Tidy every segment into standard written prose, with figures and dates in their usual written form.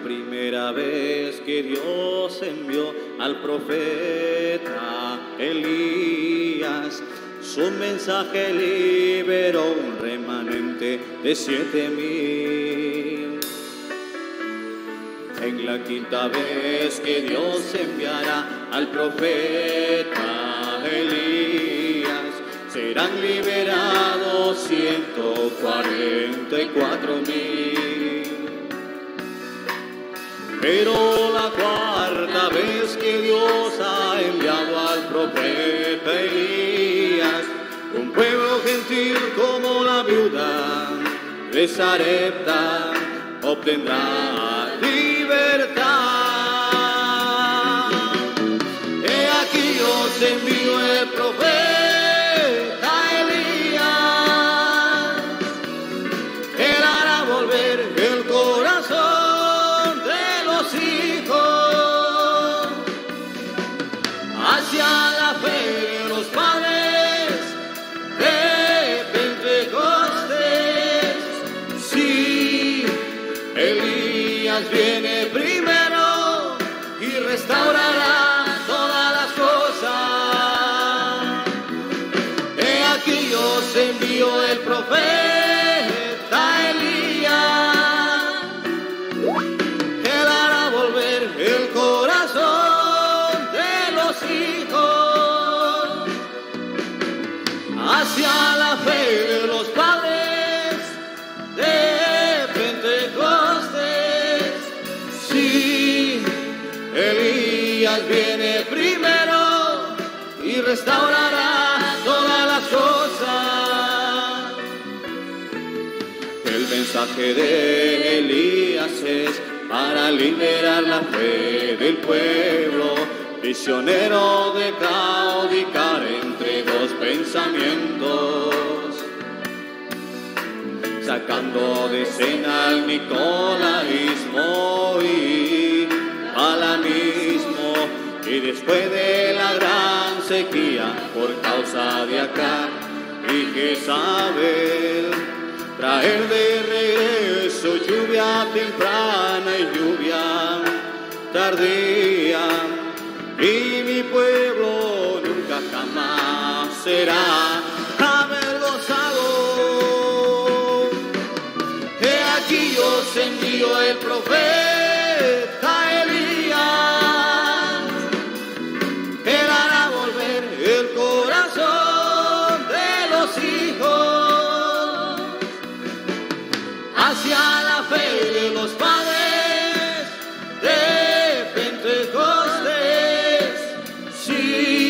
primera vez que Dios envió al profeta Elías, su mensaje liberó un remanente de 7,000. En la quinta vez que Dios enviará al profeta Elías, serán liberados 144,000. Pero la cuarta vez que Dios ha enviado al profeta Elías, un pueblo gentil como la viuda de Sarepta obtendrá libertad. He aquí os envío el profeta Elías, él hará volver el corazón de los hijos hacia la fe de los padres de Pentecostés. Sí, Elías viene primero y restaurará todas las cosas. He aquí os envío el profeta Elías, él hará volver el corazón de los hijos hacia la fe de los padres de Pentecostés. Sí, Elías viene primero y restaurará todas las cosas. El mensaje de Elías es para liberar la fe del pueblo, prisionero de claudicar entre dos pensamientos, sacando de escena al nicolaísmo y balanismo, y después de la gran sequía por causa de Acab y Jezabel, traer de regreso lluvia temprana y lluvia tardía, y mi pueblo nunca jamás será avergonzado. He aquí os envío el profeta Elías, él hará volver el corazón de los hijos hacia la fe de los padres de Pentecostés. Sí,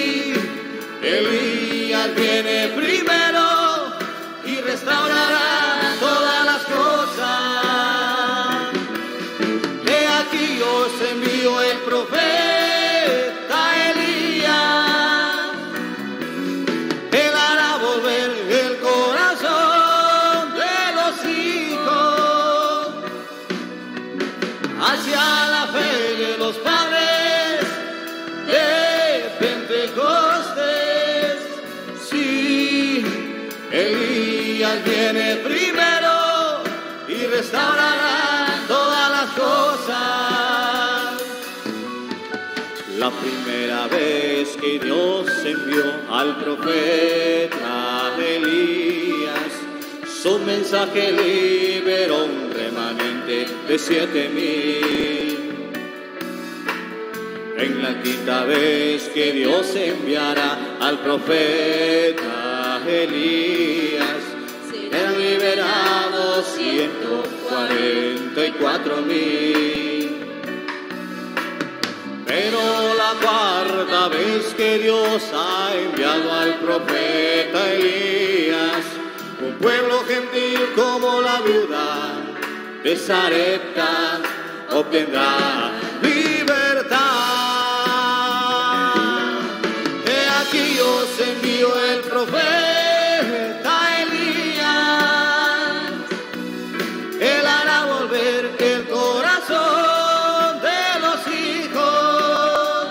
Elías viene primero y restaurará todas las cosas. He aquí os envío el profeta Elías, él hará volver el corazón de los hijos hacia la fe de los padres de Pentecostés. Sí, Elías viene primero y restaurará todas las cosas. La primera vez que Dios envió al profeta Elías, su mensaje liberó un remanente de 7,000. En la quinta vez que Dios enviará al profeta Elías, serán liberados 144,000. Pero la cuarta vez que Dios ha enviado al profeta Elías, un pueblo gentil como la viuda de Sarepta obtendrá libertad. He aquí os envío el profeta Elías, él hará volver el corazón de los hijos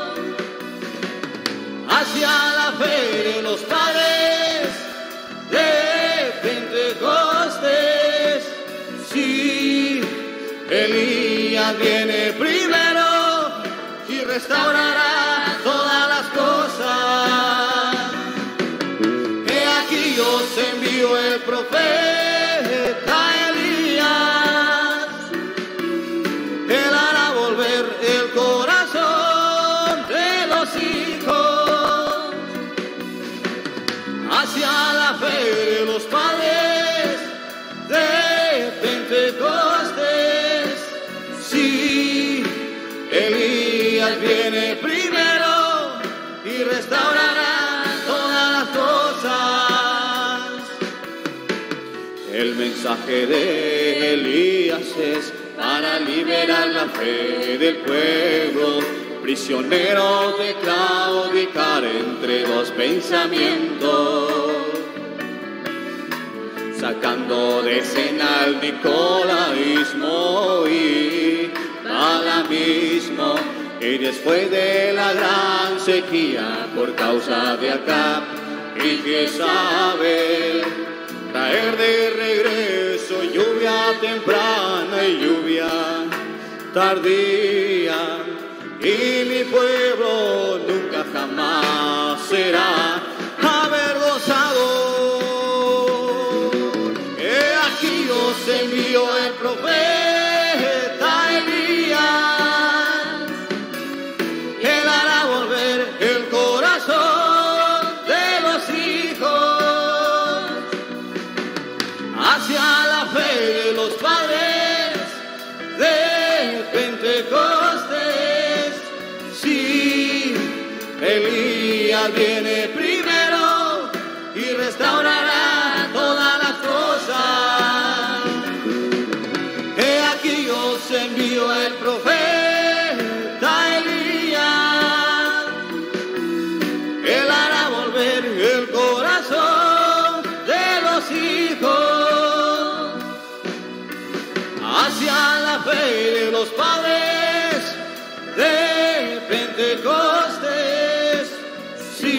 hacia la fe de los padres de Pentecostés. Sí, Elías Elías viene primero y restaurará todas las cosas. He aquí os envío el profeta Elías. Él hará volver el corazón de los hijos hacia la fe de los padres de Pentecostés. Sí, Elías viene primero y restaurará todas las cosas. El mensaje de Elías es para liberar la fe del pueblo, prisionero de claudicar entre dos pensamientos, sacando de escena al nicolaísmo y balamismo, y después de la gran sequía por causa de Acab y Jezabel, traer de regreso lluvia temprana y lluvia tardía, y mi pueblo nunca jamás será avergonzado. He aquí os envío el profeta Elías. Él hará volver el corazón de los hijos hacia la fe de los padres de Pentecostés. Sí, Elías viene primero y restaurará todas las cosas. He aquí os envío el profeta Elías. Él hará volver el corazón de los hijos hacia la fe de los padres de Pentecostés. Sí,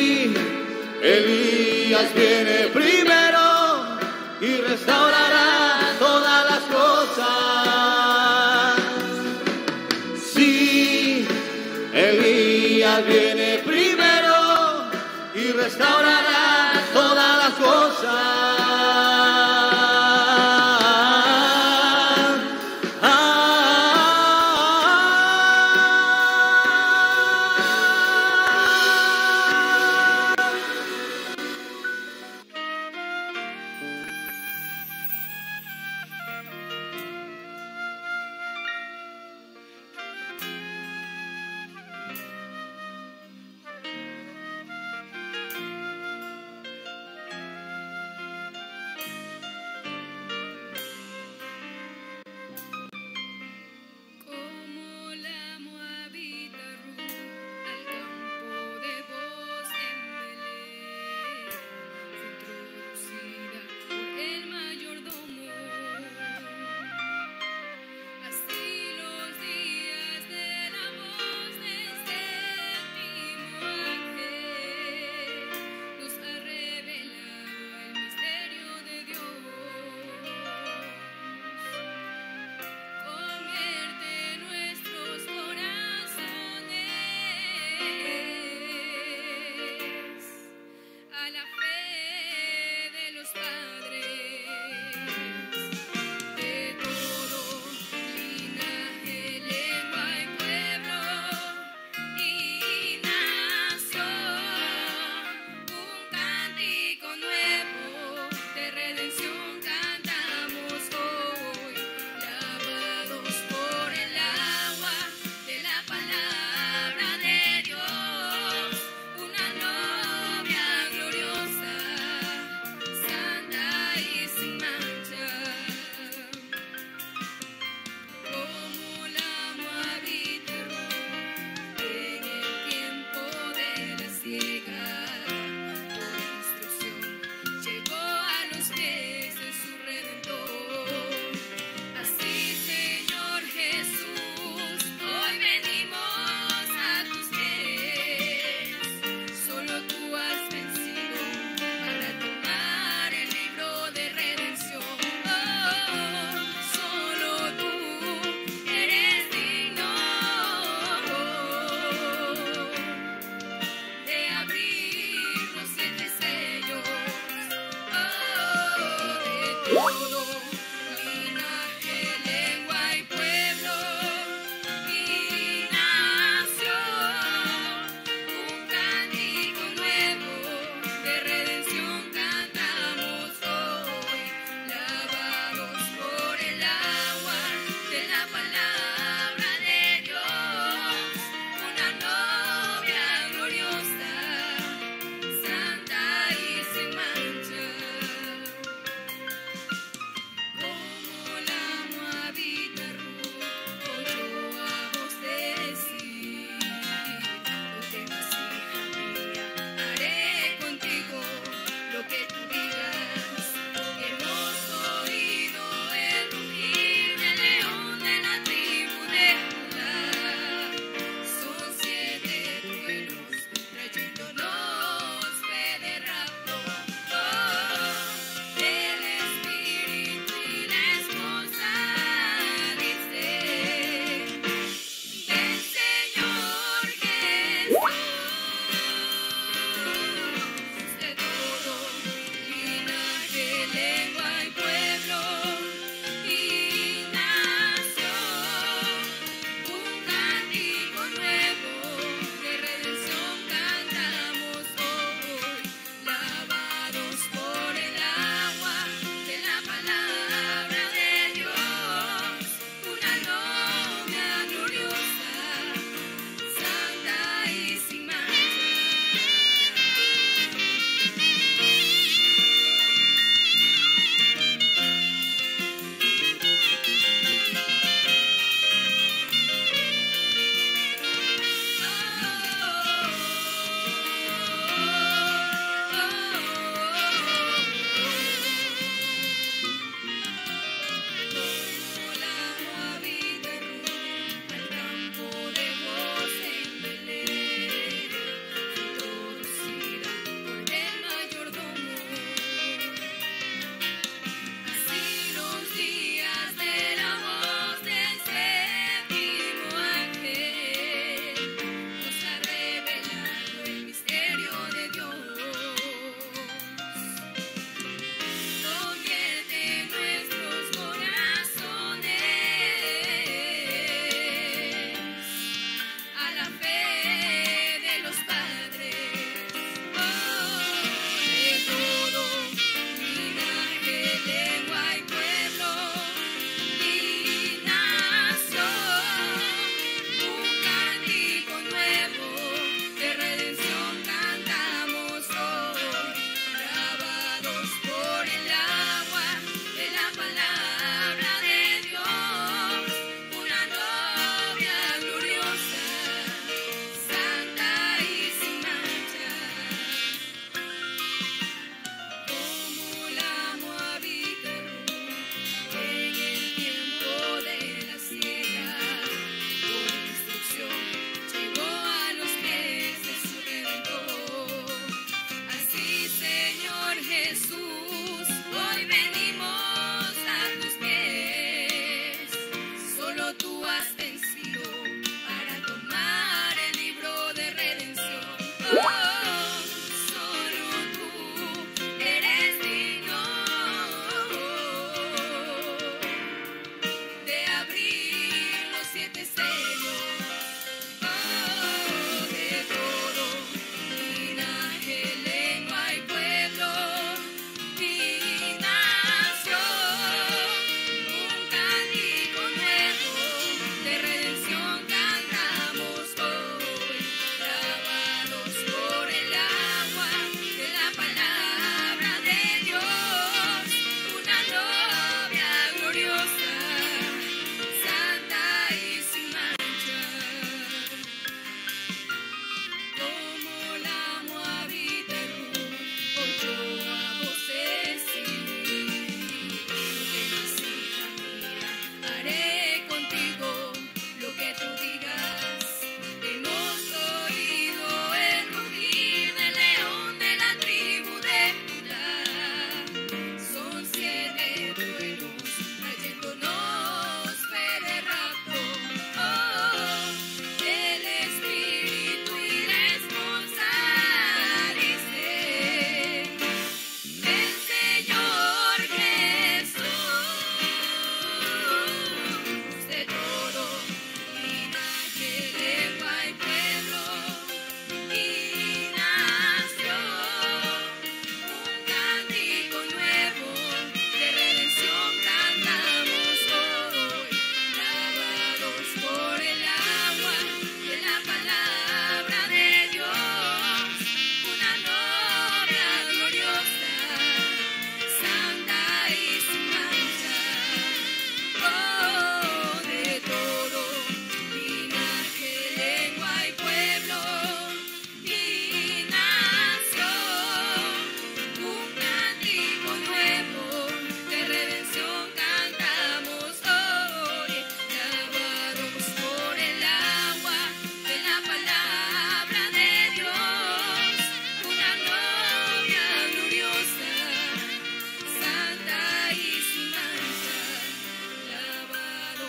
Elías viene primero y restaurará todas las cosas. Sí, Elías viene primero y restaurará todas las cosas.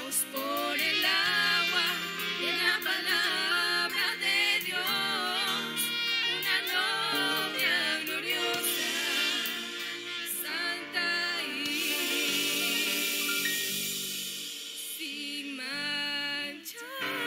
por el agua y en la palabra de Dios, una novia gloriosa, santa y sin mancha.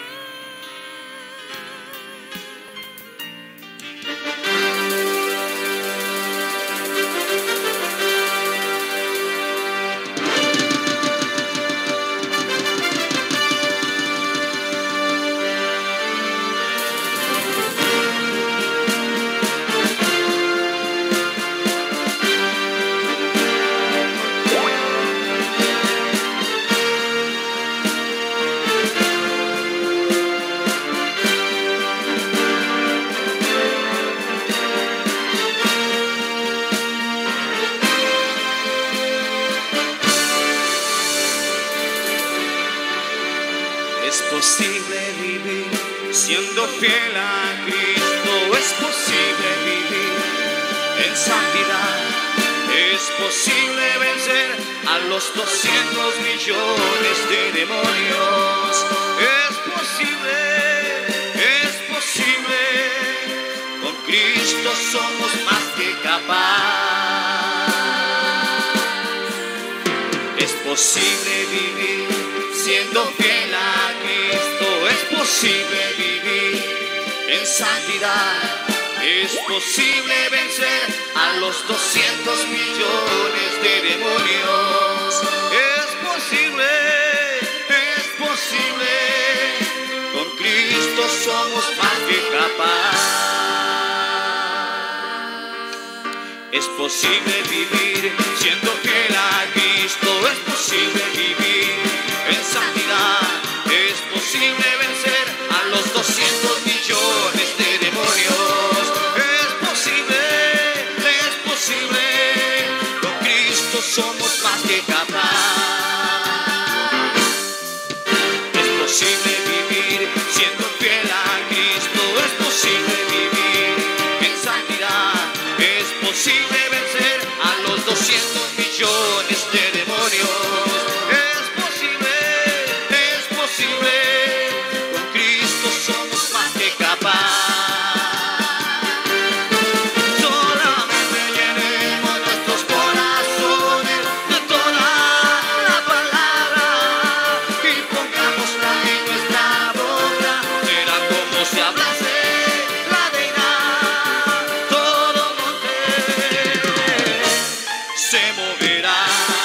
Es posible vivir siendo fiel a Cristo, es posible vivir en santidad, es posible vencer a los 200 millones de demonios, es posible, con Cristo somos más que capaz. Es posible vivir siendo fiel a Cristo, es posible vivir en santidad, es posible vencer a los 200 millones de demonios, es posible, con Cristo somos más que capaz. Es posible vivir siendo fiel a Cristo, es posible vivir en santidad, es posible vencer a los 200 millones de demonios, es posible, con Cristo somos más que capaz. Es posible vivir siendo fiel a Cristo, es posible vivir en santidad, es posible vencer a los 200 millones de demonios. Con Cristo somos más que capaz. Solamente llenemos nuestros corazones de toda la palabra y pongámosla en nuestra boca. Será como si hablase la deidad. Todo monte se moverá.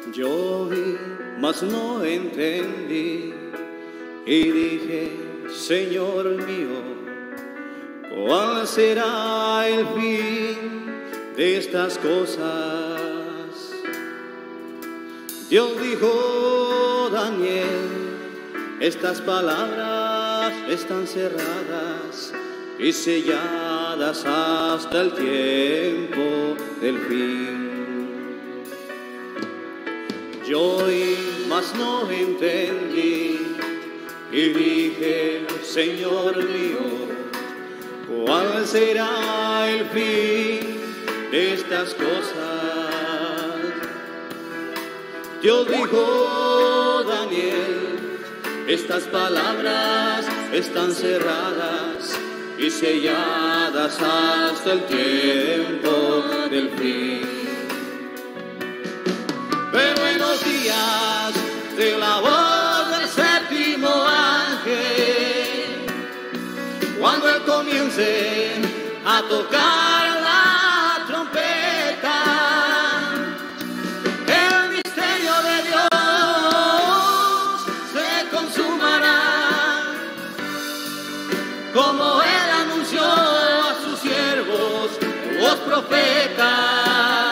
Yo vi, mas no entendí, y dije, Señor mío, ¿cuál será el fin de estas cosas? Dios dijo, Daniel, estas palabras están cerradas y selladas hasta el tiempo del fin. Yo oí, mas no entendí, y dije, Señor mío, ¿cuál será el fin de estas cosas? Dios dijo, Daniel, estas palabras están cerradas y selladas hasta el tiempo del fin. Pero en los días de la voz del séptimo ángel, cuando él comience a tocar la trompeta, el misterio de Dios se consumará, como él anunció a sus siervos, los profetas.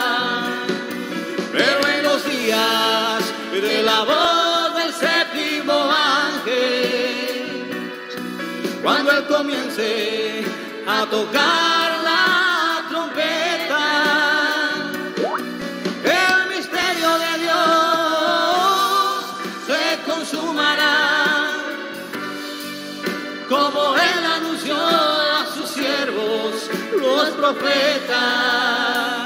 Pero en los días de la voz del séptimo ángel, cuando él comience a tocar la trompeta, el misterio de Dios se consumará, como él anunció a sus siervos, los profetas.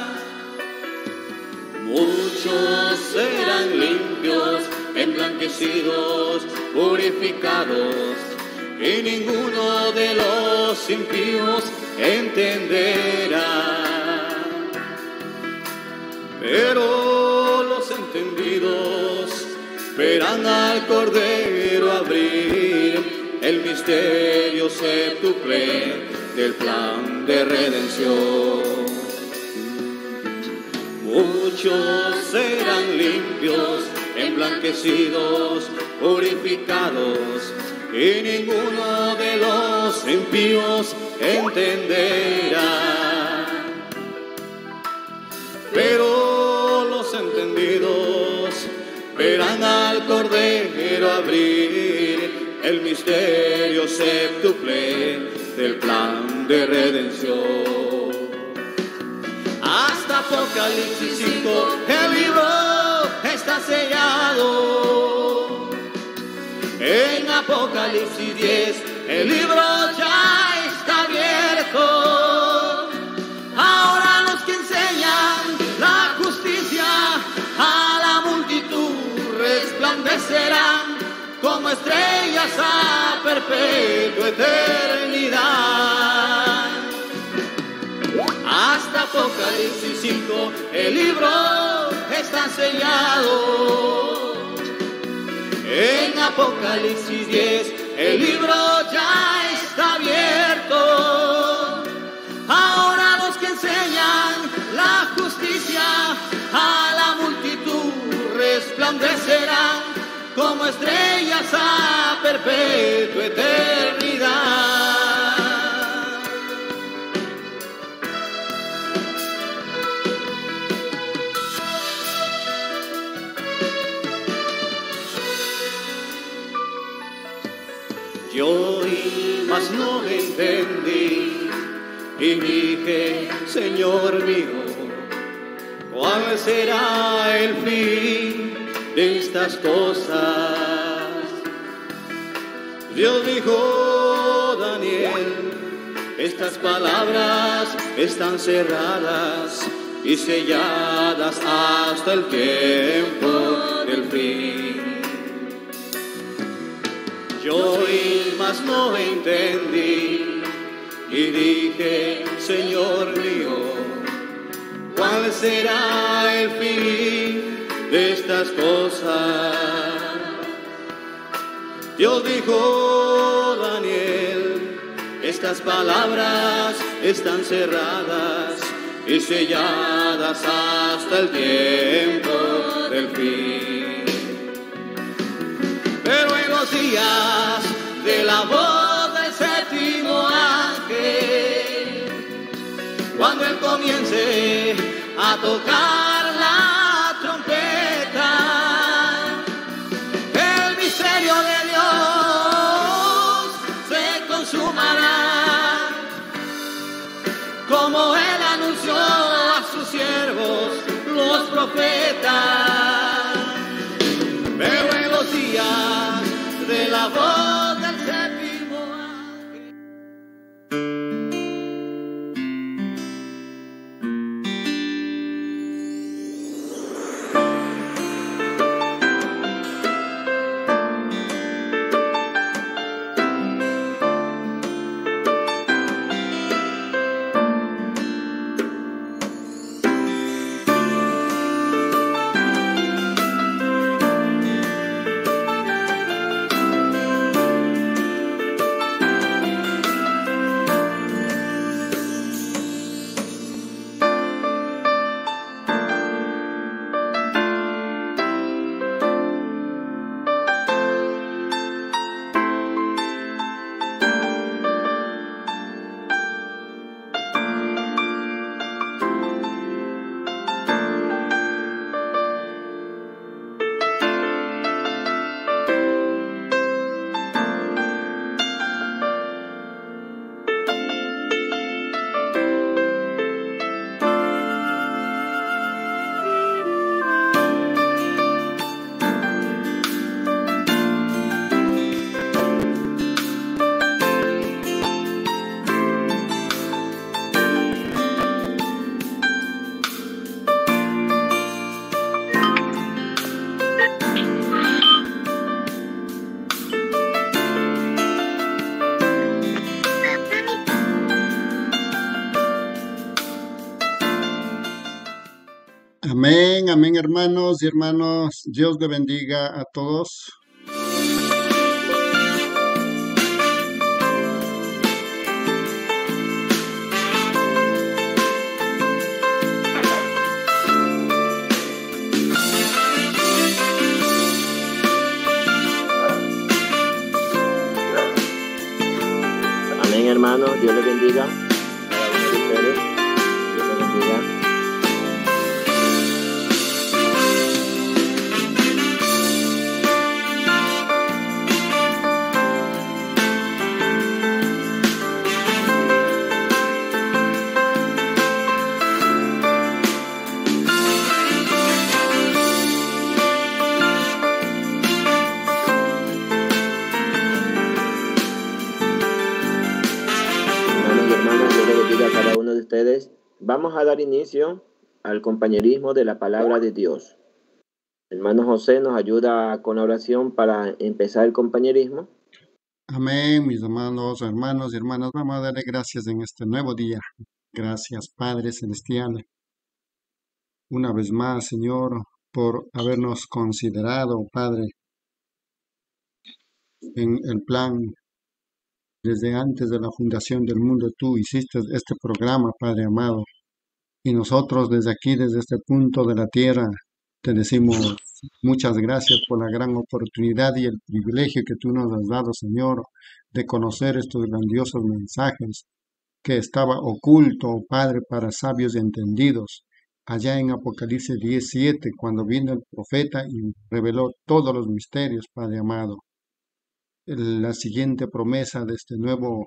Muchos serán limpios, emblanquecidos, purificados, y ninguno de los impíos entenderá. Pero los entendidos verán al Cordero abrir el misterio séptuple del plan de redención. Muchos serán limpios, emblanquecidos, purificados, y ninguno de los impíos entenderá. Pero los entendidos verán al Cordero abrir el misterio séptuple del plan de redención. Hasta Apocalipsis 5 el libro está sellado. En Apocalipsis 10 el libro ya está abierto. Ahora los que enseñan la justicia a la multitud resplandecerán como estrellas a perpetua eternidad. Hasta Apocalipsis 5 el libro está sellado. En Apocalipsis 10 el libro ya está abierto. Ahora los que enseñan la justicia a la multitud resplandecerán como estrellas a perpetua eternidad. Yo oí, mas no entendí, y dije, Señor mío, ¿cuál será el fin de estas cosas? Dios dijo, Daniel, estas palabras están cerradas y selladas hasta el tiempo del fin. Yo oí, mas no entendí, y dije, Señor mío, ¿cuál será el fin de estas cosas? Dios dijo, Daniel, estas palabras están cerradas y selladas hasta el tiempo del fin. la voz del séptimo ángel, cuando él comience a tocar la trompeta, el misterio de Dios se consumará, como él anunció a sus siervos, los profetas. Pero en los días de la voz del séptimo ángel. Amén, amén, hermanos y hermanas. Dios le bendiga a todos. Amén, hermanos. Dios les bendiga a cada uno de ustedes. Dios les bendiga. Hermanos y hermanas, Dios les bendiga a cada uno de ustedes. Vamos a dar inicio al compañerismo de la palabra de Dios. Hermano José nos ayuda con la oración para empezar el compañerismo. Amén, mis hermanos, hermanos y hermanas. Vamos a darle gracias en este nuevo día. Gracias, Padre Celestial. Una vez más, Señor, por habernos considerado, Padre, en el plan. Desde antes de la fundación del mundo, tú hiciste este programa, Padre amado. Y nosotros desde aquí, desde este punto de la tierra, te decimos muchas gracias por la gran oportunidad y el privilegio que tú nos has dado, Señor, de conocer estos grandiosos mensajes que estaba oculto, Padre, para sabios y entendidos. Allá en Apocalipsis 17, cuando vino el profeta y reveló todos los misterios, Padre amado. La siguiente promesa de este nuevo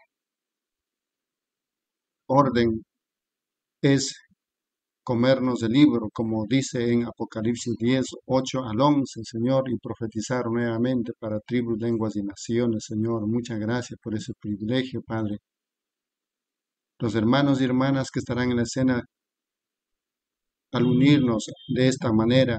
orden es comernos el libro, como dice en Apocalipsis 10, 8 al 11, Señor, y profetizar nuevamente para tribus, lenguas y naciones, Señor. Muchas gracias por ese privilegio, Padre. Los hermanos y hermanas que estarán en la escena, al unirnos de esta manera,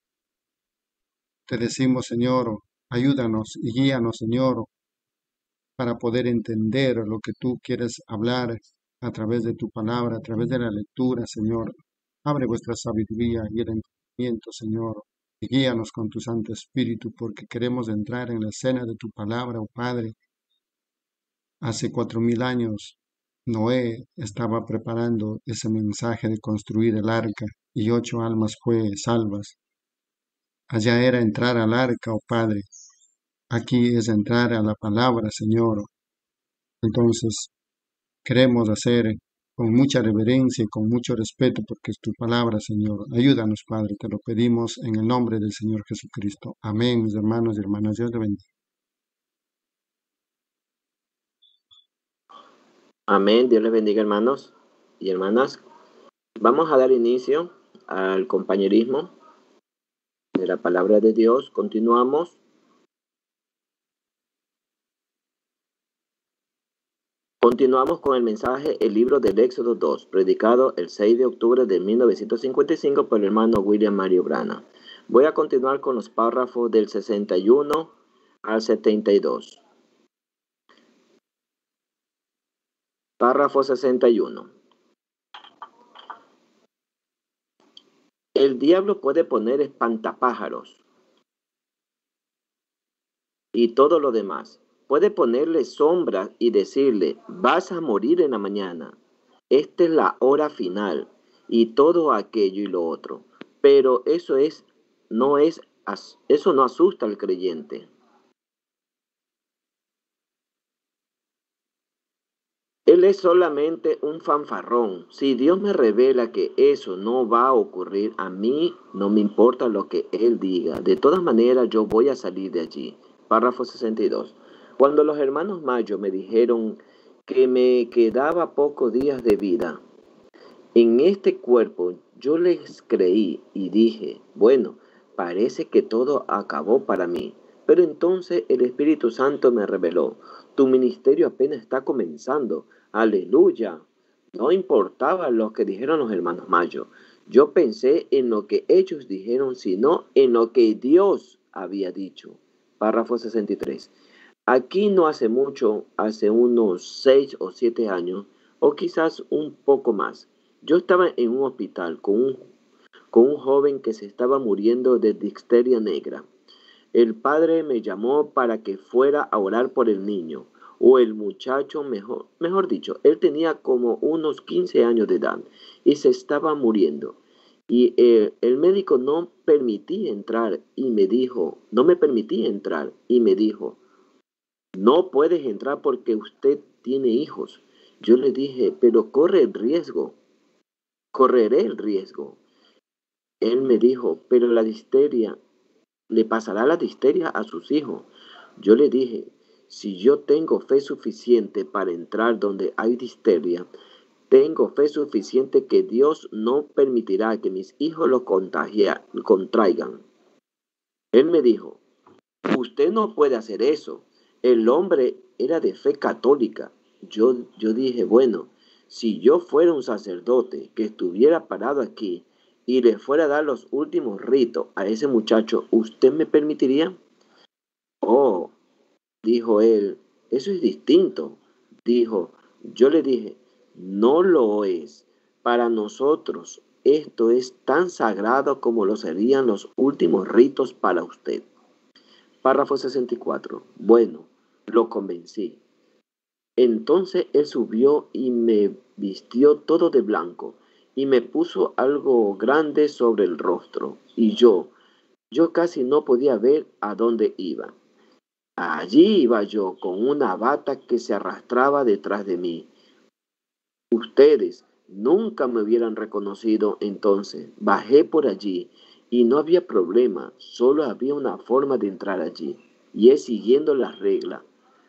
te decimos, Señor, ayúdanos y guíanos, Señor, para poder entender lo que tú quieres hablar a través de tu palabra, a través de la lectura, Señor. Abre vuestra sabiduría y el entendimiento, Señor, y guíanos con tu Santo Espíritu, porque queremos entrar en la escena de tu palabra, oh Padre. Hace 4000 años, Noé estaba preparando ese mensaje de construir el arca, y 8 almas fue salvas. Allá era entrar al arca, oh Padre. aquí es entrar a la palabra, Señor. Entonces, queremos hacer con mucha reverencia y con mucho respeto porque es tu palabra, Señor. Ayúdanos, Padre, te lo pedimos en el nombre del Señor Jesucristo. Amén, mis hermanos y hermanas. Dios te bendiga. Amén. Dios les bendiga, hermanos y hermanas. Vamos a dar inicio al compañerismo de la palabra de Dios. Continuamos. Continuamos con el mensaje, el libro del Éxodo 2, predicado el 6 de octubre de 1955 por el hermano William Mario Branham. Voy a continuar con los párrafos del 61 al 72. Párrafo 61. El diablo puede poner espantapájaros y todo lo demás. Puede ponerle sombras y decirle, vas a morir en la mañana. Esta es la hora final y todo aquello y lo otro. Pero eso no asusta al creyente. Él es solamente un fanfarrón. Si Dios me revela que eso no va a ocurrir, a mí no me importa lo que Él diga. De todas maneras, yo voy a salir de allí. Párrafo 62. Cuando los hermanos Mayo me dijeron que me quedaba pocos días de vida en este cuerpo, yo les creí y dije, bueno, parece que todo acabó para mí. Pero entonces el Espíritu Santo me reveló, tu ministerio apenas está comenzando. Aleluya. No importaba lo que dijeron los hermanos Mayo. Yo pensé en lo que ellos dijeron, sino en lo que Dios había dicho. Párrafo 63. Aquí no hace mucho, hace unos 6 o 7 años, o quizás un poco más, yo estaba en un hospital con un joven que se estaba muriendo de difteria negra. El padre me llamó para que fuera a orar por el niño, o el muchacho, mejor dicho, él tenía como unos 15 años de edad y se estaba muriendo. Y el médico no me permitía entrar y me dijo, no puedes entrar porque usted tiene hijos. Yo le dije, pero correré el riesgo. Él me dijo, pero la difteria, le pasará la difteria a sus hijos. Yo le dije, si yo tengo fe suficiente para entrar donde hay difteria, tengo fe suficiente que Dios no permitirá que mis hijos lo contraigan. Él me dijo, usted no puede hacer eso. El hombre era de fe católica. Yo dije, bueno, si yo fuera un sacerdote que estuviera parado aquí y le fuera a dar los últimos ritos a ese muchacho, ¿usted me permitiría? Oh, dijo él, eso es distinto. Yo le dije, no lo es. Para nosotros esto es tan sagrado como lo serían los últimos ritos para usted. Párrafo 64. Bueno, lo convencí. Entonces él subió y me vistió todo de blanco y me puso algo grande sobre el rostro. Y yo casi no podía ver a dónde iba. Allí iba yo con una bata que se arrastraba detrás de mí. Ustedes nunca me hubieran reconocido entonces. Bajé por allí y no había problema, solo había una forma de entrar allí, y es siguiendo las reglas.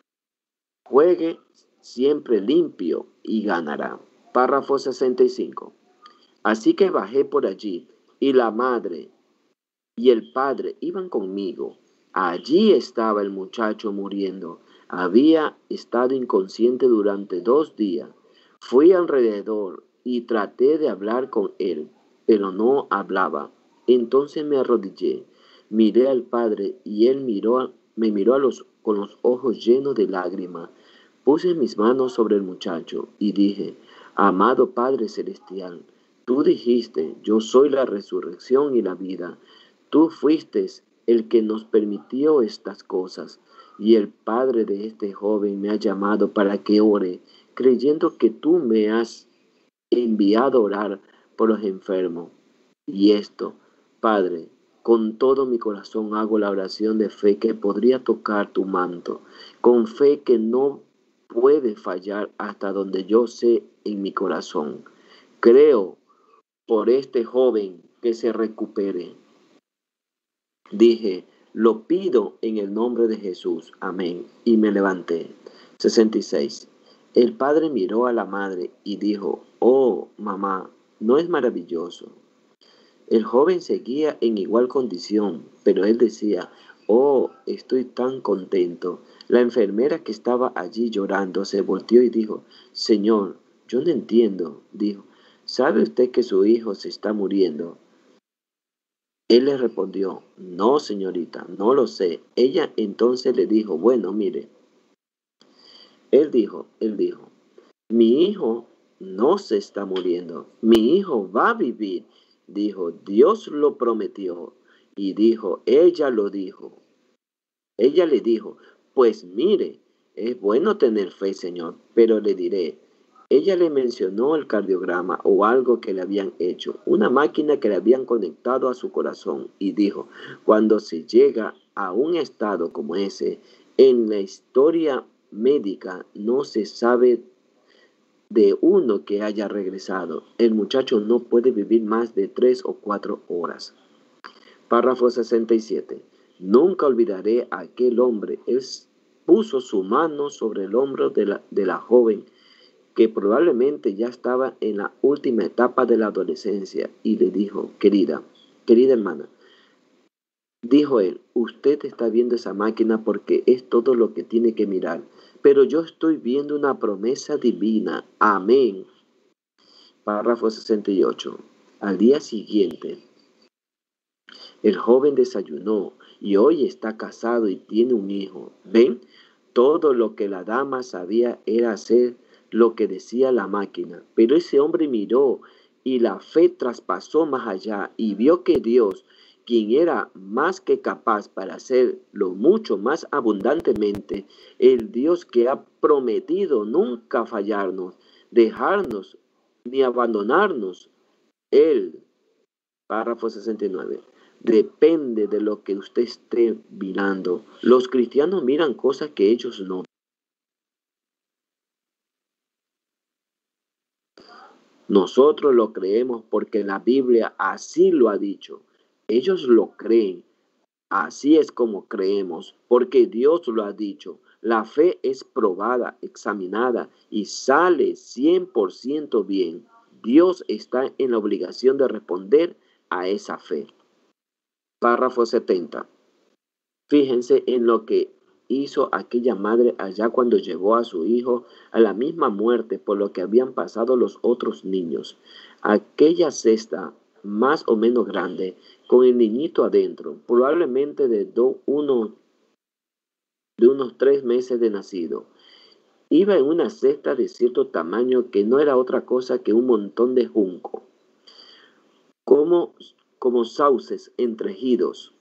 Juegue siempre limpio y ganará. Párrafo 65. Así que bajé por allí, y la madre y el padre iban conmigo. Allí estaba el muchacho muriendo. Había estado inconsciente durante 2 días. Fui alrededor y traté de hablar con él, pero no hablaba. Entonces me arrodillé, miré al padre y él me miró con los ojos llenos de lágrimas. Puse mis manos sobre el muchacho y dije, amado Padre Celestial, tú dijiste, yo soy la resurrección y la vida. Tú fuiste el que nos permitió estas cosas, y el padre de este joven me ha llamado para que ore, creyendo que tú me has enviado a orar por los enfermos. Y esto, Padre, con todo mi corazón hago la oración de fe que podría tocar tu manto, con fe que no puede fallar hasta donde yo sé en mi corazón. Creo por este joven que se recupere. Dije, lo pido en el nombre de Jesús. Amén. Y me levanté. 66. El padre miró a la madre y dijo, oh, mamá, ¿no es maravilloso? El joven seguía en igual condición, pero él decía, oh, estoy tan contento. La enfermera que estaba allí llorando se volteó y dijo, Señor, yo no entiendo. Dijo, ¿sabe usted que su hijo se está muriendo? Él le respondió, no, señorita, no lo sé. Ella entonces le dijo, bueno, mire. Él dijo, mi hijo no se está muriendo, mi hijo va a vivir. Dijo, Dios lo prometió. Y dijo, ella lo dijo. Ella le dijo, pues mire, es bueno tener fe, Señor, pero le diré. Ella le mencionó el cardiograma o algo que le habían hecho, una máquina que le habían conectado a su corazón, y dijo, cuando se llega a un estado como ese, en la historia médica no se sabe de uno que haya regresado. El muchacho no puede vivir más de 3 o 4 horas. Párrafo 67. Nunca olvidaré a aquel hombre. Él puso su mano sobre el hombro de la joven, que probablemente ya estaba en la última etapa de la adolescencia, y le dijo, querida hermana, dijo él, usted está viendo esa máquina porque es todo lo que tiene que mirar, pero yo estoy viendo una promesa divina. Amén. Párrafo 68. Al día siguiente, el joven desayunó y hoy está casado y tiene un hijo. ¿Ven? Todo lo que la dama sabía era hacer lo que decía la máquina. Pero ese hombre miró y la fe traspasó más allá y vio que Dios, quien era más que capaz para hacerlo mucho más abundantemente, el Dios que ha prometido nunca fallarnos, dejarnos ni abandonarnos, Él, párrafo 69, depende de lo que usted esté mirando. Los cristianos miran cosas que ellos no. Nosotros lo creemos porque la Biblia así lo ha dicho. Ellos lo creen. Así es como creemos, porque Dios lo ha dicho. La fe es probada, examinada y sale 100% bien. Dios está en la obligación de responder a esa fe. Párrafo 70. Fíjense en lo que hizo aquella madre allá cuando llevó a su hijo a la misma muerte por lo que habían pasado los otros niños. Aquella cesta más o menos grande, con el niñito adentro, probablemente de unos 3 meses de nacido. Iba en una cesta de cierto tamaño que no era otra cosa que un montón de junco, como sauces entretejidos,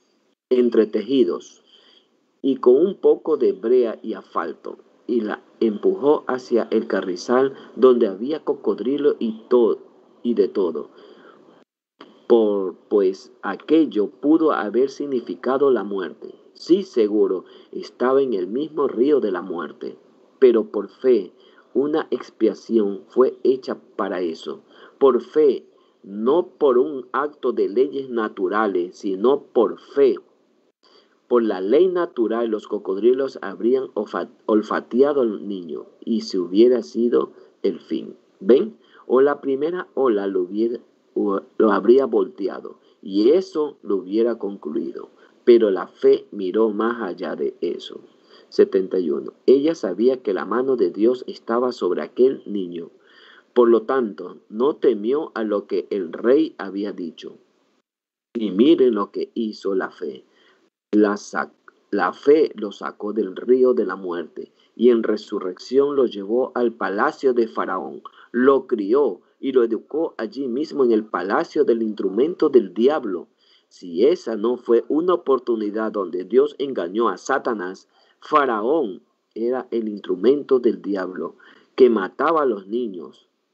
y con un poco de brea y asfalto, y la empujó hacia el carrizal donde había cocodrilo y de todo. Pues aquello pudo haber significado la muerte. Sí, seguro, estaba en el mismo río de la muerte. Pero por fe, una expiación fue hecha para eso. Por fe, no por un acto de leyes naturales, sino por fe. Por la ley natural, los cocodrilos habrían olfateado al niño y se hubiera sido el fin. ¿Ven? O la primera ola lo habría volteado y eso lo hubiera concluido. Pero la fe miró más allá de eso. 71. Ella sabía que la mano de Dios estaba sobre aquel niño. Por lo tanto, no temió a lo que el rey había dicho. Y miren lo que hizo la fe. La fe lo sacó del río de la muerte y en resurrección lo llevó al palacio de Faraón. Lo crió y lo educó allí mismo en el palacio del instrumento del diablo. Si esa no fue una oportunidad donde Dios engañó a Satanás, Faraón era el instrumento del diablo que mataba a los niños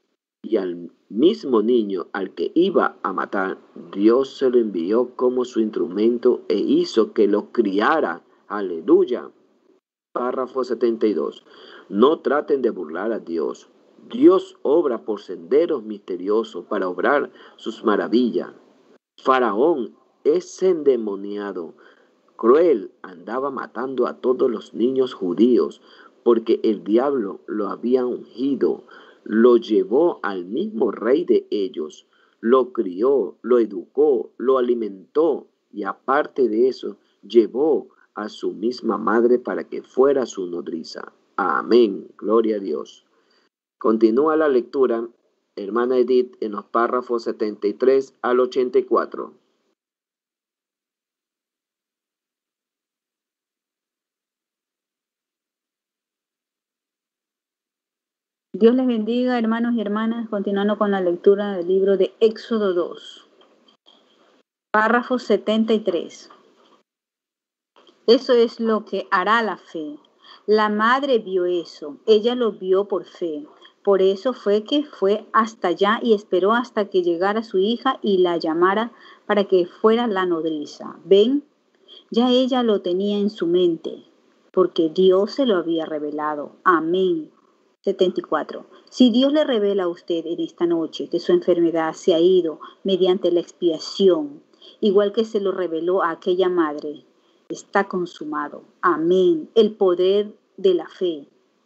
Y al mismo niño al que iba a matar, Dios se lo envió como su instrumento e hizo que lo criara. Aleluya. Párrafo 72. No traten de burlar a Dios. Dios obra por senderos misteriosos para obrar sus maravillas. Faraón es endemoniado, cruel, andaba matando a todos los niños judíos porque el diablo lo había ungido. Lo llevó al mismo rey de ellos, lo crió, lo educó, lo alimentó y aparte de eso, llevó a su misma madre para que fuera su nodriza. Amén. Gloria a Dios. Continúa la lectura, hermana Edith, en los párrafos 73 al 84. Dios les bendiga, hermanos y hermanas, continuando con la lectura del libro de Éxodo 2. Párrafo 73. Eso es lo que hará la fe. La madre vio eso, ella lo vio por fe. Por eso fue que fue hasta allá y esperó hasta que llegara su hija y la llamara para que fuera la nodriza. ¿Ven? Ya ella lo tenía en su mente, porque Dios se lo había revelado. Amén. 74. Si Dios le revela a usted en esta noche que su enfermedad se ha ido mediante la expiación, igual que se lo reveló a aquella madre, está consumado. Amén. El poder de la fe.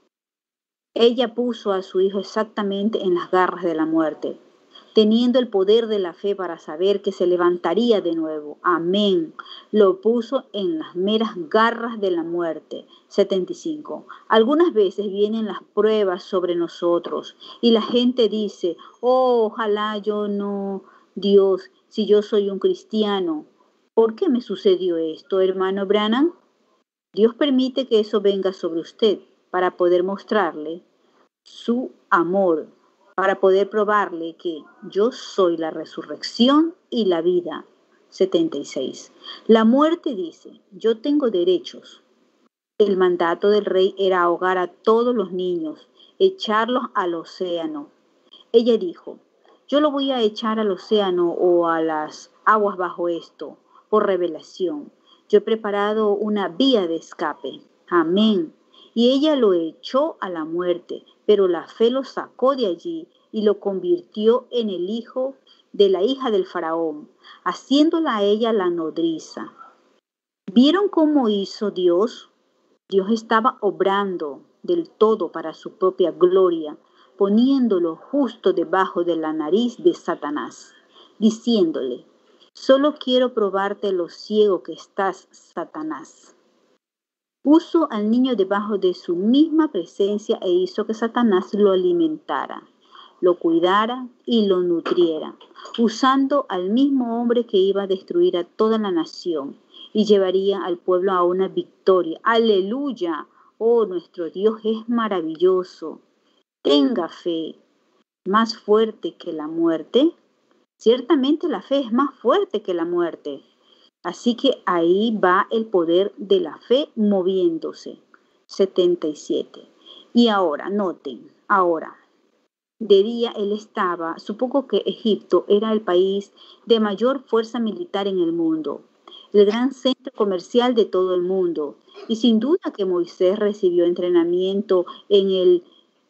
Ella puso a su hijo exactamente en las garras de la muerte, teniendo el poder de la fe para saber que se levantaría de nuevo. Amén. Lo puso en las meras garras de la muerte. 75. Algunas veces vienen las pruebas sobre nosotros y la gente dice, oh, ojalá yo no, Dios, si yo soy un cristiano. ¿Por qué me sucedió esto, hermano Branham? Dios permite que eso venga sobre usted para poder mostrarle su amor, para poder probarle que yo soy la resurrección y la vida. 76. La muerte dice, yo tengo derechos. El mandato del rey era ahogar a todos los niños, echarlos al océano. Ella dijo, yo lo voy a echar al océano o a las aguas bajo esto, por revelación. Yo he preparado una vía de escape. Amén. Y ella lo echó a la muerte, pero la fe lo sacó de allí y lo convirtió en el hijo de la hija del faraón, haciéndola a ella la nodriza. ¿Vieron cómo hizo Dios? Dios estaba obrando del todo para su propia gloria, poniéndolo justo debajo de la nariz de Satanás, diciéndole, solo quiero probarte lo ciego que estás, Satanás. Puso al niño debajo de su misma presencia e hizo que Satanás lo alimentara, lo cuidara y lo nutriera, usando al mismo hombre que iba a destruir a toda la nación y llevaría al pueblo a una victoria. ¡Aleluya! Oh, nuestro Dios es maravilloso. Tenga fe. ¿Más fuerte que la muerte? Ciertamente la fe es más fuerte que la muerte. Así que ahí va el poder de la fe moviéndose. 77. Y ahora, noten, ahora, de día él estaba, supongo que Egipto era el país de mayor fuerza militar en el mundo, el gran centro comercial de todo el mundo. Y sin duda que Moisés recibió entrenamiento en el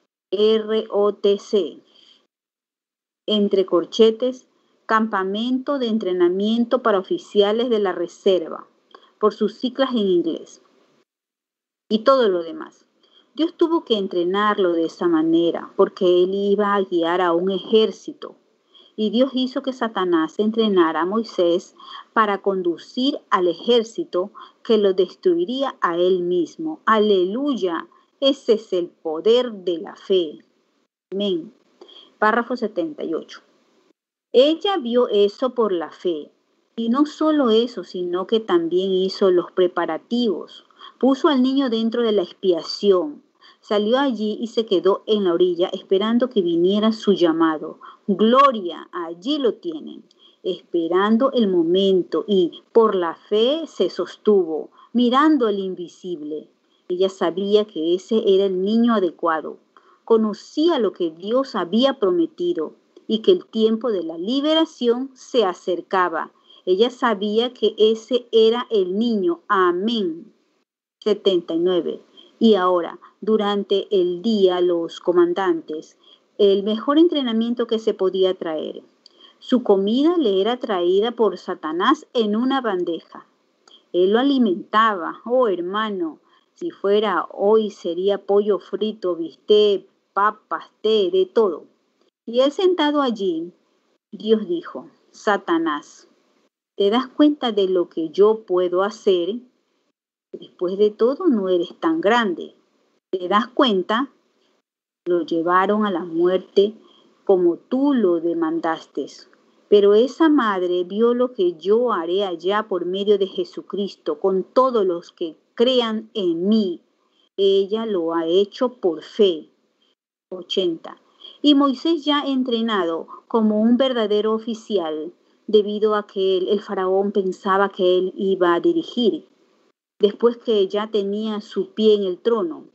ROTC, entre corchetes, Campamento de Entrenamiento para Oficiales de la Reserva, por sus siglas en inglés, y todo lo demás. Dios tuvo que entrenarlo de esa manera, porque él iba a guiar a un ejército. Y Dios hizo que Satanás entrenara a Moisés para conducir al ejército que lo destruiría a él mismo. ¡Aleluya! Ese es el poder de la fe. Amén. Párrafo 78. Ella vio eso por la fe. Y no solo eso, sino que también hizo los preparativos. Puso al niño dentro de la expiación. Salió allí y se quedó en la orilla esperando que viniera su llamado. Gloria, allí lo tienen, esperando el momento y por la fe se sostuvo, mirando el invisible. Ella sabía que ese era el niño adecuado. conocía lo que Dios había prometido y que el tiempo de la liberación se acercaba. Ella sabía que ese era el niño. Amén. 79. Y ahora, durante el día, los comandantes, el mejor entrenamiento que se podía traer. Su comida le era traída por Satanás en una bandeja. Él lo alimentaba. Oh, hermano, si fuera hoy sería pollo frito, bistec, papas, té, de todo. Y él sentado allí, Dios dijo, Satanás, ¿te das cuenta de lo que yo puedo hacer? Después de todo, no eres tan grande. ¿Te das cuenta? Lo llevaron a la muerte como tú lo demandaste. Pero esa madre vio lo que yo haré allá por medio de Jesucristo con todos los que crean en mí. Ella lo ha hecho por fe. 80. Y Moisés ya entrenado como un verdadero oficial, debido a que el faraón pensaba que él iba a dirigir. Después que ya tenía su pie en el trono,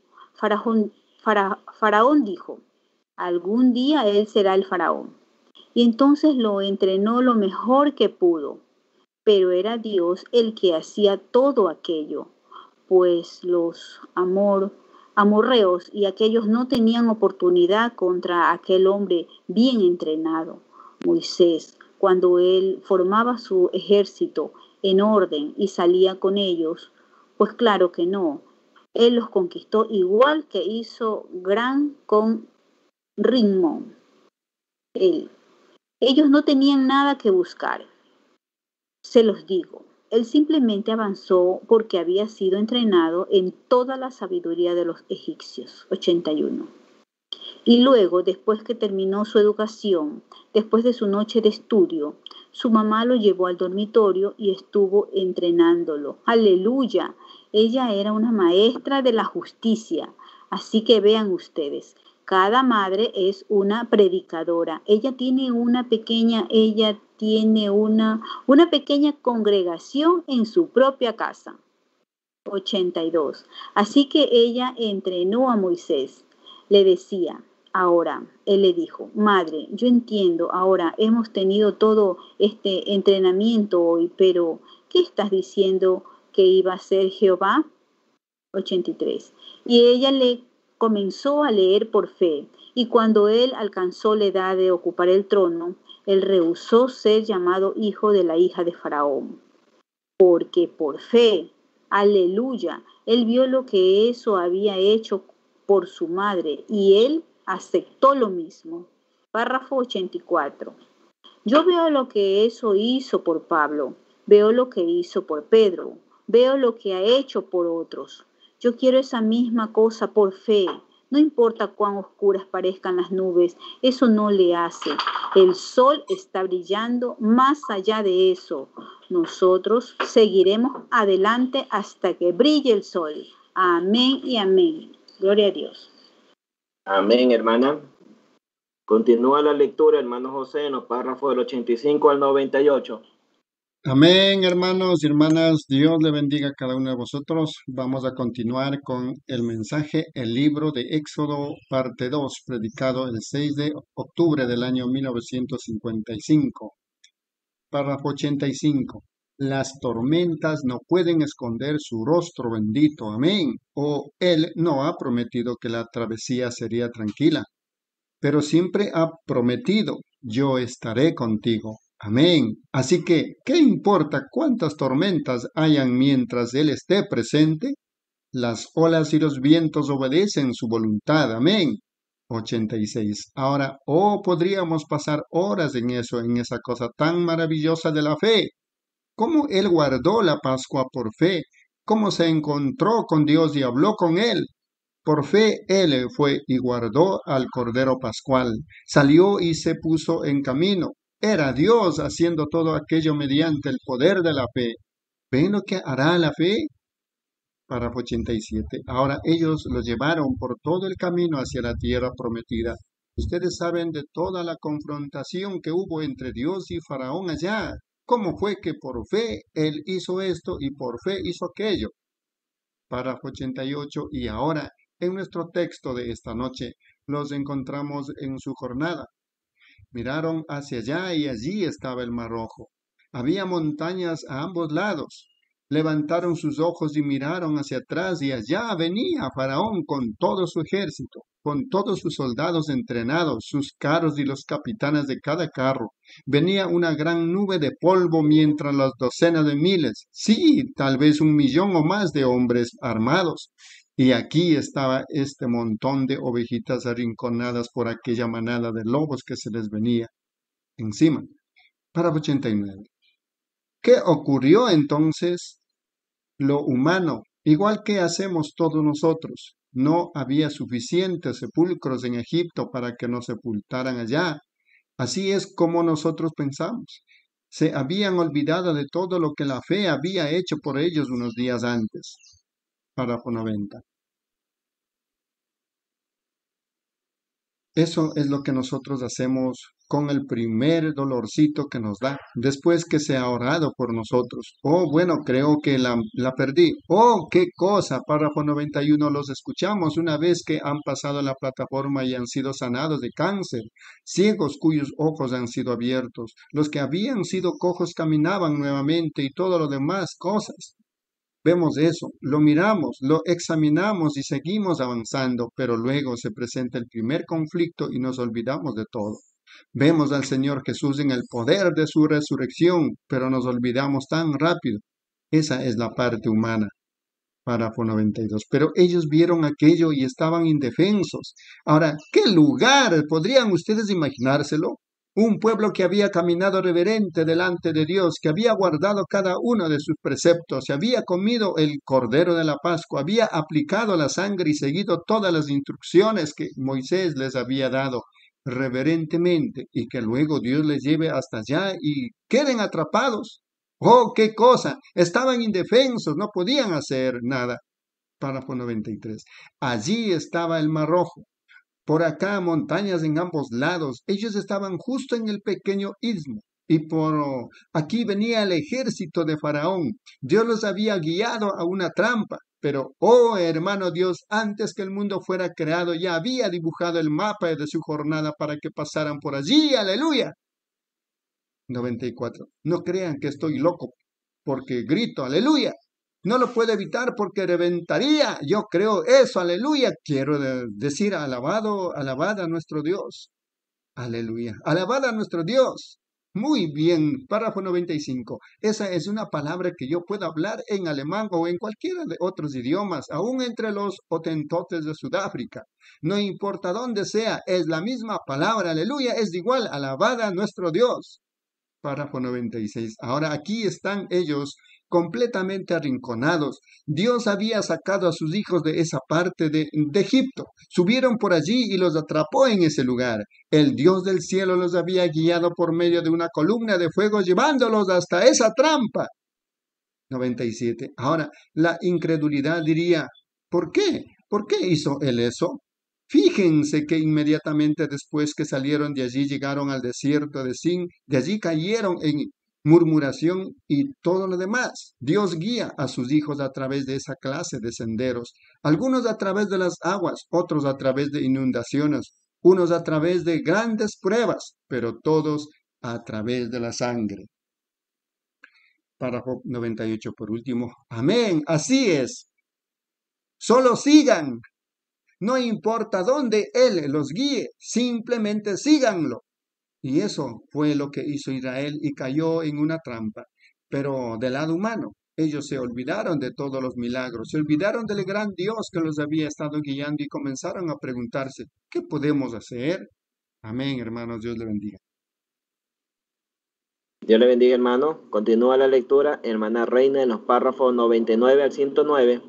Faraón dijo, algún día él será el faraón. Y entonces lo entrenó lo mejor que pudo. Pero era Dios el que hacía todo aquello, pues los amorreos y aquellos no tenían oportunidad contra aquel hombre bien entrenado. Moisés, cuando él formaba su ejército en orden y salía con ellos, pues claro que no. Él los conquistó igual que hizo Gran con Rimón. Ellos no tenían nada que buscar. Se los digo, él simplemente avanzó porque había sido entrenado en toda la sabiduría de los egipcios. 81. Y luego, después que terminó su educación, después de su noche de estudio, su mamá lo llevó al dormitorio y estuvo entrenándolo. ¡Aleluya! Ella era una maestra de la justicia. Así que vean ustedes, cada madre es una predicadora. Ella tiene una pequeña congregación en su propia casa. 82. Así que ella entrenó a Moisés. Le decía, ahora, él le dijo, madre, yo entiendo, ahora hemos tenido todo este entrenamiento hoy, pero ¿qué estás diciendo que iba a ser Jehová? 83. Y ella le comenzó a leer por fe, y cuando él alcanzó la edad de ocupar el trono, él rehusó ser llamado hijo de la hija de Faraón, porque por fe, aleluya, él vio lo que eso había hecho por su madre y él aceptó lo mismo. Párrafo 84. Yo veo lo que eso hizo por Pablo, veo lo que hizo por Pedro, veo lo que ha hecho por otros. Yo quiero esa misma cosa por fe. No importa cuán oscuras parezcan las nubes, eso no le hace. El sol está brillando más allá de eso. Nosotros seguiremos adelante hasta que brille el sol. Amén y amén. Gloria a Dios. Amén, hermana. Continúa la lectura, hermano José, en los párrafos del 85 al 98. Amén, hermanos y hermanas. Dios le bendiga a cada uno de vosotros. Vamos a continuar con el mensaje, el libro de Éxodo, parte 2, predicado el 6 de octubre del año 1955. Párrafo 85. Las tormentas no pueden esconder su rostro bendito. Amén. O Él no ha prometido que la travesía sería tranquila, pero siempre ha prometido, yo estaré contigo. Amén. Así que, ¿qué importa cuántas tormentas hayan mientras Él esté presente? Las olas y los vientos obedecen su voluntad. Amén. 86. Ahora, podríamos pasar horas en eso, en esa cosa tan maravillosa de la fe. Cómo Él guardó la Pascua por fe, cómo se encontró con Dios y habló con Él. Por fe Él fue y guardó al Cordero Pascual, salió y se puso en camino. Era Dios haciendo todo aquello mediante el poder de la fe. ¿Ven lo que hará la fe? Párrafo 87. Ahora ellos lo llevaron por todo el camino hacia la tierra prometida. Ustedes saben de toda la confrontación que hubo entre Dios y Faraón allá. ¿Cómo fue que por fe Él hizo esto y por fe hizo aquello? Párrafo 88. Y ahora, en nuestro texto de esta noche, los encontramos en su jornada. Miraron hacia allá y allí estaba el Mar Rojo. Había montañas a ambos lados. Levantaron sus ojos y miraron hacia atrás y allá venía Faraón con todo su ejército, con todos sus soldados entrenados, sus carros y los capitanes de cada carro. Venía una gran nube de polvo mientras las docenas de miles, sí, tal vez 1 millón o más de hombres armados. Y aquí estaba este montón de ovejitas arrinconadas por aquella manada de lobos que se les venía encima. Párrafo 89. ¿Qué ocurrió entonces? Lo humano, igual que hacemos todos nosotros. No había suficientes sepulcros en Egipto para que nos sepultaran allá. Así es como nosotros pensamos. Se habían olvidado de todo lo que la fe había hecho por ellos unos días antes. Párrafo 90. Eso es lo que nosotros hacemos con el primer dolorcito que nos da, después que se ha orado por nosotros. Oh, bueno, creo que la perdí. Oh, qué cosa. Párrafo 91. Los escuchamos una vez que han pasado la plataforma y han sido sanados de cáncer, ciegos cuyos ojos han sido abiertos, los que habían sido cojos caminaban nuevamente y todo lo demás cosas. Vemos eso, lo miramos, lo examinamos y seguimos avanzando, pero luego se presenta el primer conflicto y nos olvidamos de todo. Vemos al Señor Jesús en el poder de su resurrección, pero nos olvidamos tan rápido. Esa es la parte humana. Párrafo 92. Pero ellos vieron aquello y estaban indefensos. Ahora, ¿qué lugar? ¿Podrían ustedes imaginárselo? Un pueblo que había caminado reverente delante de Dios, que había guardado cada uno de sus preceptos, se había comido el cordero de la Pascua, había aplicado la sangre y seguido todas las instrucciones que Moisés les había dado reverentemente, y que luego Dios les lleve hasta allá y queden atrapados. ¡Oh, qué cosa! Estaban indefensos, no podían hacer nada. Párrafo 93. Allí estaba el Mar Rojo. Por acá montañas en ambos lados. Ellos estaban justo en el pequeño istmo. Y por aquí venía el ejército de Faraón. Dios los había guiado a una trampa. Pero, oh hermano Dios, antes que el mundo fuera creado, ya había dibujado el mapa de su jornada para que pasaran por allí. ¡Aleluya! 94. No crean que estoy loco porque grito, ¡aleluya! No lo puedo evitar porque reventaría. Yo creo eso, aleluya. Quiero decir, alabad a nuestro Dios. Aleluya. Alabad a nuestro Dios. Muy bien. Párrafo 95. Esa es una palabra que yo puedo hablar en alemán o en cualquiera de otros idiomas, aún entre los hotentotes de Sudáfrica. No importa dónde sea, es la misma palabra. Aleluya. Es igual. Alabad a nuestro Dios. Párrafo 96. Ahora aquí están ellos completamente arrinconados. Dios había sacado a sus hijos de esa parte de Egipto. Subieron por allí y los atrapó en ese lugar. El Dios del cielo los había guiado por medio de una columna de fuego, llevándolos hasta esa trampa. 97. Ahora, la incredulidad diría, ¿por qué? ¿Por qué hizo él eso? Fíjense que inmediatamente después que salieron de allí llegaron al desierto de Sin, de allí cayeron en murmuración y todo lo demás. Dios guía a sus hijos a través de esa clase de senderos, algunos a través de las aguas, otros a través de inundaciones, unos a través de grandes pruebas, pero todos a través de la sangre. Párrafo 98 por último. Amén, así es. Solo sigan. No importa dónde Él los guíe, simplemente síganlo. Y eso fue lo que hizo Israel y cayó en una trampa. Pero del lado humano, ellos se olvidaron de todos los milagros, se olvidaron del gran Dios que los había estado guiando y comenzaron a preguntarse, ¿qué podemos hacer? Amén, hermanos, Dios le bendiga. Dios le bendiga, hermano. Continúa la lectura, hermana Reina, en los párrafos 99 al 109.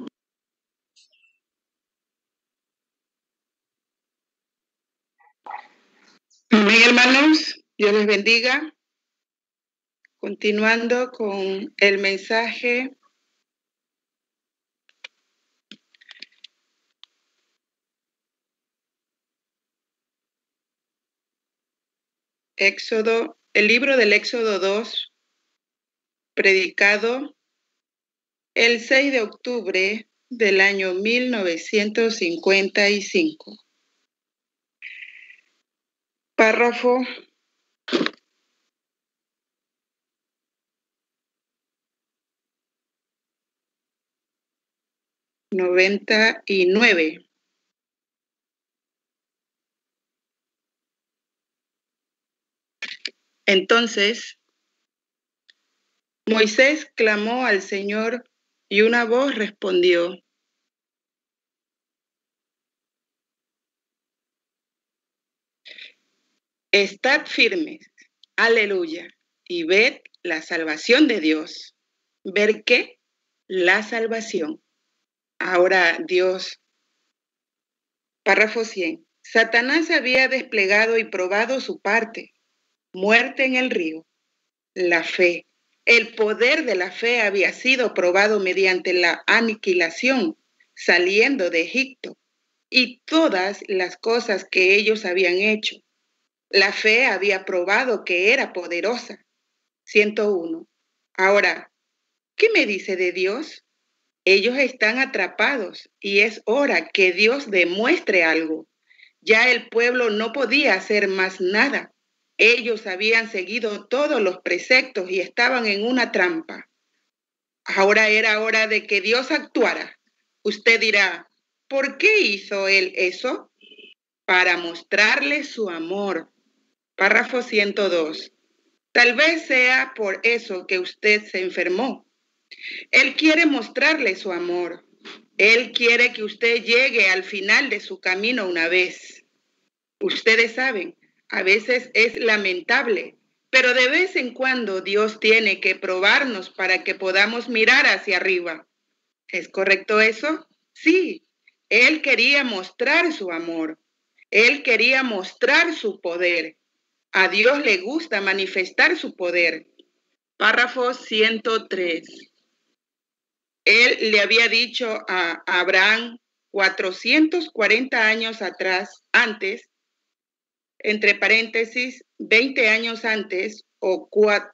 Amén, hermanos. Dios les bendiga. Continuando con el mensaje. Éxodo, el libro del Éxodo 2, predicado el 6 de octubre del año 1955. Párrafo 99. Entonces, Moisés clamó al Señor y una voz respondió: Estad firmes, aleluya, y ved la salvación de Dios. ¿Ver qué? La salvación. Ahora Dios. Párrafo 100. Satanás había desplegado y probado su parte. Muerte en el río. La fe. El poder de la fe había sido probado mediante la aniquilación, saliendo de Egipto, y todas las cosas que ellos habían hecho. La fe había probado que era poderosa. 101. Ahora, ¿qué me dice de Dios? Ellos están atrapados y es hora que Dios demuestre algo. Ya el pueblo no podía hacer más nada. Ellos habían seguido todos los preceptos y estaban en una trampa. Ahora era hora de que Dios actuara. Usted dirá, ¿por qué hizo Él eso? Para mostrarles su amor. Párrafo 102. Tal vez sea por eso que usted se enfermó. Él quiere mostrarle su amor. Él quiere que usted llegue al final de su camino una vez. Ustedes saben, a veces es lamentable, pero de vez en cuando Dios tiene que probarnos para que podamos mirar hacia arriba. ¿Es correcto eso? Sí, Él quería mostrar su amor. Él quería mostrar su poder. A Dios le gusta manifestar su poder. Párrafo 103. Él le había dicho a Abraham 440 años atrás, antes, entre paréntesis, 20 años antes o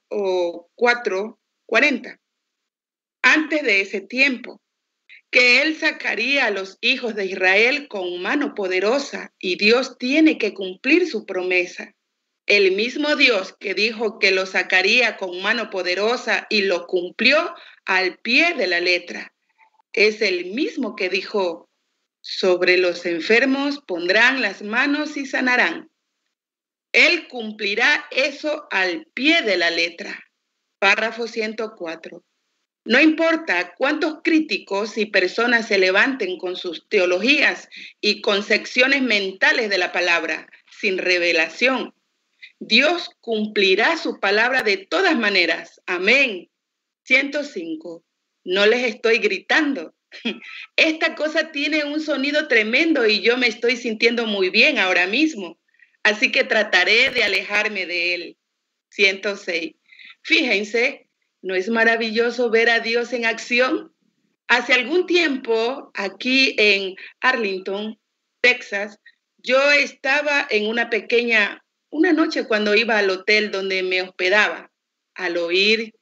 440, antes de ese tiempo, que él sacaría a los hijos de Israel con mano poderosa y Dios tiene que cumplir su promesa. El mismo Dios que dijo que lo sacaría con mano poderosa y lo cumplió al pie de la letra, es el mismo que dijo, sobre los enfermos pondrán las manos y sanarán. Él cumplirá eso al pie de la letra. Párrafo 104. No importa cuántos críticos y personas se levanten con sus teologías y concepciones mentales de la palabra, sin revelación, Dios cumplirá su palabra de todas maneras. Amén. 105. No les estoy gritando. Esta cosa tiene un sonido tremendo y yo me estoy sintiendo muy bien ahora mismo. Así que trataré de alejarme de él. 106. Fíjense, ¿no es maravilloso ver a Dios en acción? Hace algún tiempo, aquí en Arlington, Texas, yo estaba en una noche cuando iba al hotel donde me hospedaba, al oí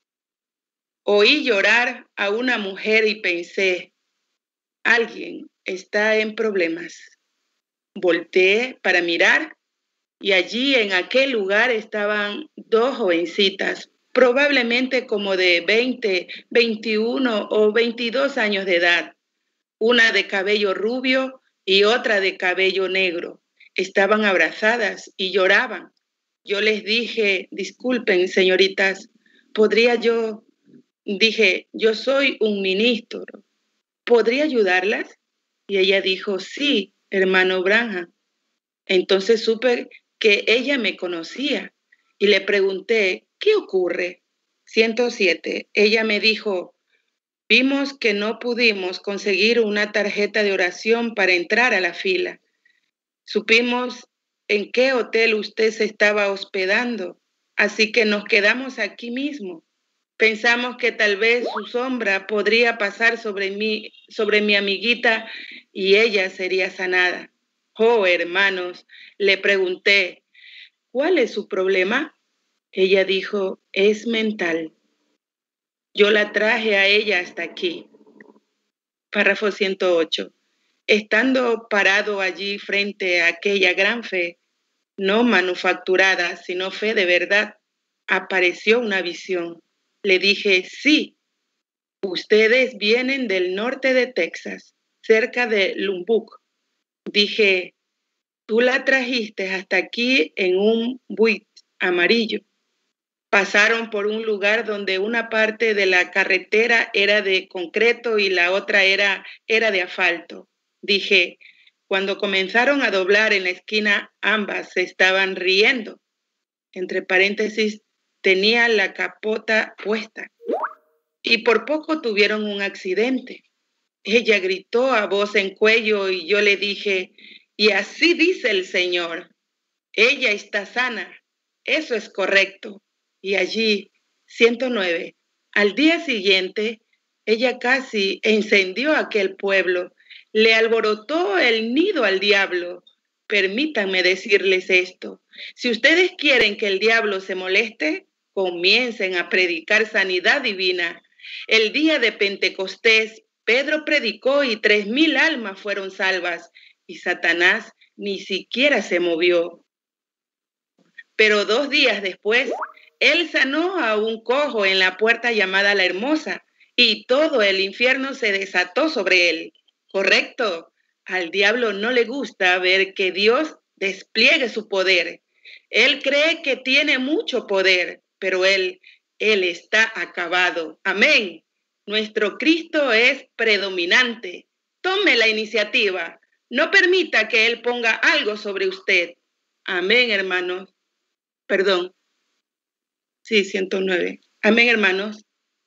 llorar a una mujer y pensé, alguien está en problemas. Volteé para mirar y allí en aquel lugar estaban dos jovencitas, probablemente como de 20, 21 o 22 años de edad, una de cabello rubio y otra de cabello negro. Estaban abrazadas y lloraban. Yo les dije, disculpen, señoritas, dije, yo soy un ministro, ¿podría ayudarlas? Y ella dijo, sí, hermano Branham. Entonces supe que ella me conocía y le pregunté, ¿qué ocurre? 107. Ella me dijo, vimos que no pudimos conseguir una tarjeta de oración para entrar a la fila. Supimos en qué hotel usted se estaba hospedando, así que nos quedamos aquí mismo. Pensamos que tal vez su sombra podría pasar sobre mi amiguita y ella sería sanada. Oh, hermanos, le pregunté, ¿cuál es su problema? Ella dijo, es mental. Yo la traje a ella hasta aquí. Párrafo 108. Estando parado allí frente a aquella gran fe, no manufacturada, sino fe de verdad. Apareció una visión. Le dije, sí, ustedes vienen del norte de Texas, cerca de Lubbock. Dije, tú la trajiste hasta aquí en un Buick amarillo. Pasaron por un lugar donde una parte de la carretera era de concreto y la otra era de asfalto. Dije, cuando comenzaron a doblar en la esquina, ambas se estaban riendo. Entre paréntesis, tenía la capota puesta. Y por poco tuvieron un accidente. Ella gritó a voz en cuello y yo le dije, y así dice el Señor, ella está sana, eso es correcto. Y allí, 109, al día siguiente, ella casi encendió aquel pueblo, le alborotó el nido al diablo. Permítanme decirles esto, si ustedes quieren que el diablo se moleste, comiencen a predicar sanidad divina. El día de Pentecostés, Pedro predicó y 3,000 almas fueron salvas, y Satanás ni siquiera se movió. Pero 2 días después, él sanó a un cojo en la puerta llamada La Hermosa, y todo el infierno se desató sobre él. ¿Correcto? Al diablo no le gusta ver que Dios despliegue su poder. Él cree que tiene mucho poder, pero él está acabado. Amén. Nuestro Cristo es predominante. Tome la iniciativa. No permita que Él ponga algo sobre usted. Amén, hermanos. Perdón. Sí, 109. Amén, hermanos.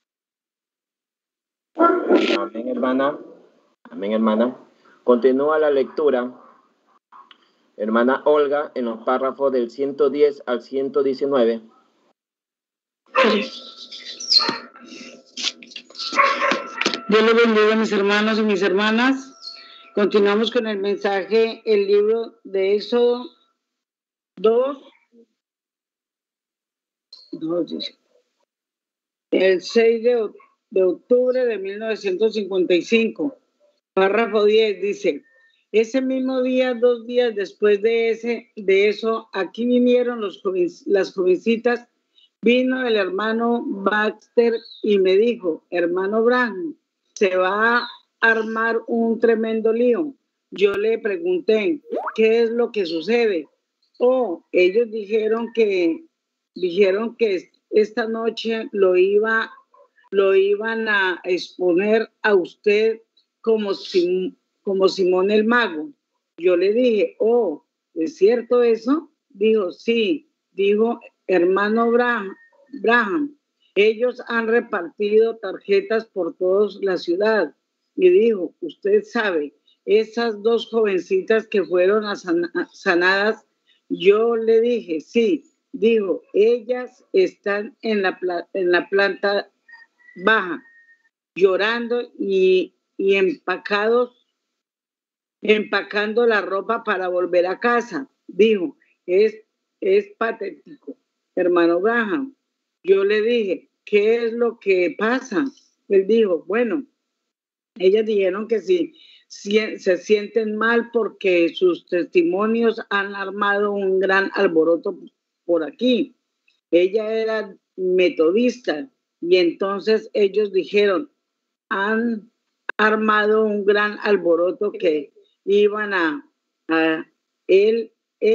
Amén, hermana. Amén, hermana. Continúa la lectura. Hermana Olga, en los párrafos del 110 al 119. Dios les bendiga, mis hermanos y mis hermanas. Continuamos con el mensaje, el libro de Éxodo 2, el 6 de octubre de 1955. Párrafo 10 dice, ese mismo día, 2 días después de eso, aquí vinieron las jovencitas. Vino el hermano Baxter y me dijo, hermano Branham, se va a armar un tremendo lío. Yo le pregunté, ¿qué es lo que sucede? Ellos dijeron que esta noche lo iban a exponer a usted como Simón el Mago. Yo le dije, ¿es cierto eso? Dijo, sí. Dijo, hermano Branham, ellos han repartido tarjetas por toda la ciudad. Y dijo, usted sabe, esas 2 jovencitas que fueron sanadas, yo le dije, sí. Dijo, ellas están en la planta baja, llorando y empacando la ropa para volver a casa. Dijo, es patético, hermano Branham. Yo le dije, ¿qué es lo que pasa? Él dijo, bueno, ellas dijeron que sí, se sienten mal porque sus testimonios han armado un gran alboroto por aquí. Ella era metodista y entonces ellos dijeron, han armado un gran alboroto que iban a el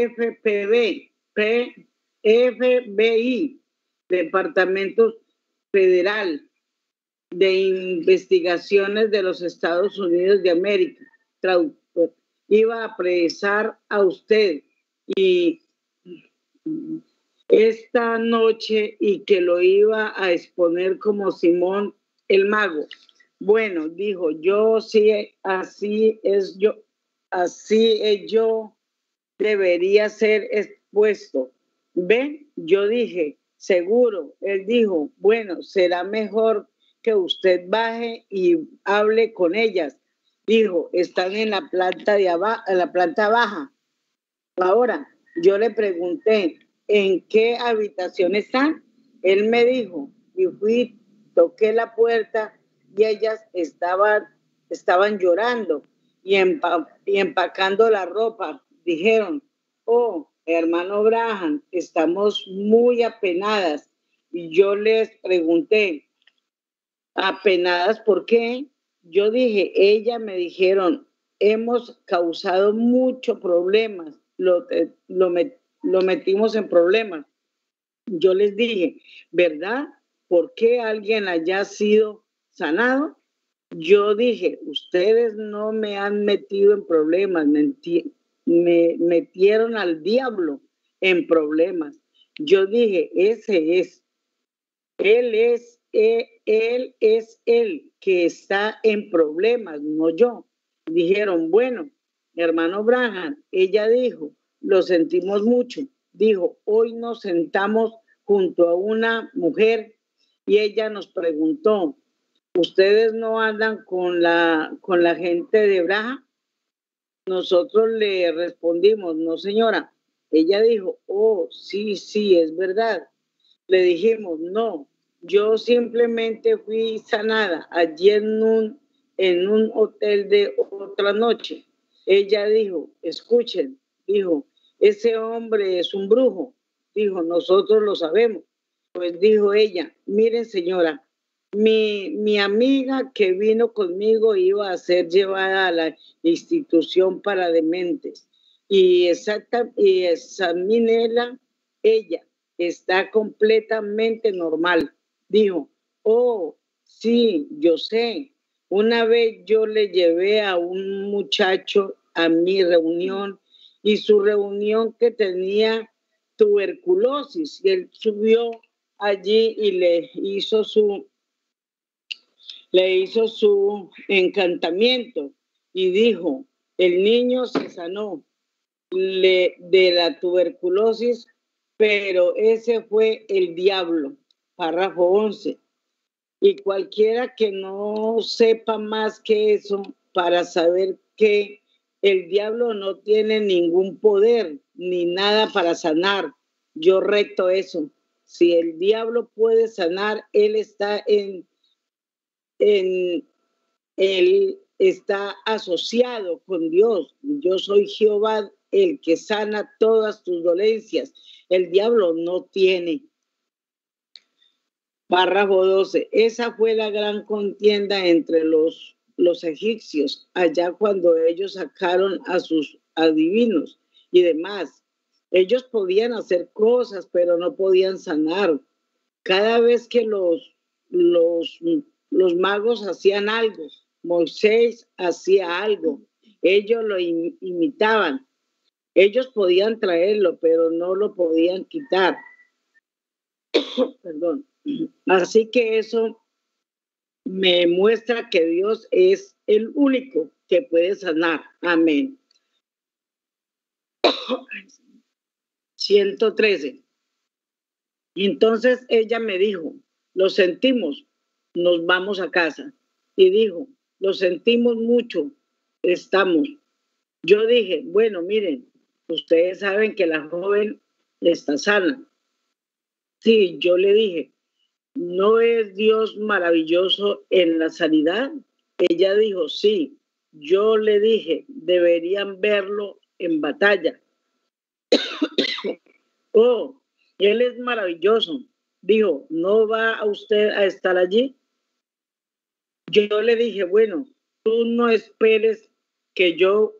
FBI, Departamento Federal de Investigaciones de los Estados Unidos de América, traductor, iba a apresar a usted y esta noche y que lo iba a exponer como Simón el Mago. Bueno, dijo, yo sí, así es yo debería ser expuesto. ¿Ven? Yo dije, seguro. Él dijo, bueno, será mejor que usted baje y hable con ellas. Dijo, están en la planta baja. Ahora, yo le pregunté, ¿en qué habitación están? Él me dijo, y fui, toqué la puerta y ellas estaban llorando y empacando la ropa. Dijeron, hermano Braham, estamos muy apenadas. Y yo les pregunté, ¿apenadas por qué? Yo dije, ella me dijeron, hemos causado muchos problemas, lo metimos en problemas. Yo les dije, ¿verdad? ¿Por qué alguien haya sido sanado? Yo dije, ustedes no me han metido en problemas, me metieron al diablo en problemas. Yo dije, ese es, él es el que está en problemas, no yo. Dijeron, bueno, hermano Branham, ella dijo, lo sentimos mucho. Dijo, hoy nos sentamos junto a una mujer y ella nos preguntó, ¿ustedes no andan con la gente de Braham? Nosotros le respondimos, no señora. Ella dijo, oh, sí, sí, es verdad. Le dijimos, no, yo simplemente fui sanada allí en un hotel de otra noche. Ella dijo, escuchen, dijo, ese hombre es un brujo. Dijo, nosotros lo sabemos. Pues dijo ella, miren señora, mi amiga que vino conmigo iba a ser llevada a la institución para dementes y examinéla ella está completamente normal. Dijo, oh, sí, yo sé. Una vez yo le llevé a un muchacho a mi reunión y su reunión que tenía tuberculosis y él subió allí y le hizo su encantamiento y dijo, el niño se sanó de la tuberculosis, pero ese fue el diablo, párrafo 11. Y cualquiera que no sepa más que eso para saber que el diablo no tiene ningún poder ni nada para sanar, yo reto eso. Si el diablo puede sanar, él está asociado con Dios. Yo soy Jehová, el que sana todas tus dolencias. El diablo no tiene. Párrafo 12. Esa fue la gran contienda entre los egipcios, allá cuando ellos sacaron a sus adivinos y demás. Ellos podían hacer cosas, pero no podían sanar. Cada vez que los magos hacían algo, Moisés hacía algo, ellos lo imitaban. Ellos podían traerlo, pero no lo podían quitar. Perdón. Así que eso me muestra que Dios es el único que puede sanar. Amén. 113. Y entonces ella me dijo, lo sentimos, nos vamos a casa. Y dijo, lo sentimos mucho, estamos. Yo dije, bueno, miren, ustedes saben que la joven está sana. Sí, yo le dije, ¿no es Dios maravilloso en la sanidad? Ella dijo, sí. Yo le dije, deberían verlo en batalla. Oh, él es maravilloso. Dijo, ¿no va a usted a estar allí? Yo le dije, bueno, tú no esperes que yo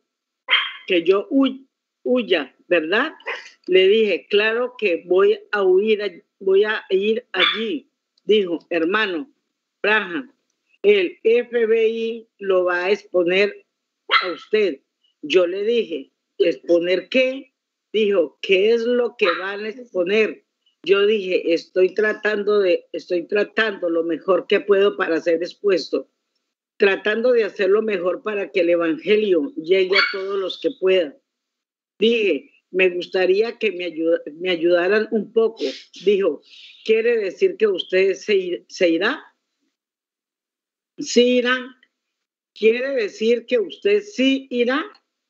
huya, ¿verdad? Le dije, claro que voy a ir allí. Dijo, hermano, Braham, el FBI lo va a exponer a usted. Yo le dije, ¿exponer qué? Dijo, ¿qué es lo que van a exponer? Yo dije, estoy tratando lo mejor que puedo para ser expuesto, tratando de hacer lo mejor para que el evangelio llegue a todos los que puedan. Dije, me gustaría que me ayudaran un poco. Dijo, ¿quiere decir que usted se irá? ¿Sí irá? ¿Quiere decir que usted sí irá?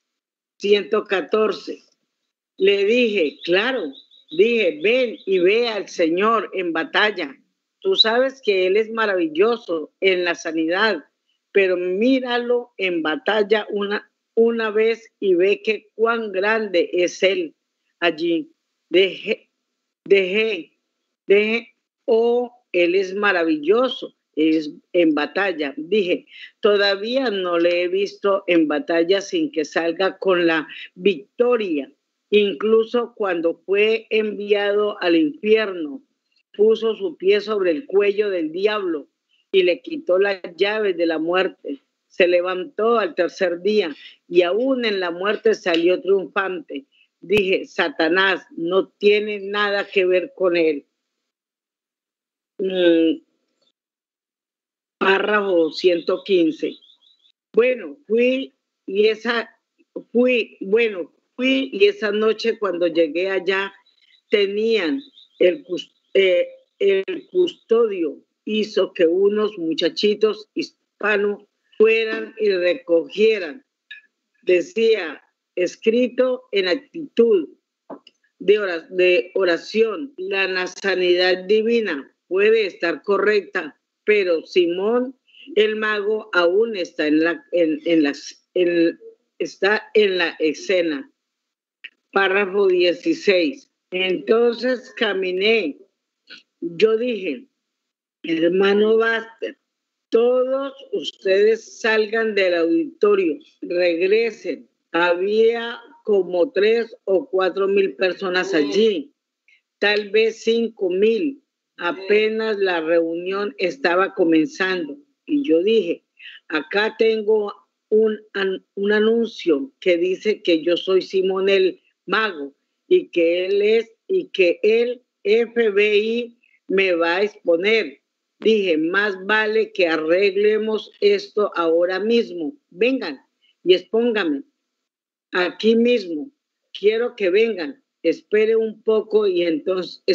114. Le dije, claro. Dije, ven y ve al Señor en batalla. Tú sabes que Él es maravilloso en la sanidad, pero míralo en batalla una vez y ve que cuán grande es Él. allí. Deje, él es maravilloso, es en batalla. Dije, todavía no le he visto en batalla sin que salga con la victoria. Incluso cuando fue enviado al infierno, puso su pie sobre el cuello del diablo y le quitó las llaves de la muerte. Se levantó al tercer día y aún en la muerte salió triunfante. Dije, Satanás no tiene nada que ver con él. Párrafo 115. Bueno, fui y esa noche cuando llegué allá tenían el custodio hizo que unos muchachitos hispanos fueran y recogieran. Decía, escrito en actitud de oración, la sanidad divina puede estar correcta, pero Simón el mago aún está está en la escena. Párrafo 16. Entonces caminé. Yo dije, hermano Baster, todos ustedes salgan del auditorio, regresen. Había como 3 o 4 mil personas allí, tal vez 5 mil. Apenas la reunión estaba comenzando y yo dije, acá tengo un anuncio que dice que yo soy Simón el mago y que el FBI me va a exponer. Dije, más vale que arreglemos esto ahora mismo. Vengan y expónganme aquí mismo. Quiero que vengan. Esperé un poco y entonces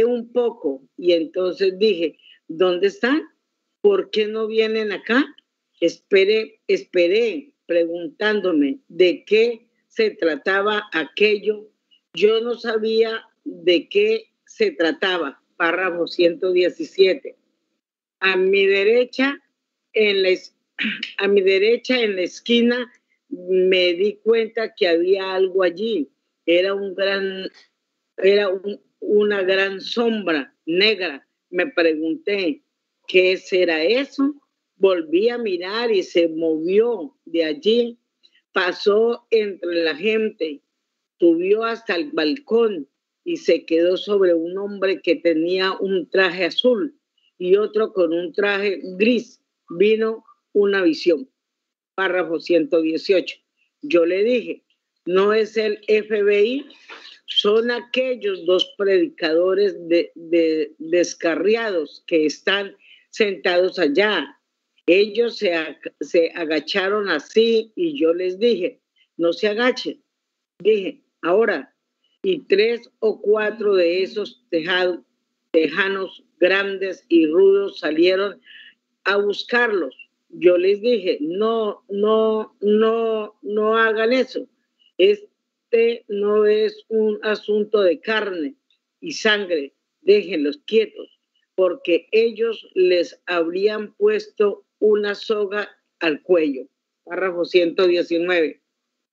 dije, ¿dónde están? ¿Por qué no vienen acá? Esperé preguntándome de qué se trataba aquello. Yo no sabía de qué se trataba. Párrafo 117. A mi derecha en la esquina me di cuenta que había algo allí. Era una gran sombra negra. Me pregunté, ¿qué será eso? Volví a mirar y se movió de allí. Pasó entre la gente, subió hasta el balcón y se quedó sobre un hombre que tenía un traje azul y otro con un traje gris. Vino una visión. Párrafo 118. Yo le dije, no es el FBI, son aquellos 2 predicadores descarriados que están sentados allá. Ellos se agacharon así y yo les dije, no se agachen. Dije, ahora, y 3 o 4 de esos tejanos grandes y rudos salieron a buscarlos. Yo les dije, no hagan eso. Este no es un asunto de carne y sangre. Déjenlos quietos, porque ellos les habrían puesto una soga al cuello. Párrafo 119.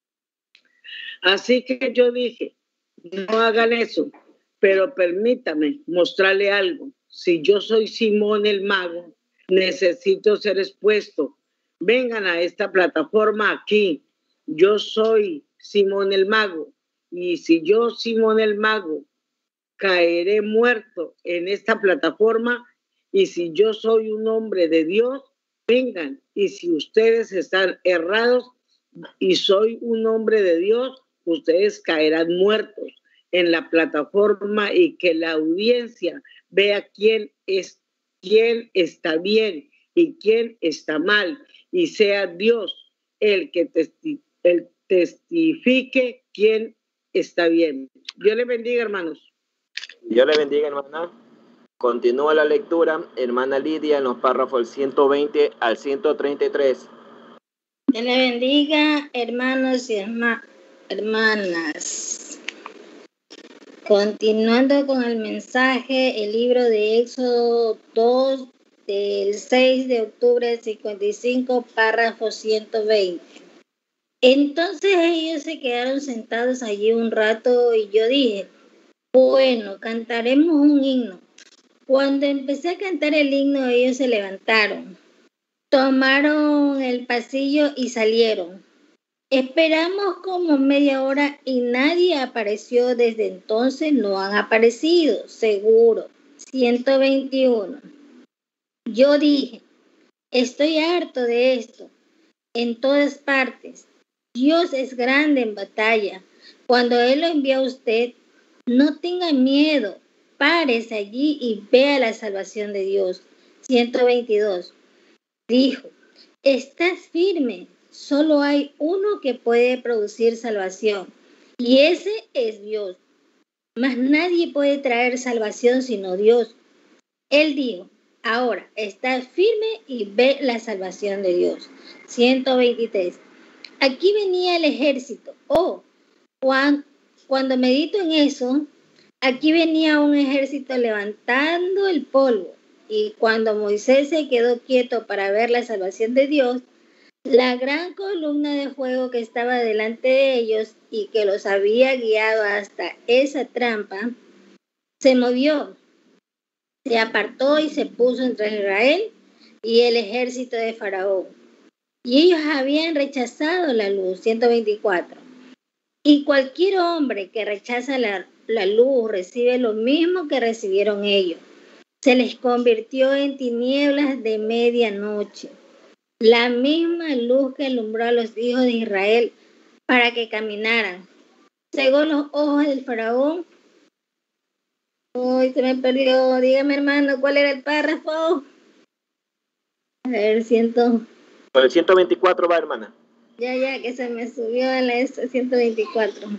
Así que yo dije, no hagan eso, pero permítame mostrarle algo. Si yo soy Simón el mago, necesito ser expuesto. Vengan a esta plataforma aquí. Yo soy Simón el mago. Y si yo, Simón el mago, caeré muerto en esta plataforma, y si yo soy un hombre de Dios, vengan. Y si ustedes están errados y soy un hombre de Dios, ustedes caerán muertos en la plataforma y que la audiencia vea quién está bien y quién está mal, y sea Dios el que testifique quién está bien. Dios les bendiga, hermanos. Dios le bendiga, hermana. Continúa la lectura, hermana Lidia, en los párrafos del 120 al 133. Dios le bendiga, hermanos y hermanas. Continuando con el mensaje, el libro de Éxodo 2, del 6 de octubre del 55, párrafo 120. Entonces ellos se quedaron sentados allí un rato y yo dije, bueno, cantaremos un himno. Cuando empecé a cantar el himno, ellos se levantaron, tomaron el pasillo y salieron. Esperamos como media hora y nadie apareció. Desde entonces no han aparecido, seguro. 121. Yo dije, estoy harto de esto. En todas partes. Dios es grande en batalla. Cuando Él lo envía a usted, no tenga miedo. Párese allí y vea la salvación de Dios. 122. Dijo, estás firme. Solo hay uno que puede producir salvación. Y ese es Dios. Mas nadie puede traer salvación sino Dios. Él dijo, ahora está firme y ve la salvación de Dios. 123. Aquí venía el ejército. Cuando medito en eso, aquí venía un ejército levantando el polvo. Y cuando Moisés se quedó quieto para ver la salvación de Dios, la gran columna de fuego que estaba delante de ellos y que los había guiado hasta esa trampa, se movió, se apartó y se puso entre Israel y el ejército de Faraón. Y ellos habían rechazado la luz. 124. Y cualquier hombre que rechaza la luz recibe lo mismo que recibieron ellos. Se les convirtió en tinieblas de medianoche. La misma luz que alumbró a los hijos de Israel para que caminaran. Cegó los ojos del faraón. Uy, se me perdió. Dígame, hermano, ¿cuál era el párrafo? A ver, Por el 124 va, hermana. Ya, que se me subió a la 124.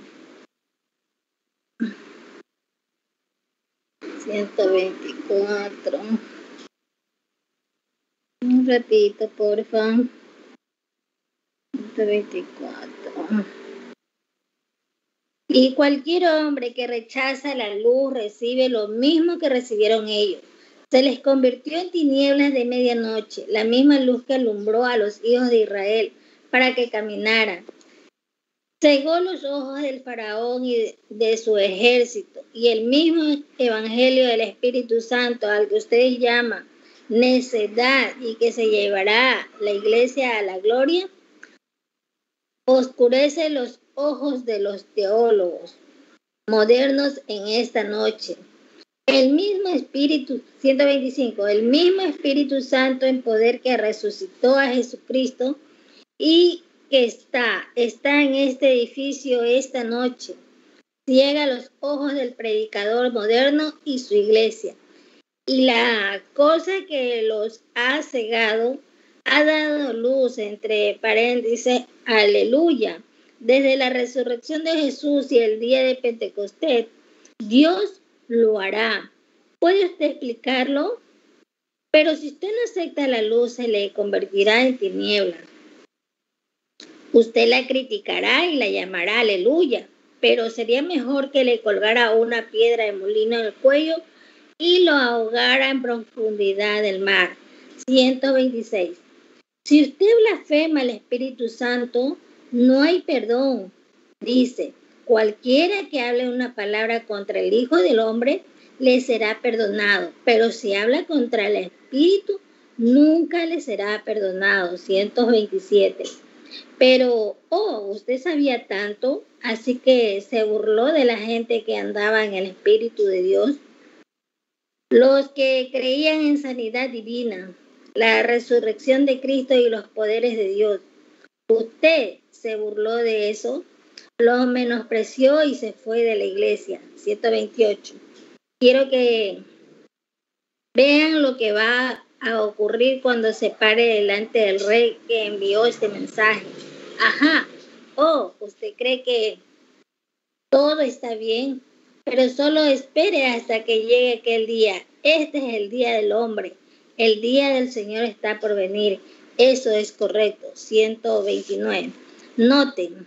124. Un ratito, porfa. 124. Y cualquier hombre que rechaza la luz recibe lo mismo que recibieron ellos. Se les convirtió en tinieblas de medianoche, la misma luz que alumbró a los hijos de Israel para que caminaran. Cegó los ojos del faraón y de su ejército, y el mismo evangelio del Espíritu Santo al que ustedes llaman necedad y que se llevará la iglesia a la gloria, oscurece los ojos de los teólogos modernos en esta noche. El mismo Espíritu, 125, el mismo Espíritu Santo en poder que resucitó a Jesucristo y que está en este edificio esta noche, ciega los ojos del predicador moderno y su iglesia. Y la cosa que los ha cegado ha dado luz, entre paréntesis, aleluya. Desde la resurrección de Jesús y el día de Pentecostés, Dios lo hará. ¿Puede usted explicarlo? Pero si usted no acepta la luz, se le convertirá en tinieblas. Usted la criticará y la llamará aleluya, pero sería mejor que le colgara una piedra de molino en el cuello y lo ahogara en profundidad del mar. 126. Si usted blasfema al Espíritu Santo, no hay perdón. Dice, cualquiera que hable una palabra contra el Hijo del Hombre, le será perdonado. Pero si habla contra el Espíritu, nunca le será perdonado. 127. Pero, usted sabía tanto, así que se burló de la gente que andaba en el Espíritu de Dios. Los que creían en sanidad divina, la resurrección de Cristo y los poderes de Dios. Usted se burló de eso, los menospreció y se fue de la iglesia. 128. Quiero que vean lo que va a ocurrir cuando se pare delante del rey que envió este mensaje. Ajá, usted cree que todo está bien, pero solo espere hasta que llegue aquel día. Este es el día del hombre. El día del Señor está por venir. Eso es correcto. 129. Noten.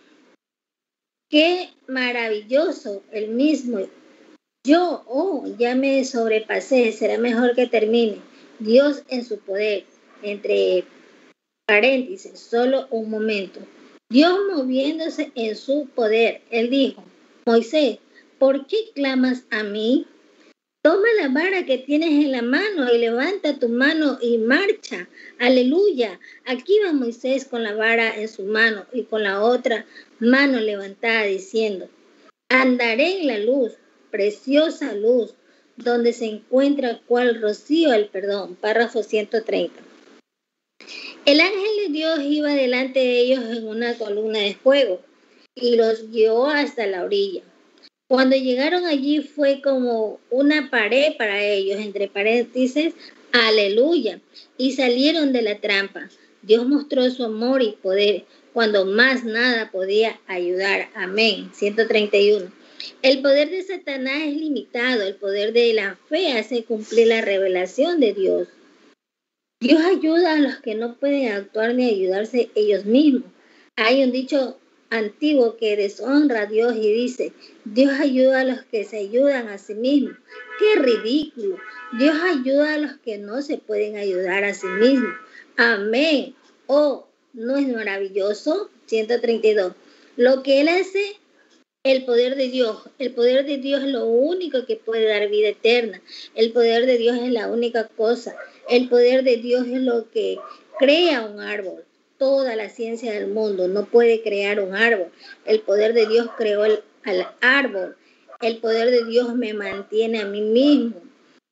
Qué maravilloso el mismo. Yo, ya me sobrepasé. Será mejor que termine. Dios en su poder. Entre paréntesis, solo un momento. Dios moviéndose en su poder. Él dijo, Moisés, ¿por qué clamas a mí? Toma la vara que tienes en la mano y levanta tu mano y marcha. Aleluya. Aquí va Moisés con la vara en su mano y con la otra mano levantada diciendo, andaré en la luz, preciosa luz, donde se encuentra cual rocío el perdón. Párrafo 130. El ángel de Dios iba delante de ellos en una columna de fuego y los guió hasta la orilla. Cuando llegaron allí fue como una pared para ellos, entre paréntesis, aleluya, y salieron de la trampa. Dios mostró su amor y poder cuando más nada podía ayudar. Amén. 131. El poder de Satanás es limitado, el poder de la fe hace cumplir la revelación de Dios. Dios ayuda a los que no pueden actuar ni ayudarse ellos mismos. Hay un dicho antiguo que deshonra a Dios y dice, Dios ayuda a los que se ayudan a sí mismos. ¡Qué ridículo! Dios ayuda a los que no se pueden ayudar a sí mismos. Amén. Oh, ¿no es maravilloso? 132. Lo que Él hace, el poder de Dios. El poder de Dios es lo único que puede dar vida eterna. El poder de Dios es la única cosa. El poder de Dios es lo que crea un árbol. Toda la ciencia del mundo no puede crear un árbol. El poder de Dios creó al árbol. El poder de Dios me mantiene a mí mismo.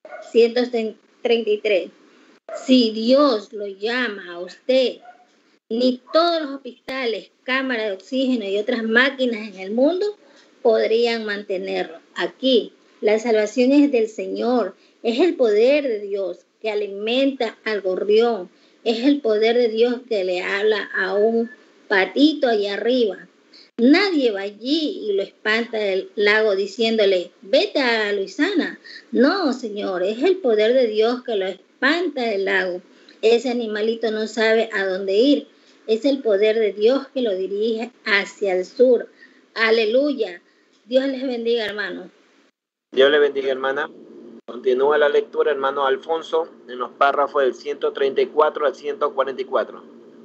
133. Si Dios lo llama a usted, ni todos los hospitales, cámaras de oxígeno y otras máquinas en el mundo podrían mantenerlo. Aquí, la salvación es del Señor. Es el poder de Dios que alimenta al gorrión. Es el poder de Dios que le habla a un patito allá arriba. Nadie va allí y lo espanta del lago diciéndole, vete a Luisiana. No, Señor, es el poder de Dios que lo espanta del lago. Ese animalito no sabe a dónde ir. Es el poder de Dios que lo dirige hacia el sur. Aleluya. Dios les bendiga, hermano. Dios le bendiga, hermana. Continúa la lectura, hermano Alfonso, en los párrafos del 134 al 144.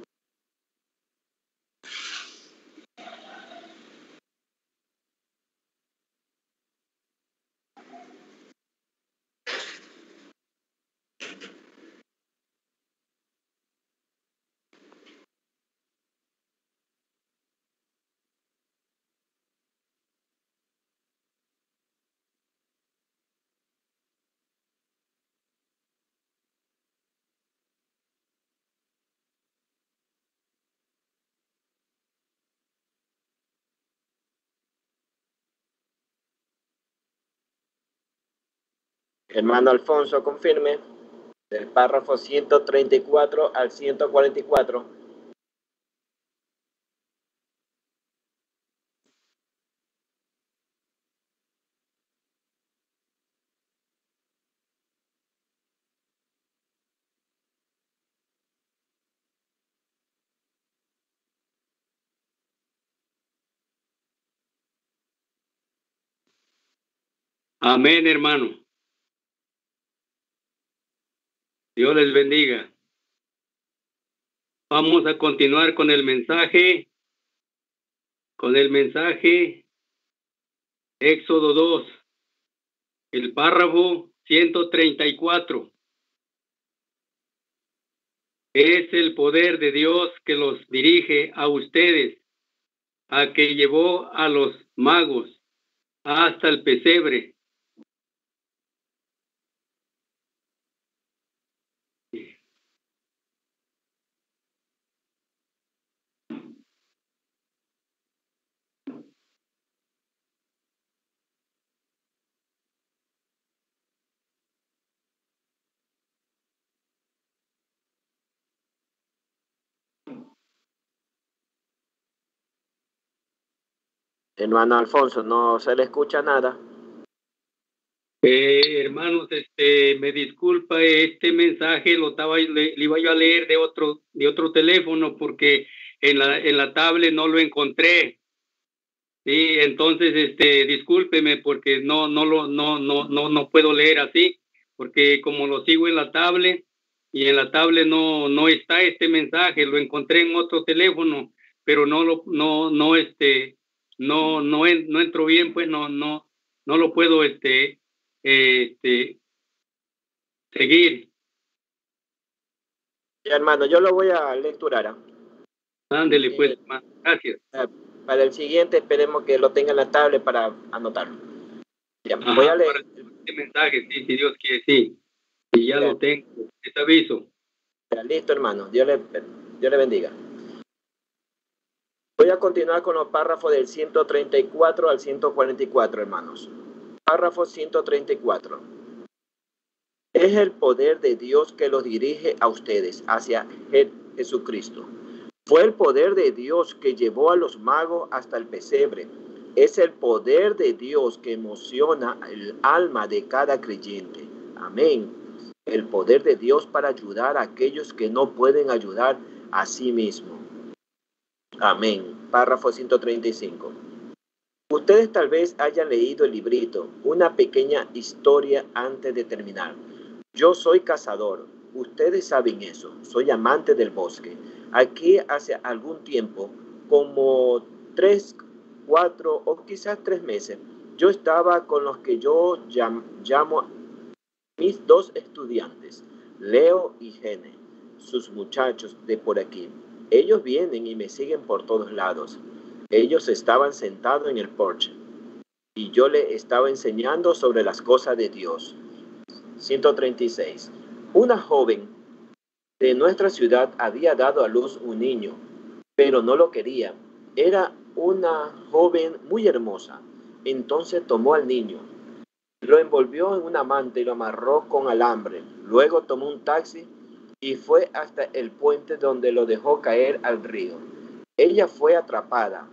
Hermano Alfonso, confirme, del párrafo 134 al 144. Amén, hermano. Dios les bendiga. Vamos a continuar con el mensaje. Éxodo 2, el párrafo 134. Es el poder de Dios que los dirige a ustedes, a que llevó a los magos hasta el pesebre. Hermano Alfonso, no se le escucha nada. Hermanos, me disculpa, este mensaje le iba yo a leer de otro teléfono porque en la tablet no lo encontré. Sí, entonces discúlpeme porque no puedo leer así, porque como lo sigo en la tablet y en la tablet no está este mensaje, lo encontré en otro teléfono, pero no entro bien, pues no lo puedo seguir. Ya, hermano, yo lo voy a lecturar. Ándele, pues, hermano. Gracias. Para el siguiente, esperemos que lo tenga en la tablet para anotarlo. Ya, voy a leer. Este mensaje, sí, si Dios quiere, sí. Y ya lo tengo. Te aviso. Ya, listo, hermano. Dios le bendiga. Voy a continuar con los párrafos del 134 al 144, hermanos. Párrafo 134. Es el poder de Dios que los dirige a ustedes hacia Jesucristo. Fue el poder de Dios que llevó a los magos hasta el pesebre. Es el poder de Dios que emociona el alma de cada creyente. Amén. El poder de Dios para ayudar a aquellos que no pueden ayudar a sí mismos. Amén. Párrafo 135. Ustedes tal vez hayan leído el librito, una pequeña historia antes de terminar. Yo soy cazador. Ustedes saben eso. Soy amante del bosque. Aquí hace algún tiempo, como 3, 4 o quizás 3 meses, yo estaba con los que yo llamo mis 2 estudiantes, Leo y Gene, sus muchachos de por aquí. Ellos vienen y me siguen por todos lados. Ellos estaban sentados en el porche y yo les estaba enseñando sobre las cosas de Dios. 136. Una joven de nuestra ciudad había dado a luz un niño, pero no lo quería. Era una joven muy hermosa. Entonces tomó al niño, lo envolvió en una manta y lo amarró con alambre. Luego tomó un taxi y fue hasta el puente donde lo dejó caer al río. Ella fue atrapada.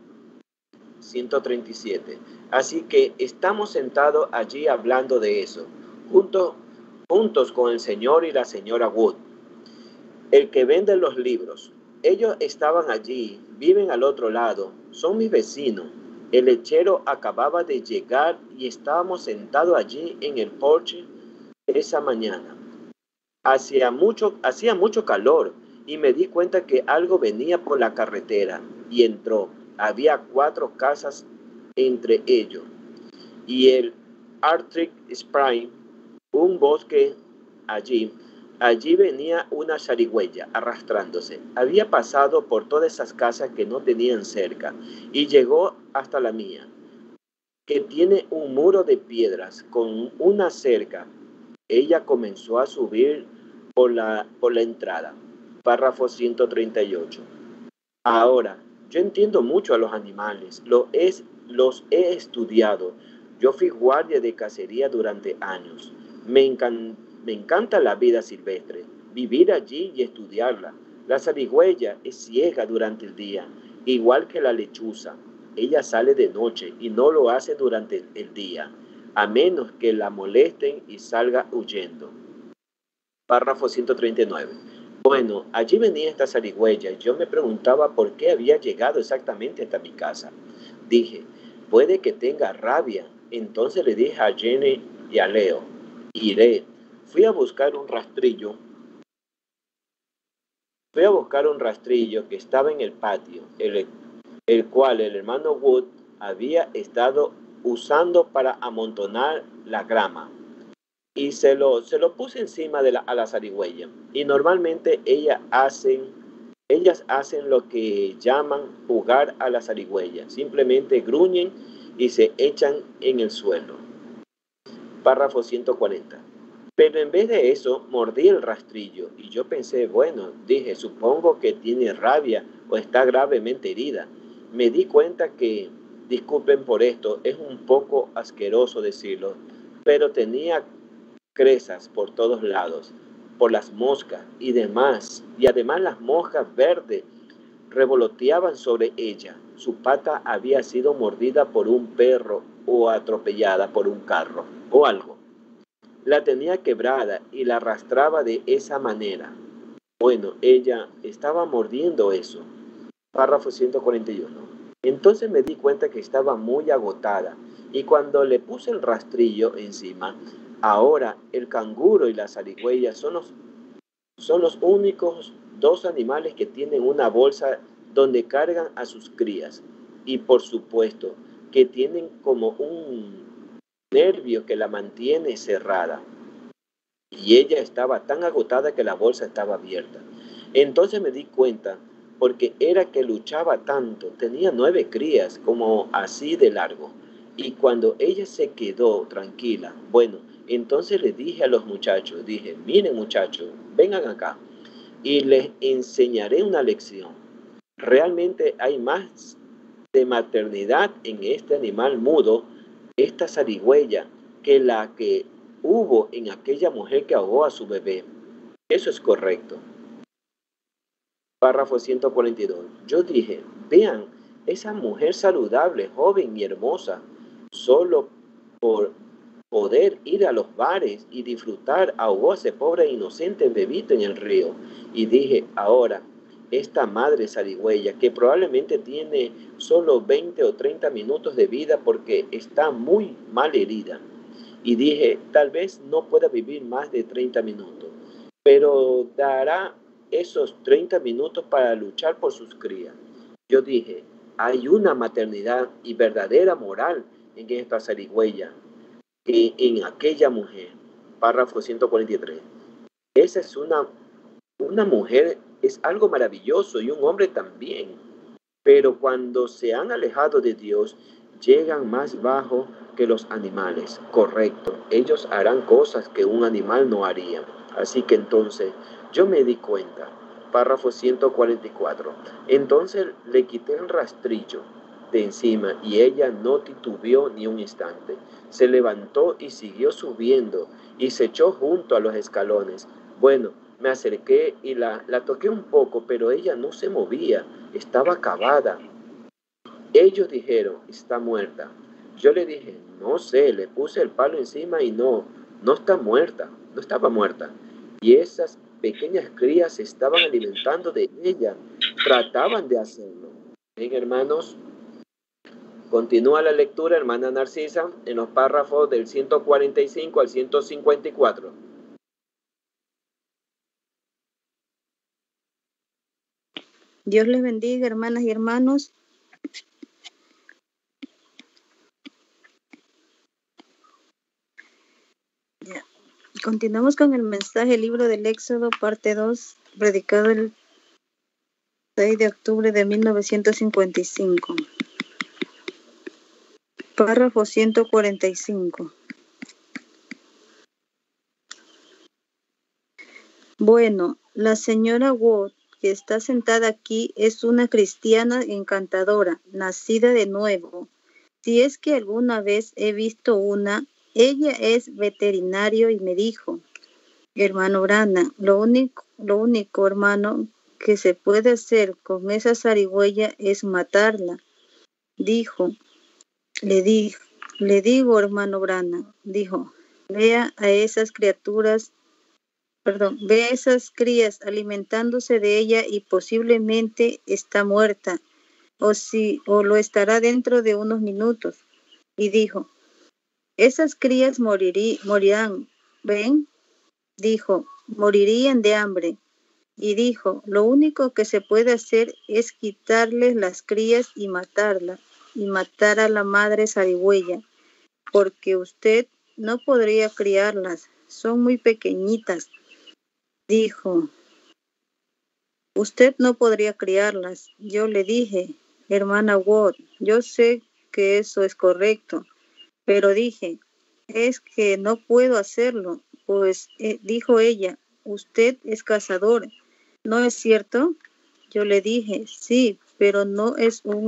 137. Así que estamos sentados allí hablando de eso, juntos con el señor y la señora Wood, el que vende los libros. Ellos estaban allí, viven al otro lado, son mis vecinos. El lechero acababa de llegar y estábamos sentados allí en el porche esa mañana. Hacía mucho calor y me di cuenta que algo venía por la carretera y entró. Había 4 casas entre ellos y el Arctic Spring, un bosque allí. Allí venía una zarigüeya arrastrándose. Había pasado por todas esas casas que no tenían cerca y llegó hasta la mía, que tiene un muro de piedras con una cerca. Ella comenzó a subir por la entrada. Párrafo 138. Ahora, yo entiendo mucho a los animales, los he estudiado. Yo fui guardia de cacería durante años. Me encanta la vida silvestre, vivir allí y estudiarla. La zarigüeya es ciega durante el día, igual que la lechuza. Ella sale de noche y no lo hace durante el día, a menos que la molesten y salga huyendo. Párrafo 139. Bueno, allí venía esta zarigüeya y yo me preguntaba por qué había llegado exactamente hasta mi casa. Dije, puede que tenga rabia. Entonces le dije a Jenny y a Leo, iré. Fui a buscar un rastrillo que estaba en el patio, el cual el hermano Wood había estado usando para amontonar la grama. Y se lo puse encima a la zarigüeya. Y normalmente ellas hacen lo que llaman jugar a la zarigüeya. Simplemente gruñen y se echan en el suelo. Párrafo 140. Pero en vez de eso, mordí el rastrillo y yo pensé, dije, supongo que tiene rabia o está gravemente herida. Me di cuenta que, disculpen por esto, es un poco asqueroso decirlo, pero tenía cresas por todos lados, por las moscas y demás. Y además las moscas verdes revoloteaban sobre ella. Su pata había sido mordida por un perro o atropellada por un carro o algo. La tenía quebrada y la arrastraba de esa manera. Ella estaba mordiendo eso. Párrafo 141. Entonces me di cuenta que estaba muy agotada y cuando le puse el rastrillo encima, ahora el canguro y la zarigüeya son los únicos 2 animales que tienen una bolsa donde cargan a sus crías. Y por supuesto que tienen como un nervio que la mantiene cerrada. Y ella estaba tan agotada que la bolsa estaba abierta. Entonces me di cuenta, porque era que luchaba tanto, tenía 9 crías, como así de largo. Y cuando ella se quedó tranquila, bueno, entonces le dije a los muchachos, dije, miren muchachos, vengan acá y les enseñaré una lección. Realmente hay más de maternidad en este animal mudo, esta zarigüeya, que la que hubo en aquella mujer que ahogó a su bebé. Eso es correcto. Párrafo 142. Yo dije, vean, esa mujer saludable, joven y hermosa, solo por poder ir a los bares y disfrutar, ahogó a ese pobre inocente bebito en el río. Y dije, ahora, esta madre zarigüeya, que probablemente tiene solo 20 o 30 minutos de vida porque está muy mal herida. Y dije, tal vez no pueda vivir más de 30 minutos, pero dará esos 30 minutos para luchar por sus crías. Yo dije, hay una maternidad y verdadera moral en esta zarigüeya que en aquella mujer. Párrafo 143. Esa es una mujer, es algo maravilloso, y un hombre también. Pero cuando se han alejado de Dios, llegan más bajo que los animales. Correcto, ellos harán cosas que un animal no haría. Así que entonces yo me di cuenta. Párrafo 144. Entonces le quité el rastrillo de encima y ella no titubeó ni un instante. Se levantó y siguió subiendo y se echó junto a los escalones. Bueno, me acerqué y la toqué un poco, pero ella no se movía, estaba acabada. Ellos dijeron, está muerta. Yo le dije, no sé, le puse el palo encima y no está muerta, no estaba muerta. Y esas pequeñas crías se estaban alimentando de ella, trataban de hacerlo. Bien, hermanos, continúa la lectura, hermana Narcisa, en los párrafos del 145 al 154. Dios les bendiga, hermanas y hermanos. Ya. Continuamos con el mensaje, libro del Éxodo, parte 2, predicado el 6 de octubre de 1955. Párrafo 145. Bueno, la señora Watt, que está sentada aquí, es una cristiana encantadora, nacida de nuevo. Si es que alguna vez he visto una, ella es veterinario y me dijo, hermano Brana, lo único, hermano, que se puede hacer con esa zarigüeya es matarla. Le digo, hermano Brana, dijo, vea a esas crías alimentándose de ella y posiblemente está muerta, o lo estará dentro de unos minutos. Y dijo, esas crías morirán, ¿ven? Dijo, morirían de hambre. Y dijo, lo único que se puede hacer es quitarles las crías y matarla, y matar a la madre zarigüeya, porque usted no podría criarlas, son muy pequeñitas. Dijo, usted no podría criarlas. Yo le dije, hermana Watt, yo sé que eso es correcto, pero dije, es que no puedo hacerlo, pues dijo ella, usted es cazador, ¿no es cierto? Yo le dije, sí, pero no es un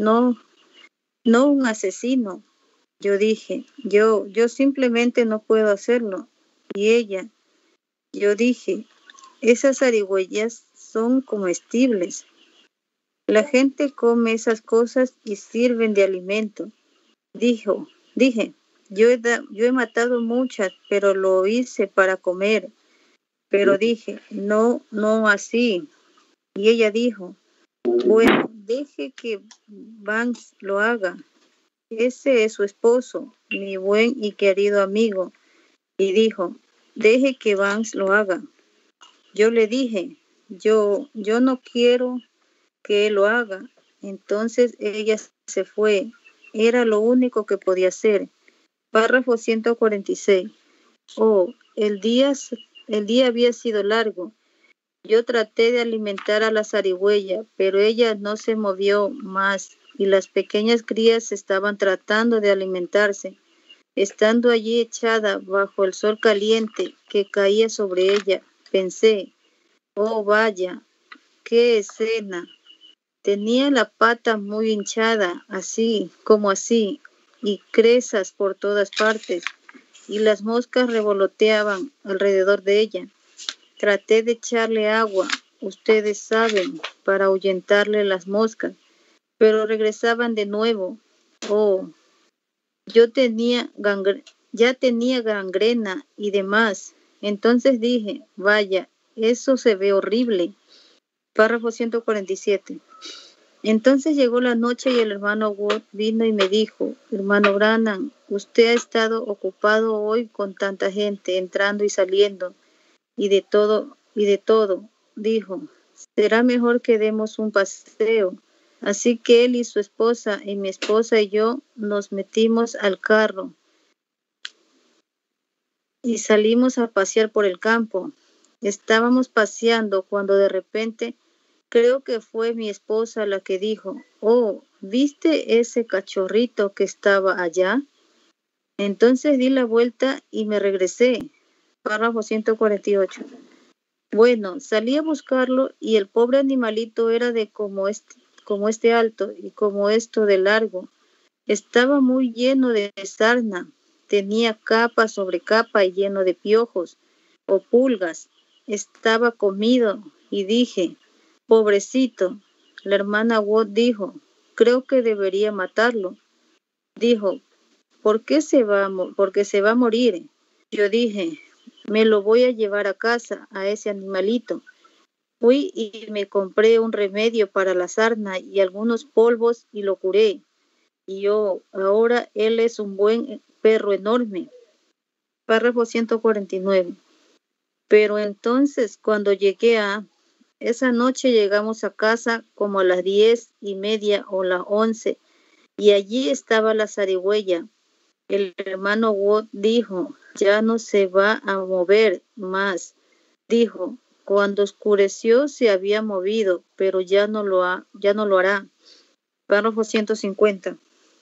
asesino. Yo dije, yo simplemente no puedo hacerlo. Y ella, yo dije, esas zarigüeyas son comestibles. La gente come esas cosas y sirven de alimento. Dije, yo he matado muchas, pero lo hice para comer. Pero dije, no así. Y ella dijo, bueno, deje que Vance lo haga. Ese es su esposo, mi buen y querido amigo. Y dijo, deje que Vance lo haga. Yo le dije, yo no quiero que él lo haga. Entonces ella se fue. Era lo único que podía hacer. Párrafo 146. El día había sido largo. Yo traté de alimentar a la zarigüeya, pero ella no se movió más y las pequeñas crías estaban tratando de alimentarse. Estando allí echada bajo el sol caliente que caía sobre ella, pensé, oh vaya, qué escena. Tenía la pata muy hinchada, así, y cresas por todas partes, y las moscas revoloteaban alrededor de ella. Traté de echarle agua, ustedes saben, para ahuyentarle las moscas, pero regresaban de nuevo. Ya tenía gangrena y demás. Entonces dije, vaya, eso se ve horrible. Párrafo 147. Entonces llegó la noche y el hermano Wood vino y me dijo, hermano Branham, usted ha estado ocupado hoy con tanta gente entrando y saliendo y de todo, dijo, será mejor que demos un paseo. Así que él y su esposa y mi esposa y yo nos metimos al carro y salimos a pasear por el campo. Estábamos paseando cuando de repente creo que fue mi esposa la que dijo, ¿viste ese cachorrito que estaba allá? Entonces di la vuelta y me regresé. Párrafo 148. Bueno, salí a buscarlo y el pobre animalito era de como este alto y como esto de largo. Estaba muy lleno de sarna. Tenía capa sobre capa y lleno de piojos o pulgas. Estaba comido y dije, pobrecito. La hermana Watt dijo, creo que debería matarlo. Dijo, porque se va a morir. Yo dije, me lo voy a llevar a casa, a ese animalito. Fui y me compré un remedio para la sarna y algunos polvos y lo curé. Y ahora él es un buen perro enorme. Párrafo 149. Pero entonces, cuando esa noche llegamos a casa como a las 10:30 o las 11, y allí estaba la zarigüeya. El hermano Watt dijo, ya no se va a mover más. Dijo, cuando oscureció se había movido, pero ya no lo hará. Párrafo 150.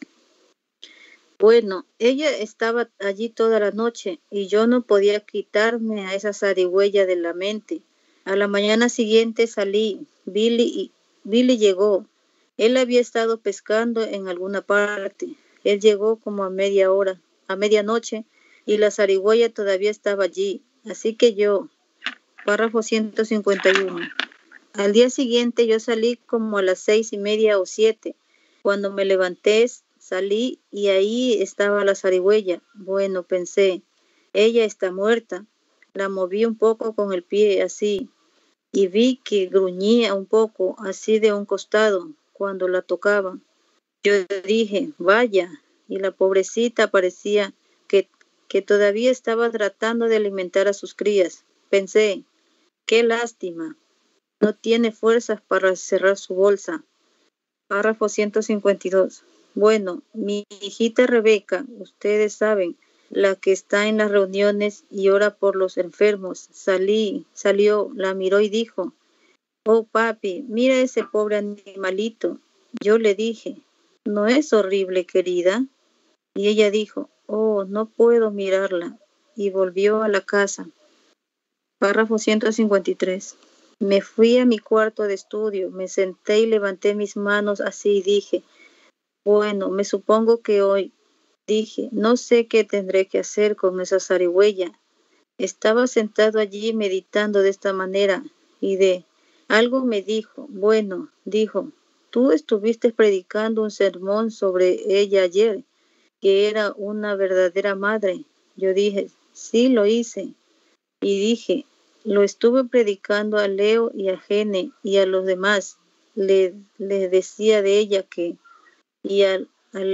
Bueno, ella estaba allí toda la noche y yo no podía quitarme a esa zarigüeya de la mente. A la mañana siguiente salí. Billy llegó. Él había estado pescando en alguna parte. Él llegó como a medianoche, y la zarigüeya todavía estaba allí. Así que párrafo 151. Al día siguiente yo salí como a las 6:30 o 7. Cuando me levanté, salí y ahí estaba la zarigüeya. Bueno, pensé, ella está muerta. La moví un poco con el pie así y vi que gruñía un poco así de un costado cuando la tocaba. Yo dije, vaya, y la pobrecita parecía que todavía estaba tratando de alimentar a sus crías. Pensé, qué lástima, no tiene fuerzas para cerrar su bolsa. Párrafo 152. Bueno, mi hijita Rebeca, ustedes saben, la que está en las reuniones y ora por los enfermos, salió, la miró y dijo, oh papi, mira ese pobre animalito. Yo le dije, ¿no es horrible, querida? Y ella dijo, no puedo mirarla. Y volvió a la casa. Párrafo 153. Me fui a mi cuarto de estudio, me senté y levanté mis manos así y dije, bueno, me supongo que hoy, dije, no sé qué tendré que hacer con esa zarigüeya. Estaba sentado allí meditando de esta manera y algo me dijo, dijo, tú estuviste predicando un sermón sobre ella ayer, que era una verdadera madre. Yo dije, sí, lo hice. Y dije, lo estuve predicando a Leo y a Gene y a los demás. Les decía de ella y al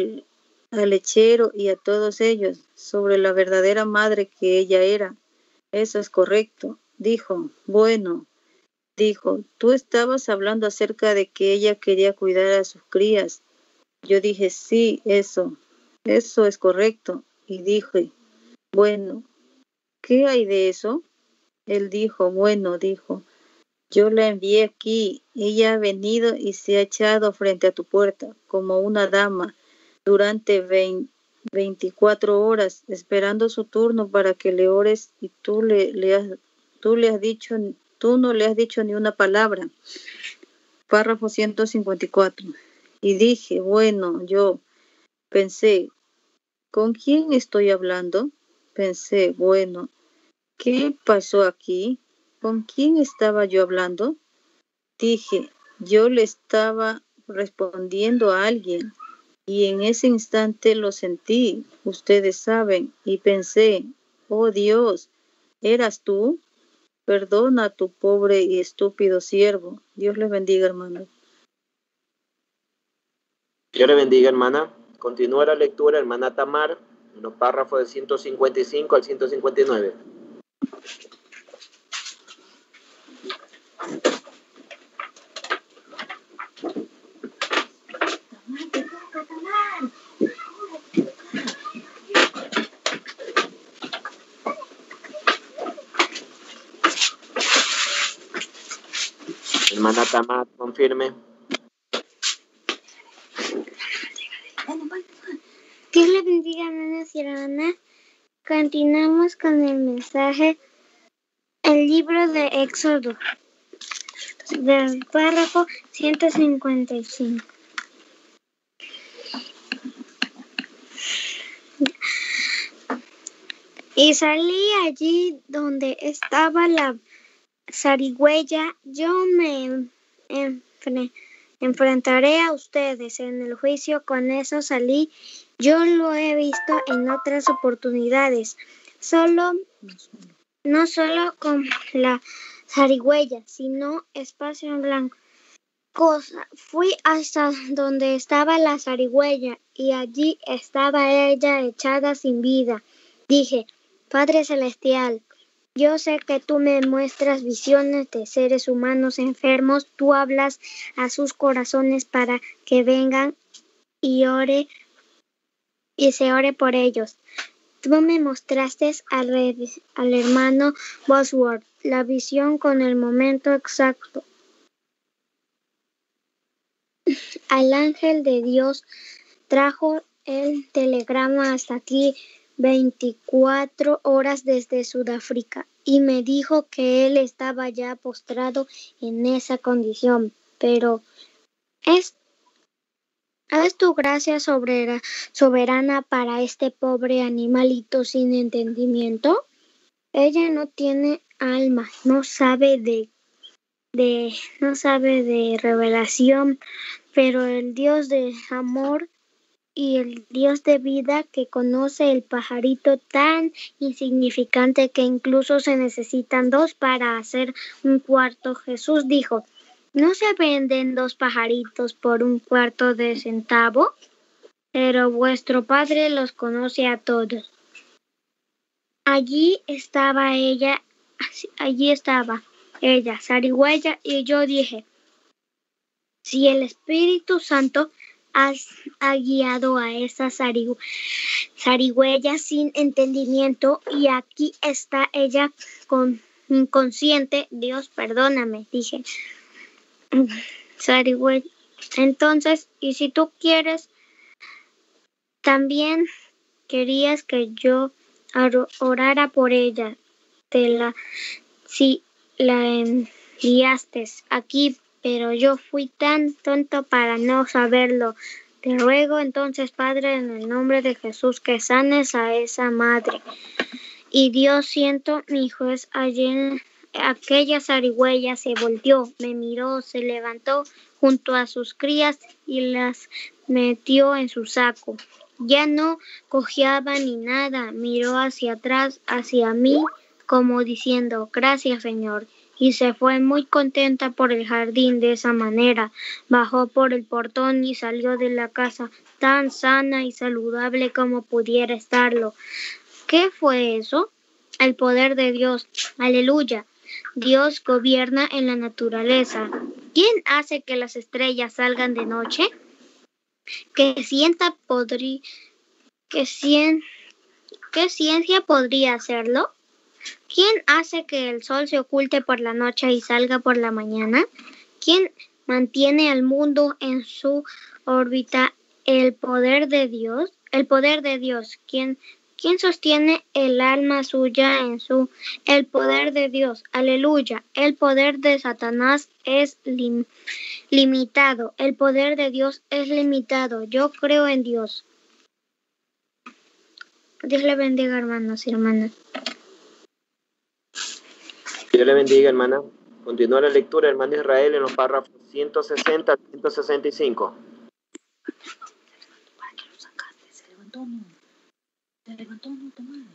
lechero y a todos ellos sobre la verdadera madre que ella era. Eso es correcto. Dijo, bueno, Dijo, tú estabas hablando acerca de que ella quería cuidar a sus crías. Yo dije, sí, eso es correcto. Y dije, bueno, ¿qué hay de eso? Él dijo, yo la envié aquí. Ella ha venido y se ha echado frente a tu puerta como una dama durante 24 horas esperando su turno para que le ores y tú no le has dicho ni una palabra. Párrafo 154. Y dije, bueno, yo pensé, ¿con quién estoy hablando? Pensé, bueno, ¿qué pasó aquí? ¿Con quién estaba yo hablando? Dije, yo le estaba respondiendo a alguien y en ese instante lo sentí, ustedes saben, y pensé, oh Dios, ¿eras tú? Perdona a tu pobre y estúpido siervo. Dios les bendiga, hermanos. Dios le bendiga, hermana. Continúa la lectura, hermana Tamar, en los párrafos de 155 al 159. Hermana Tamar, confirme. Dios le bendiga, hermanos y hermanas. Continuamos con el mensaje, el libro de Éxodo, del párrafo 155. Y salí allí donde estaba la zarigüeya. Yo me enfrentaré a ustedes en el juicio, con eso salí. Yo lo he visto en otras oportunidades, no solo con la zarigüeya, sino espacio en blanco. Fui hasta donde estaba la zarigüeya y allí estaba ella echada sin vida. Dije, Padre Celestial, yo sé que tú me muestras visiones de seres humanos enfermos, tú hablas a sus corazones para que vengan y se ore por ellos. Tú me mostraste al hermano Bosworth la visión con el momento exacto. Al ángel de Dios trajo el telegrama hasta aquí 24 horas desde Sudáfrica y me dijo que él estaba ya postrado en esa condición. Pero ¿es tu gracia soberana para este pobre animalito sin entendimiento? Ella no tiene alma, no sabe de revelación, pero el Dios de amor y el Dios de vida que conoce el pajarito tan insignificante que incluso se necesitan 2 para hacer un cuarto. Jesús dijo, ¿no se venden 2 pajaritos por $0.25 de centavo? Pero vuestro Padre los conoce a todos. Allí estaba ella, zarigüeya, y yo dije, si el Espíritu Santo ha guiado a esa zarigüeya sin entendimiento y aquí está ella inconsciente, Dios perdóname, dije, zarigüeya, entonces, y si tú quieres, también querías que yo orara por ella, si la enviaste aquí, pero yo fui tan tonto para no saberlo. Te ruego entonces, Padre, en el nombre de Jesús, que sanes a esa madre. Y Dios, siento, mi juez, allí aquella zarigüeya se volteó, me miró, se levantó junto a sus crías y las metió en su saco. Ya no cojeaba ni nada, miró hacia atrás, hacia mí, como diciendo, gracias, Señor. Y se fue muy contenta por el jardín de esa manera. Bajó por el portón y salió de la casa tan sana y saludable como pudiera estarlo. ¿Qué fue eso? El poder de Dios. Aleluya. Dios gobierna en la naturaleza. ¿Quién hace que las estrellas salgan de noche? ¿Qué ciencia podría hacerlo? ¿Quién hace que el sol se oculte por la noche y salga por la mañana? ¿Quién mantiene al mundo en su órbita? El poder de Dios. ¿Quién sostiene el alma suya en su... El poder de Dios. Aleluya. El poder de Satanás es limitado. El poder de Dios es limitado. Yo creo en Dios. Dios le bendiga, hermanos y hermanas. Dios le bendiga, hermana. Continúa la lectura, hermano Israel, en los párrafos 160 a 165. Se levantó, no te mueves.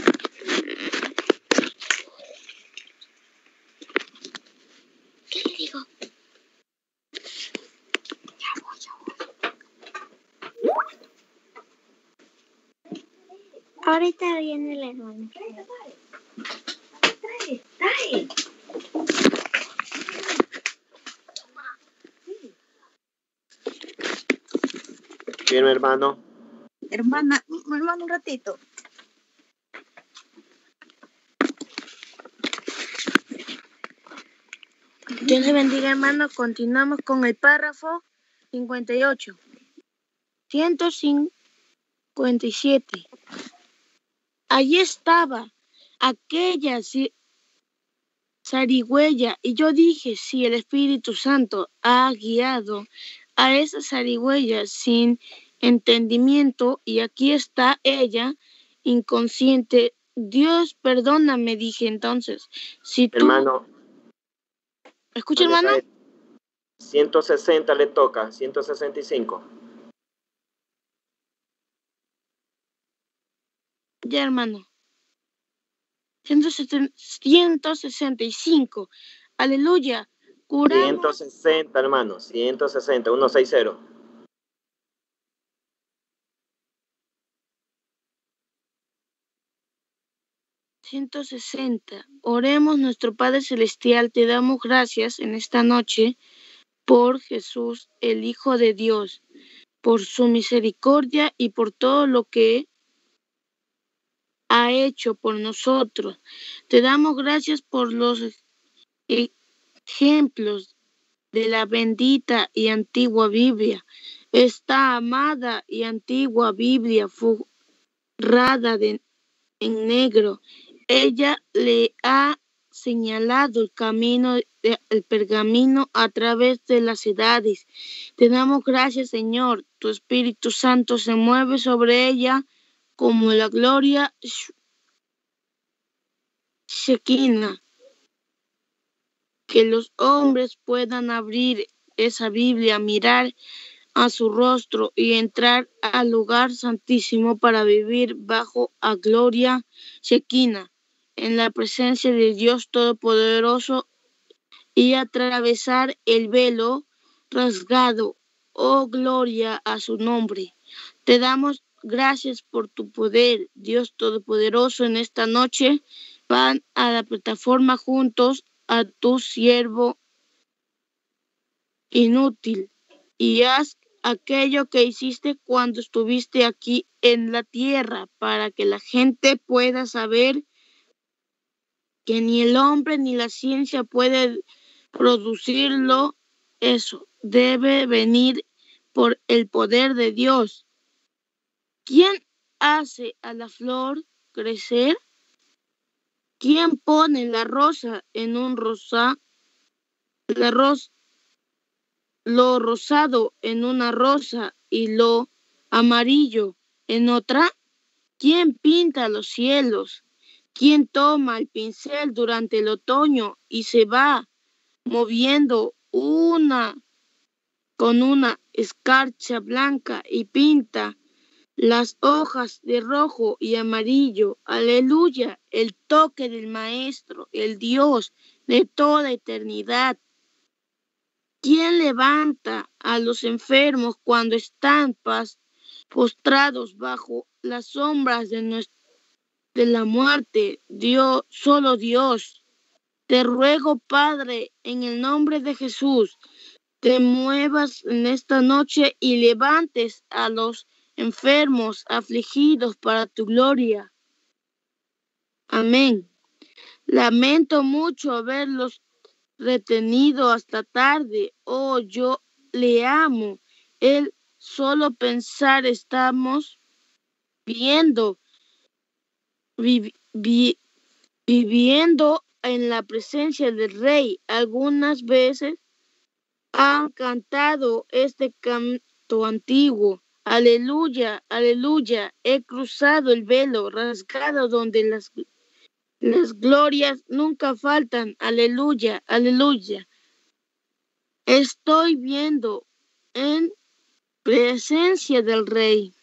¿Qué le digo? Ya voy. Ahorita viene el hermano. Trae. Bien, hermano. Hermano, un ratito. Dios le bendiga, hermano. Continuamos con el párrafo 58. 157. Allí estaba aquella zarigüeya y yo dije, si el Espíritu Santo ha guiado a esa zarigüeya sin entendimiento y aquí está ella inconsciente. Dios, perdóname, dije entonces. Si tú... Hermano. ¿Escucha, hermano? 160 le toca, 165. Ya, hermano. 165. Aleluya. Curamos. 160, hermano. 160, 160. 160. Oremos, nuestro Padre Celestial, te damos gracias en esta noche por Jesús, el Hijo de Dios, por su misericordia y por todo lo que ha hecho por nosotros. Te damos gracias por los ejemplos de la bendita y antigua Biblia. Esta amada y antigua Biblia forrada en negro. Ella le ha señalado el camino, el pergamino a través de las edades. Te damos gracias, Señor. Tu Espíritu Santo se mueve sobre ella como la gloria Shekinah. Que los hombres puedan abrir esa Biblia, mirar a su rostro y entrar al lugar santísimo para vivir bajo a gloria Shekinah, en la presencia de Dios Todopoderoso y atravesar el velo rasgado. Oh, gloria a su nombre. Te damos gracias por tu poder, Dios Todopoderoso. En esta noche van a la plataforma juntos a tu siervo inútil y haz aquello que hiciste cuando estuviste aquí en la tierra para que la gente pueda saber que ni el hombre ni la ciencia puede producirlo. Eso debe venir por el poder de Dios. ¿Quién hace a la flor crecer? ¿Quién pone la rosa en un lo rosado en una rosa y lo amarillo en otra? ¿Quién pinta los cielos? ¿Quién toma el pincel durante el otoño y se va moviendo con una escarcha blanca y pinta las hojas de rojo y amarillo? Aleluya, el toque del Maestro, el Dios de toda eternidad. ¿Quién levanta a los enfermos cuando están postrados bajo las sombras de la muerte? Dios, solo Dios. Te ruego, Padre, en el nombre de Jesús, te muevas en esta noche y levantes a los enfermos, afligidos para tu gloria. Amén. Lamento mucho haberlos retenido hasta tarde. Oh, yo le amo. El solo pensar estamos viviendo en la presencia del Rey. Algunas veces han cantado este canto antiguo. Aleluya, aleluya. He cruzado el velo rasgado donde las glorias nunca faltan. Aleluya, aleluya. Estoy viendo en presencia del Rey.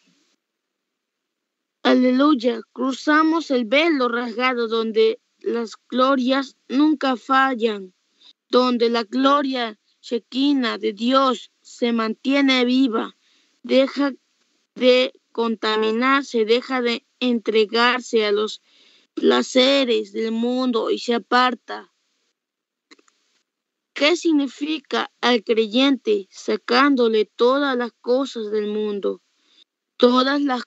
Aleluya. Cruzamos el velo rasgado donde las glorias nunca fallan, donde la gloria Shekinah de Dios se mantiene viva, deja de contaminarse, deja de entregarse a los placeres del mundo y se aparta. ¿Qué significa al creyente sacándole todas las cosas del mundo, todas las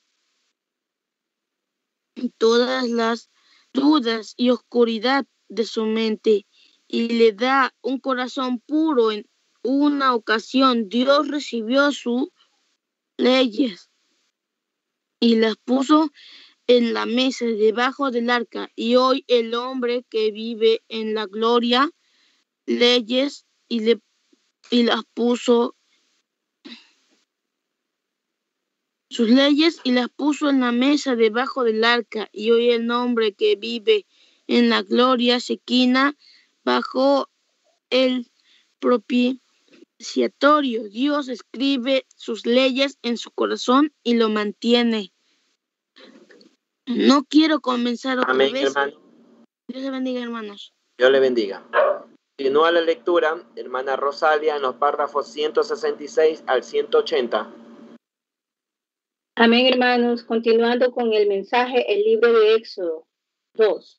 dudas y oscuridad de su mente, y le da un corazón puro? En una ocasión Dios recibió sus leyes y las puso en la mesa debajo del arca, y hoy el hombre que vive en la gloria leyes y las puso sus leyes y las puso en la mesa debajo del arca, y hoy el hombre que vive en la gloria Shekinah bajo el propiciatorio. Dios escribe sus leyes en su corazón y lo mantiene. No quiero comenzar otra Amén, vez. hermano. Dios le bendiga, hermanos. Dios le bendiga. Continúa la lectura, hermana Rosalia, en los párrafos 166 al 180. Amén, hermanos. Continuando con el mensaje, el libro de Éxodo 2,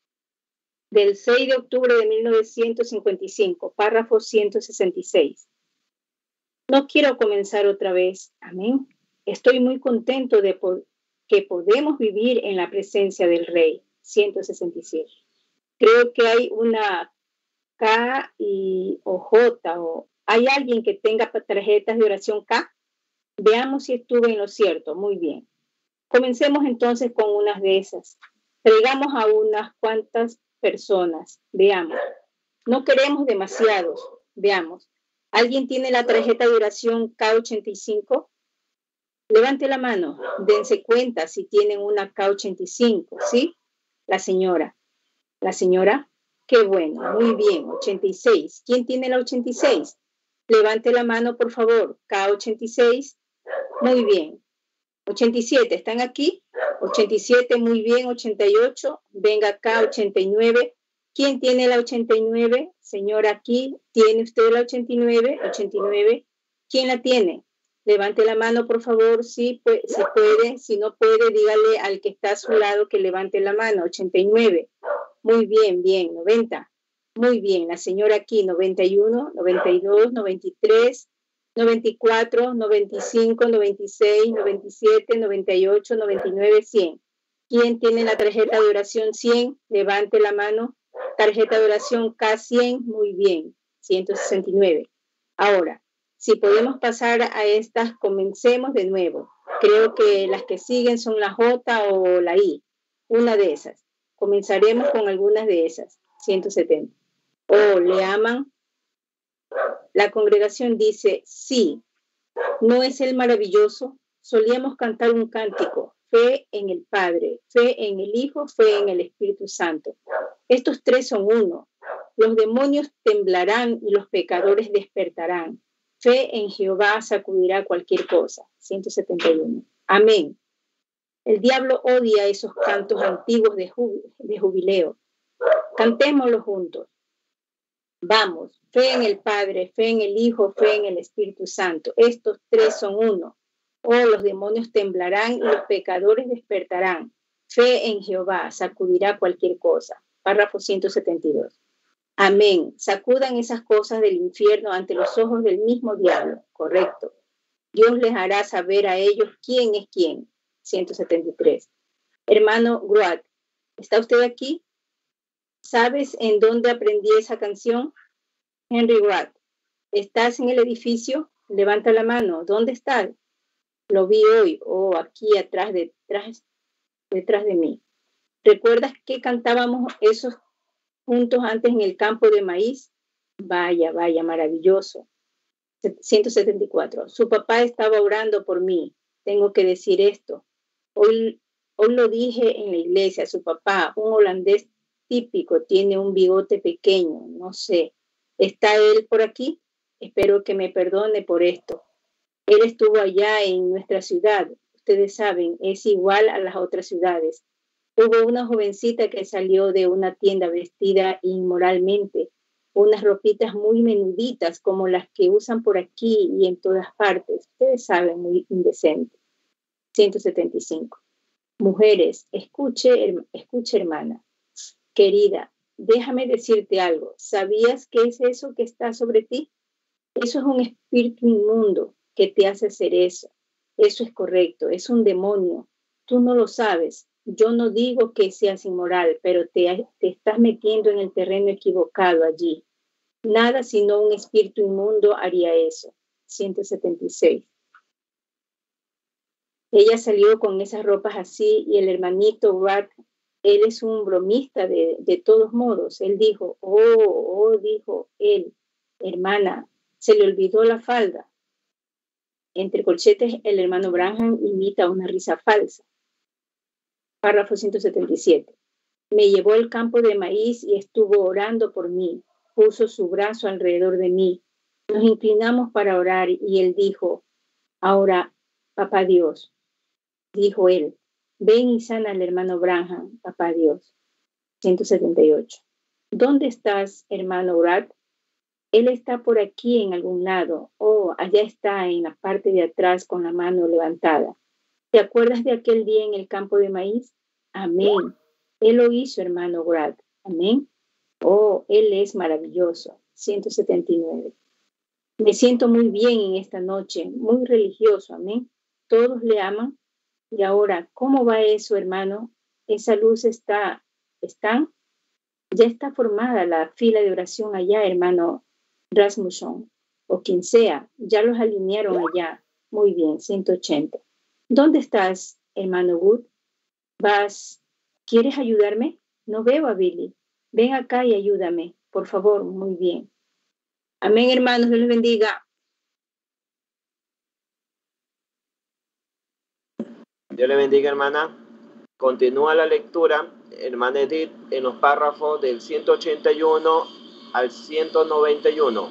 del 6 de octubre de 1955, párrafo 166. No quiero comenzar otra vez. Amén. Estoy muy contento de que podemos vivir en la presencia del Rey. 167. Creo que hay una K o J, o ¿hay alguien que tenga tarjetas de oración K? Veamos si estuve en lo cierto. Muy bien. Comencemos entonces con unas de esas. Traigamos a unas cuantas personas. Veamos. No queremos demasiados. Veamos. ¿Alguien tiene la tarjeta de oración K85? Levante la mano. Dense cuenta si tienen una K85, ¿sí? La señora. ¿La señora? Qué bueno. Muy bien. 86. ¿Quién tiene la 86? Levante la mano, por favor. K86. Muy bien. 87, ¿están aquí? 87, muy bien. 88, venga acá. 89, ¿quién tiene la 89? Señora, aquí, ¿tiene usted la 89? 89, ¿quién la tiene? Levante la mano, por favor, si puede. Si no puede, dígale al que está a su lado que levante la mano. 89, muy bien, bien. 90, muy bien. La señora aquí, 91, 92, 93, 94, 95, 96, 97, 98, 99, 100. ¿Quién tiene la tarjeta de oración 100? Levante la mano. Tarjeta de oración K100, muy bien. 169. Ahora, si podemos pasar a estas, comencemos de nuevo. Creo que las que siguen son la J o la I. Una de esas. Comenzaremos con algunas de esas. 170. Oh, ¿le aman? La congregación dice, sí. ¿No es Él maravilloso? Solíamos cantar un cántico, fe en el Padre, fe en el Hijo, fe en el Espíritu Santo. Estos tres son uno. Los demonios temblarán y los pecadores despertarán. Fe en Jehová sacudirá cualquier cosa. 171. Amén. El diablo odia esos cantos antiguos de jubileo. Cantémoslo juntos. Vamos, fe en el Padre, fe en el Hijo, fe en el Espíritu Santo. Estos tres son uno. Oh, los demonios temblarán y los pecadores despertarán. Fe en Jehová sacudirá cualquier cosa. Párrafo 172. Amén. Sacudan esas cosas del infierno ante los ojos del mismo diablo. Correcto. Dios les hará saber a ellos quién es quién. 173. Hermano Gruat, ¿está usted aquí? ¿Sabes en dónde aprendí esa canción? Henry Gruat, ¿estás en el edificio? Levanta la mano. ¿Dónde estás? Lo vi hoy. Oh, aquí detrás de mí. ¿Recuerdas que cantábamos esos juntos antes en el campo de maíz? Vaya, maravilloso. 174. Su papá estaba orando por mí. Tengo que decir esto. Hoy lo dije en la iglesia. Su papá, un holandés típico, tiene un bigote pequeño. No sé. ¿Está él por aquí? Espero que me perdone por esto. Él estuvo allá en nuestra ciudad. Ustedes saben, es igual a las otras ciudades. Hubo una jovencita que salió de una tienda vestida inmoralmente, unas ropitas muy menuditas como las que usan por aquí y en todas partes. Ustedes saben, muy indecente. 175. Mujeres, escuche hermana. Querida, déjame decirte algo. ¿Sabías qué es eso que está sobre ti? Eso es un espíritu inmundo que te hace hacer eso. Eso es correcto, es un demonio. Tú no lo sabes. Yo no digo que seas inmoral, pero te estás metiendo en el terreno equivocado allí. Nada sino un espíritu inmundo haría eso. 176. Ella salió con esas ropas así y el hermanito Rat, él es un bromista de todos modos. Él dijo, dijo él, hermana, se le olvidó la falda. Entre corchetes, el hermano Branham imita una risa falsa. Párrafo 177. Me llevó al campo de maíz y estuvo orando por mí. Puso su brazo alrededor de mí. Nos inclinamos para orar y él dijo, ahora, papá Dios, dijo él, ven y sana al hermano Branham, papá Dios. 178. ¿Dónde estás, hermano Brad? Él está por aquí en algún lado. Oh, allá está en la parte de atrás con la mano levantada. ¿Te acuerdas de aquel día en el campo de maíz? Amén. Él lo hizo, hermano Brad. Amén. Oh, él es maravilloso. 179. Me siento muy bien en esta noche, muy religioso. Amén. Todos le aman. Y ahora, ¿cómo va eso, hermano? Esa luz ya está formada la fila de oración allá, hermano Rasmussen, o quien sea, ya los alinearon allá. Muy bien, 180. ¿Dónde estás, hermano Wood? ¿Quieres ayudarme? No veo a Billy. Ven acá y ayúdame, por favor. Muy bien. Amén, hermanos, Dios les bendiga. Dios le bendiga, hermana. Continúa la lectura, hermana Edith, en los párrafos del 181 al 191.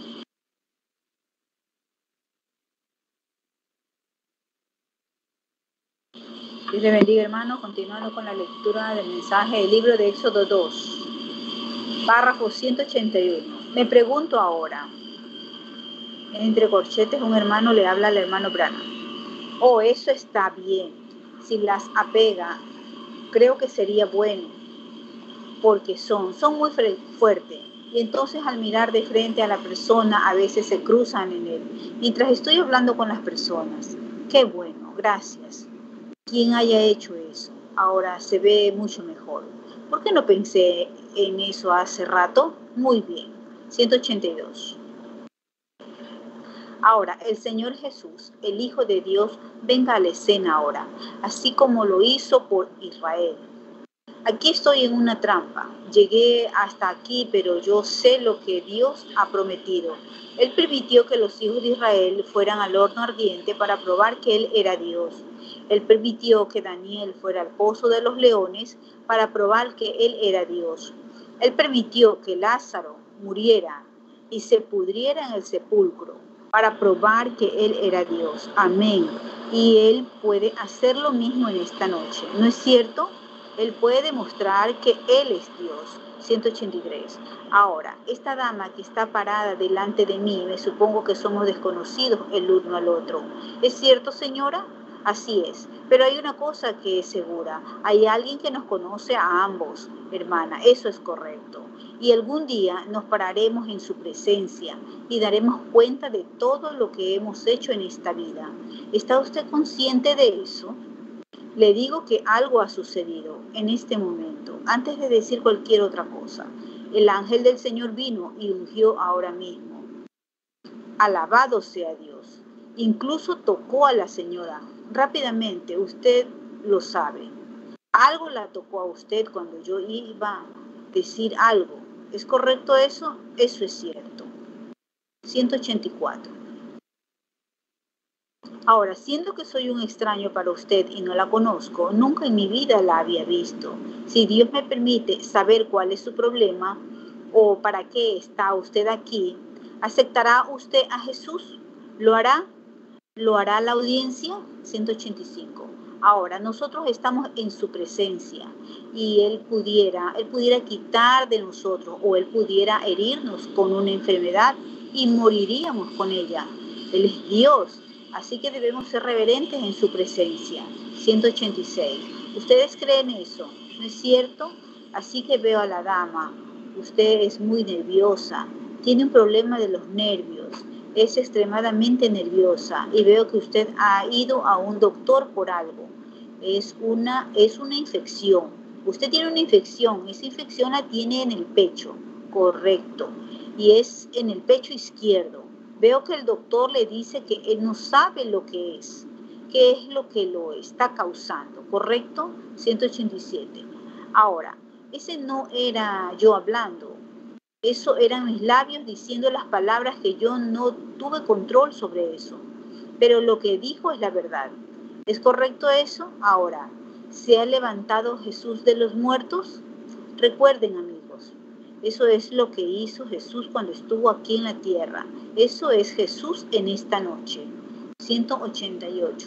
Dios le bendiga, hermano. Continuando con la lectura del mensaje del libro de Éxodo 2, párrafo 181. Me pregunto ahora, entre corchetes un hermano le habla al hermano Branham. Oh, eso está bien. Si las apega, creo que sería bueno, porque son muy fuertes. Y entonces al mirar de frente a la persona, a veces se cruzan en él. Mientras estoy hablando con las personas. Qué bueno, gracias. Quien haya hecho eso, ahora se ve mucho mejor. ¿Por qué no pensé en eso hace rato? Muy bien. 182. Ahora, el Señor Jesús, el Hijo de Dios, venga a la escena ahora, así como lo hizo por Israel. Aquí estoy en una trampa. Llegué hasta aquí, pero yo sé lo que Dios ha prometido. Él permitió que los hijos de Israel fueran al horno ardiente para probar que Él era Dios. Él permitió que Daniel fuera al pozo de los leones para probar que Él era Dios. Él permitió que Lázaro muriera y se pudriera en el sepulcro para probar que Él era Dios. Amén. Y Él puede hacer lo mismo en esta noche. ¿No es cierto? Él puede demostrar que Él es Dios. 183. Ahora, esta dama que está parada delante de mí, me supongo que somos desconocidos el uno al otro. ¿Es cierto, señora? Así es, pero hay una cosa que es segura. Hay alguien que nos conoce a ambos, hermana, eso es correcto. Y algún día nos pararemos en su presencia y daremos cuenta de todo lo que hemos hecho en esta vida. ¿Está usted consciente de eso? Le digo que algo ha sucedido en este momento, antes de decir cualquier otra cosa. El ángel del Señor vino y ungió ahora mismo. Alabado sea Dios. Incluso tocó a la señora. Rápidamente, usted lo sabe. Algo la tocó a usted cuando yo iba a decir algo. ¿Es correcto eso? Eso es cierto. 184. Ahora, siendo que soy un extraño para usted y no la conozco, nunca en mi vida la había visto. Si Dios me permite saber cuál es su problema o para qué está usted aquí, ¿aceptará usted a Jesús? ¿Lo hará? ¿Lo hará la audiencia? 185. Ahora, nosotros estamos en su presencia y Él pudiera quitar de nosotros o Él pudiera herirnos con una enfermedad y moriríamos con ella. Él es Dios, así que debemos ser reverentes en su presencia. 186. ¿Ustedes creen eso? ¿No es cierto? Así que veo a la dama. Usted es muy nerviosa, tiene un problema de los nervios. Es extremadamente nerviosa y veo que usted ha ido a un doctor por algo. Es una infección. Usted tiene una infección. Esa infección la tiene en el pecho. Correcto. Y es en el pecho izquierdo. Veo que el doctor le dice que él no sabe lo que es. ¿Qué es lo que lo está causando? ¿Correcto? 187. Ahora, ese no era yo hablando. Eso eran mis labios diciendo las palabras que yo no tuve control sobre eso. Pero lo que dijo es la verdad. ¿Es correcto eso? Ahora, ¿se ha levantado Jesús de los muertos? Recuerden, amigos, eso es lo que hizo Jesús cuando estuvo aquí en la tierra. Eso es Jesús en esta noche. 188.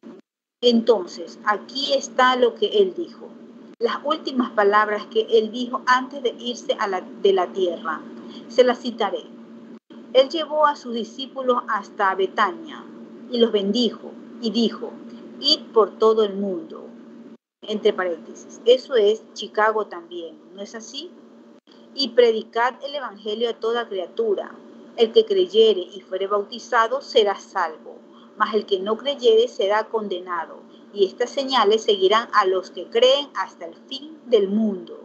Entonces, aquí está lo que Él dijo. Las últimas palabras que Él dijo antes de irse de la tierra. Se las citaré. Él llevó a sus discípulos hasta Betania y los bendijo y dijo, id por todo el mundo. Entre paréntesis, eso es Chicago también, ¿no es así? Y predicad el evangelio a toda criatura. El que creyere y fuere bautizado será salvo, mas el que no creyere será condenado. Y estas señales seguirán a los que creen hasta el fin del mundo.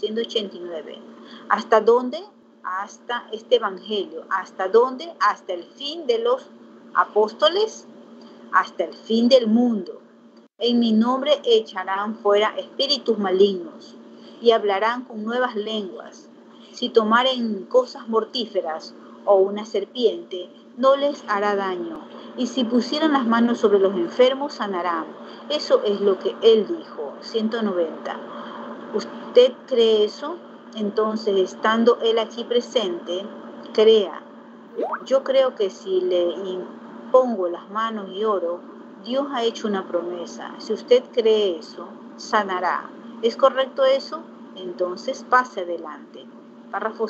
189. ¿Hasta dónde? Hasta este evangelio. ¿Hasta dónde? Hasta el fin de los apóstoles. Hasta el fin del mundo. En mi nombre echarán fuera espíritus malignos y hablarán con nuevas lenguas. Si tomaren cosas mortíferas o una serpiente, no les hará daño. Y si pusieran las manos sobre los enfermos, sanarán. Eso es lo que Él dijo. 190. ¿Usted cree eso? Entonces, estando Él aquí presente, crea. Yo creo que si le impongo las manos y oro, Dios ha hecho una promesa. Si usted cree eso, sanará. ¿Es correcto eso? Entonces, pase adelante. Párrafo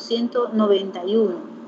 191.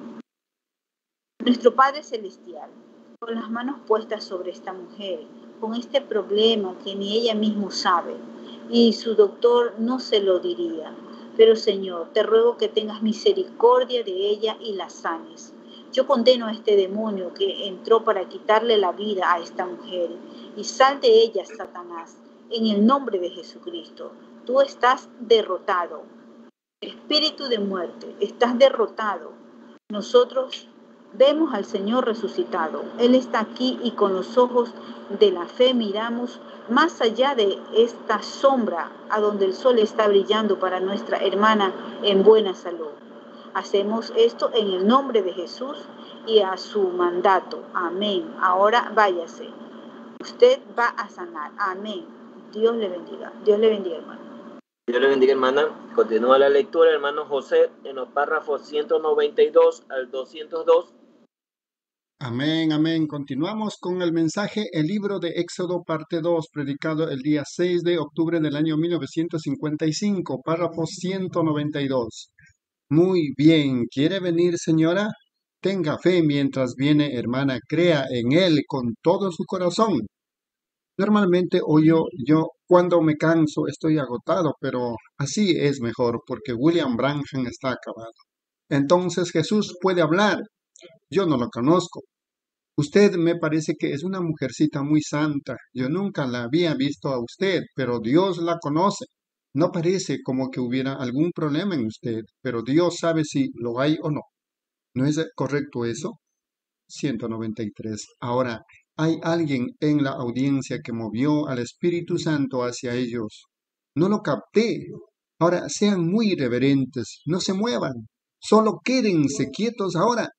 Nuestro Padre Celestial, con las manos puestas sobre esta mujer, con este problema que ni ella misma sabe, y su doctor no se lo diría. Pero Señor, te ruego que tengas misericordia de ella y la sanes. Yo condeno a este demonio que entró para quitarle la vida a esta mujer, y sal de ella, Satanás, en el nombre de Jesucristo. Tú estás derrotado. Espíritu de muerte, estás derrotado. Nosotros vemos al Señor resucitado. Él está aquí y con los ojos de la fe miramos más allá de esta sombra a donde el sol está brillando para nuestra hermana en buena salud. Hacemos esto en el nombre de Jesús y a su mandato. Amén. Ahora váyase. Usted va a sanar. Amén. Dios le bendiga. Dios le bendiga, hermano. Dios le bendiga, hermana. Continúa la lectura, hermano José, en los párrafos 192 al 202. Amén, amén. Continuamos con el mensaje, el libro de Éxodo, parte 2, predicado el día 6 de octubre del año 1955, párrafo 192. Muy bien, ¿quiere venir, señora? Tenga fe mientras viene, hermana, crea en Él con todo su corazón. Normalmente yo cuando me canso estoy agotado, pero así es mejor porque William Branham está acabado. Entonces Jesús puede hablar. Yo no lo conozco. Usted me parece que es una mujercita muy santa. Yo nunca la había visto a usted, pero Dios la conoce. No parece como que hubiera algún problema en usted, pero Dios sabe si lo hay o no. ¿No es correcto eso? 193. Ahora, hay alguien en la audiencia que movió al Espíritu Santo hacia ellos. No lo capté. Ahora, sean muy reverentes, no se muevan. Solo quédense quietos ahora.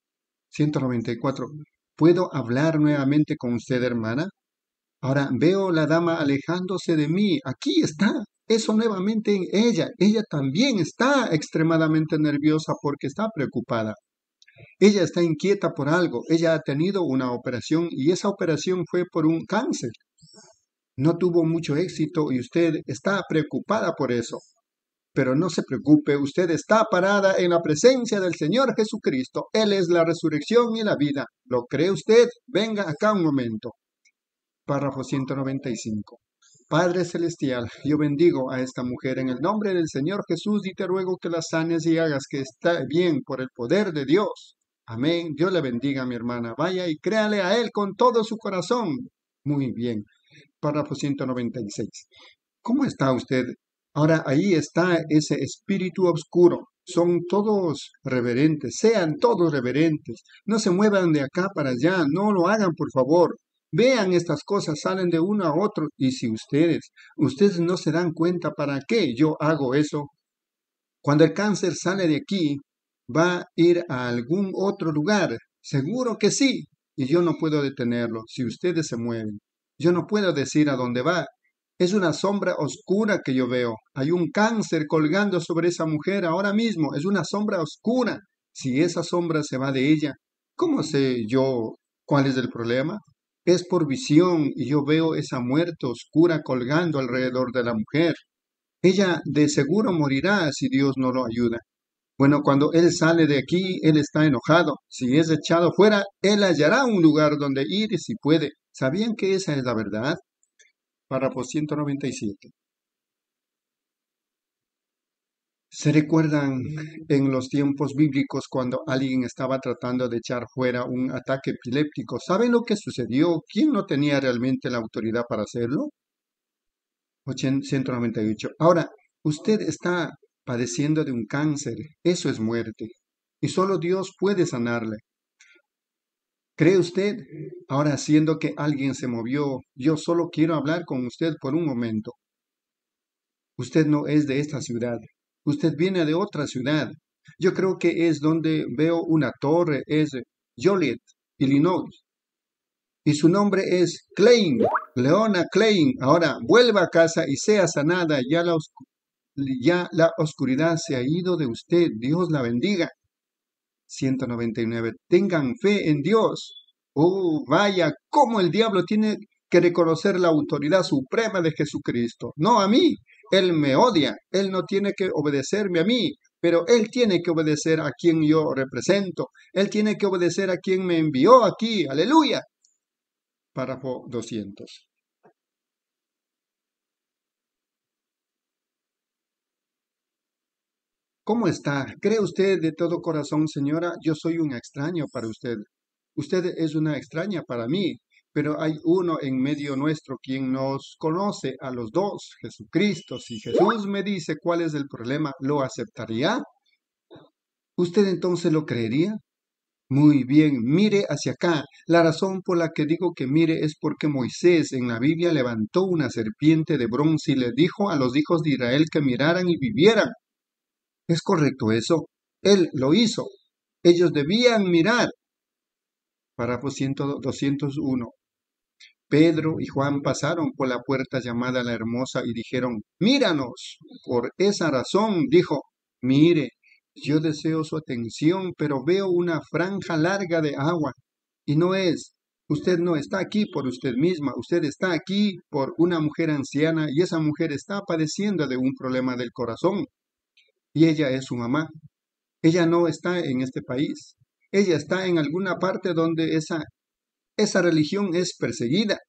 194. ¿Puedo hablar nuevamente con usted, hermana? Ahora veo la dama alejándose de mí. Aquí está. Eso nuevamente en ella. Ella también está extremadamente nerviosa porque está preocupada. Ella está inquieta por algo. Ella ha tenido una operación y esa operación fue por un cáncer. No tuvo mucho éxito y usted está preocupada por eso. Pero no se preocupe, usted está parada en la presencia del Señor Jesucristo. Él es la resurrección y la vida. ¿Lo cree usted? Venga acá un momento. Párrafo 195. Padre Celestial, yo bendigo a esta mujer en el nombre del Señor Jesús y te ruego que la sanes y hagas que esté bien por el poder de Dios. Amén. Dios le bendiga, mi hermana. Vaya y créale a Él con todo su corazón. Muy bien. Párrafo 196. ¿Cómo está usted? Ahora ahí está ese espíritu oscuro. Son todos reverentes, sean todos reverentes. No se muevan de acá para allá, no lo hagan por favor. Vean estas cosas, salen de uno a otro. Y si ustedes no se dan cuenta para qué yo hago eso, cuando el cáncer sale de aquí, va a ir a algún otro lugar. Seguro que sí. Y yo no puedo detenerlo si ustedes se mueven. Yo no puedo decir a dónde va. Es una sombra oscura que yo veo. Hay un cáncer colgando sobre esa mujer ahora mismo. Es una sombra oscura. Si esa sombra se va de ella, ¿cómo sé yo cuál es el problema? Es por visión y yo veo esa muerte oscura colgando alrededor de la mujer. Ella de seguro morirá si Dios no lo ayuda. Bueno, cuando él sale de aquí, él está enojado. Si es echado fuera, él hallará un lugar donde ir si puede. ¿Sabían que esa es la verdad? Párrafo 197. ¿Se recuerdan en los tiempos bíblicos cuando alguien estaba tratando de echar fuera un ataque epiléptico? ¿Saben lo que sucedió? ¿Quién no tenía realmente la autoridad para hacerlo? 198. Ahora, usted está padeciendo de un cáncer. Eso es muerte. Y solo Dios puede sanarle. ¿Cree usted? Ahora, siendo que alguien se movió, yo solo quiero hablar con usted por un momento. Usted no es de esta ciudad. Usted viene de otra ciudad. Yo creo que es donde veo una torre, es Joliet, Illinois. Y su nombre es Klein, Leona Klein. Ahora, vuelva a casa y sea sanada. Ya la oscuridad se ha ido de usted. Dios la bendiga. 199. Tengan fe en Dios. Oh, vaya, cómo el diablo tiene que reconocer la autoridad suprema de Jesucristo. No a mí. Él me odia. Él no tiene que obedecerme a mí, pero él tiene que obedecer a quien yo represento. Él tiene que obedecer a quien me envió aquí. Aleluya. Párrafo 200. ¿Cómo está? ¿Cree usted de todo corazón, señora? Yo soy un extraño para usted. Usted es una extraña para mí, pero hay uno en medio nuestro quien nos conoce a los dos, Jesucristo. Si Jesús me dice cuál es el problema, ¿lo aceptaría? ¿Usted entonces lo creería? Muy bien, mire hacia acá. La razón por la que digo que mire es porque Moisés en la Biblia levantó una serpiente de bronce y le dijo a los hijos de Israel que miraran y vivieran. ¿Es correcto eso? Él lo hizo. Ellos debían mirar. Párrafo 201. Pedro y Juan pasaron por la puerta llamada la Hermosa y dijeron, míranos. Por esa razón dijo, mire, yo deseo su atención, pero veo una franja larga de agua. Y no es, usted no está aquí por usted misma, usted está aquí por una mujer anciana y esa mujer está padeciendo de un problema del corazón. Y ella es su mamá. Ella no está en este país. Ella está en alguna parte donde esa religión es perseguida.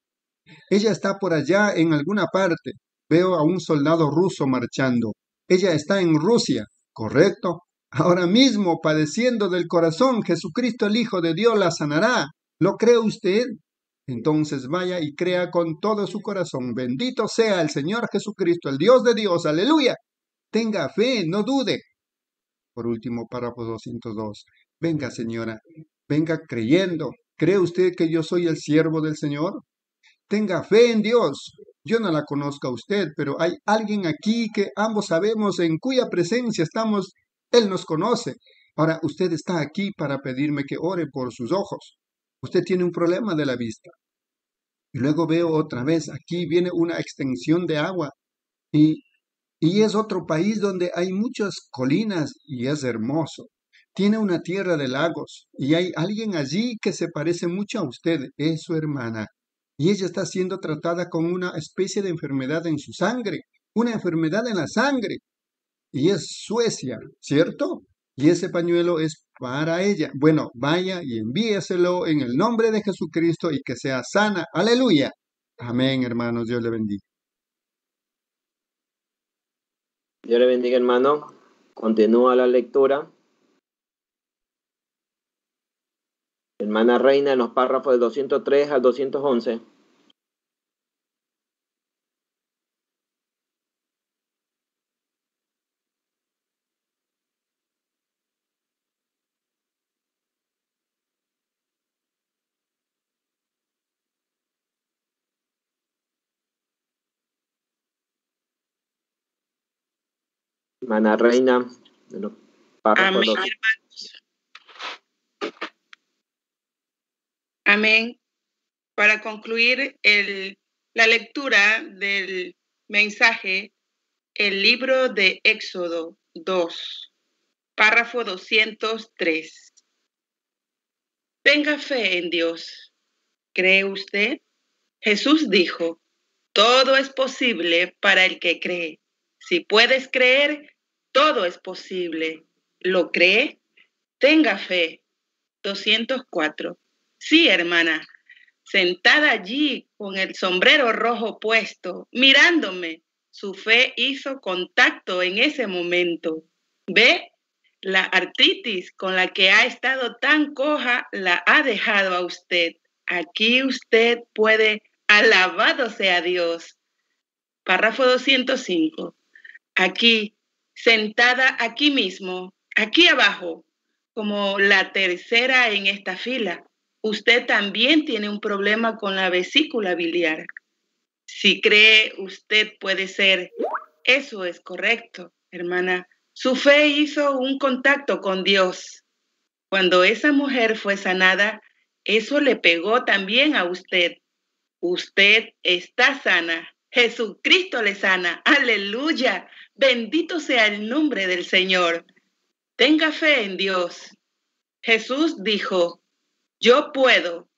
Ella está por allá en alguna parte. Veo a un soldado ruso marchando. Ella está en Rusia, ¿correcto? Ahora mismo, padeciendo del corazón, Jesucristo el Hijo de Dios la sanará. ¿Lo cree usted? Entonces vaya y crea con todo su corazón. Bendito sea el Señor Jesucristo, el Dios de Dios. Aleluya. Tenga fe, no dude. Por último, párrafo 202. Venga, señora, venga creyendo. ¿Cree usted que yo soy el siervo del Señor? Tenga fe en Dios. Yo no la conozco a usted, pero hay alguien aquí que ambos sabemos en cuya presencia estamos. Él nos conoce. Ahora, usted está aquí para pedirme que ore por sus ojos. Usted tiene un problema de la vista. Y luego veo otra vez, aquí viene una extensión de agua. Y es otro país donde hay muchas colinas y es hermoso. Tiene una tierra de lagos y hay alguien allí que se parece mucho a usted, es su hermana. Y ella está siendo tratada con una especie de enfermedad en su sangre, una enfermedad en la sangre. Y es Suecia, ¿cierto? Y ese pañuelo es para ella. Bueno, vaya y envíeselo en el nombre de Jesucristo y que sea sana. Aleluya. Amén, hermanos. Dios le bendiga. Dios le bendiga, hermano. Continúa la lectura. Hermana Reina, en los párrafos del 203 al 211. Hermana Reina, en los párrafos Amén, 200. hermanos. Amén. Para concluir la lectura del mensaje, el libro de Éxodo 2, párrafo 203. Tenga fe en Dios. ¿Cree usted? Jesús dijo, todo es posible para el que cree. Si puedes creer, todo es posible. ¿Lo cree? Tenga fe. 204. Sí, hermana, sentada allí con el sombrero rojo puesto, mirándome, su fe hizo contacto en ese momento. ¿Ve? La artritis con la que ha estado tan coja la ha dejado a usted. Aquí usted puede, alabado sea Dios. Párrafo 205. Aquí, sentada aquí mismo, aquí abajo, como la tercera en esta fila, usted también tiene un problema con la vesícula biliar. Si cree usted puede ser, eso es correcto, hermana. Su fe hizo un contacto con Dios. Cuando esa mujer fue sanada, eso le pegó también a usted. Usted está sana. Jesucristo le sana. Aleluya. Bendito sea el nombre del Señor. Tenga fe en Dios. Jesús dijo, yo puedo,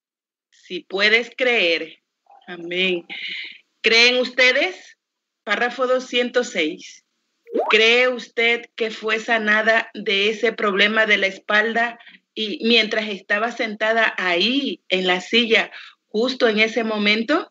si puedes creer. Amén. ¿Creen ustedes? Párrafo 206. ¿Cree usted que fue sanada de ese problema de la espalda y mientras estaba sentada ahí en la silla, justo en ese momento?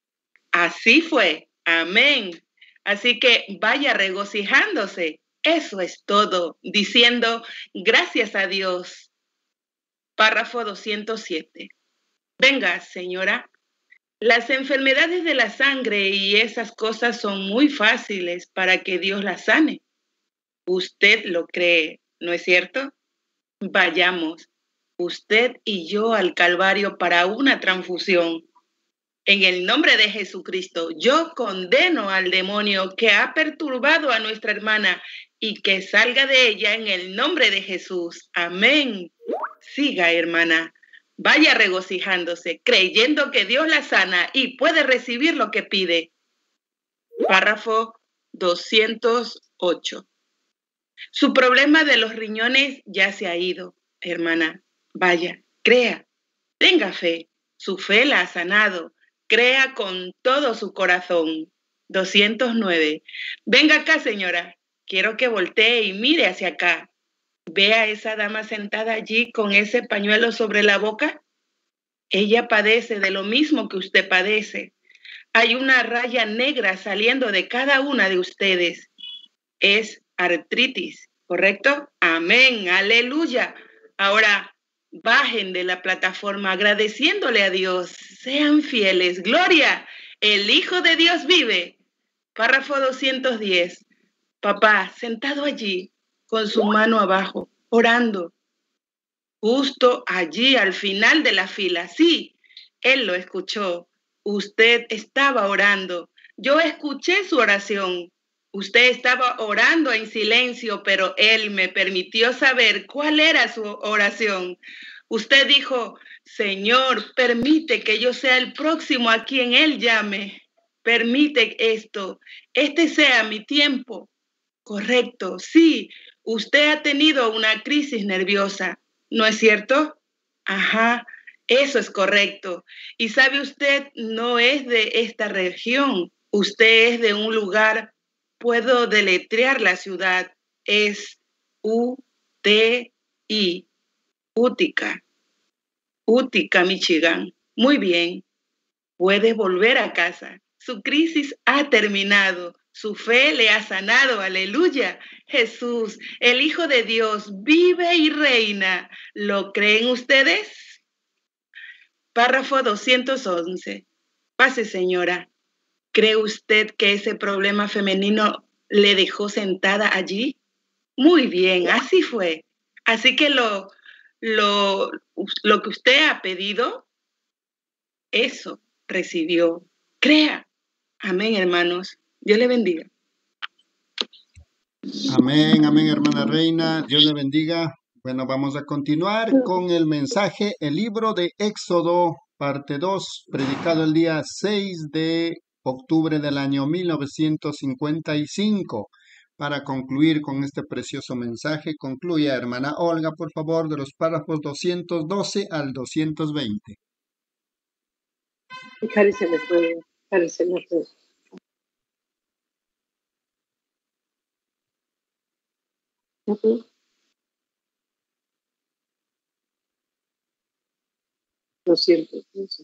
Así fue. Amén. Así que vaya regocijándose. Eso es todo, diciendo gracias a Dios. Párrafo 207. Venga, señora. Las enfermedades de la sangre y esas cosas son muy fáciles para que Dios las sane. Usted lo cree, ¿no es cierto? Vayamos, usted y yo al Calvario para una transfusión. En el nombre de Jesucristo, yo condeno al demonio que ha perturbado a nuestra hermana y que salga de ella en el nombre de Jesús. Amén. Siga, hermana. Vaya regocijándose, creyendo que Dios la sana y puede recibir lo que pide. Párrafo 208. Su problema de los riñones ya se ha ido, hermana. Vaya, crea, tenga fe. Su fe la ha sanado. Crea con todo su corazón. 209. Venga acá, señora. Quiero que voltee y mire hacia acá. ¿Ve a esa dama sentada allí con ese pañuelo sobre la boca? Ella padece de lo mismo que usted padece. Hay una raya negra saliendo de cada una de ustedes. Es artritis, ¿correcto? Amén, aleluya. Ahora bajen de la plataforma agradeciéndole a Dios. Sean fieles. Gloria, el Hijo de Dios vive. Párrafo 210. Papá, sentado allí, con su mano abajo, orando. Justo allí, al final de la fila. Sí, él lo escuchó. Usted estaba orando. Yo escuché su oración. Usted estaba orando en silencio, pero él me permitió saber cuál era su oración. Usted dijo, Señor, permite que yo sea el próximo a quien él llame. Permite esto. Este sea mi tiempo. Correcto, sí. Usted ha tenido una crisis nerviosa, ¿no es cierto? Ajá, eso es correcto. Y sabe usted, no es de esta región. Usted es de un lugar, puedo deletrear la ciudad, es U-T-I, Utica, Utica, Michigan. Muy bien, puede volver a casa. Su crisis ha terminado. Su fe le ha sanado. Aleluya. Jesús, el Hijo de Dios, vive y reina. ¿Lo creen ustedes? Párrafo 211. Pase, señora. ¿Cree usted que ese problema femenino le dejó sentada allí? Muy bien, así fue. Así que lo que usted ha pedido, eso recibió. Crea. Amén, hermanos. Dios le bendiga. Amén, amén, hermana Reina. Dios le bendiga. Bueno, vamos a continuar con el mensaje, el libro de Éxodo, parte 2, predicado el día 6 de octubre del año 1955. Para concluir con este precioso mensaje, concluya, hermana Olga, por favor, de los párrafos 212 al 220. Cari se le fue. Lo siento.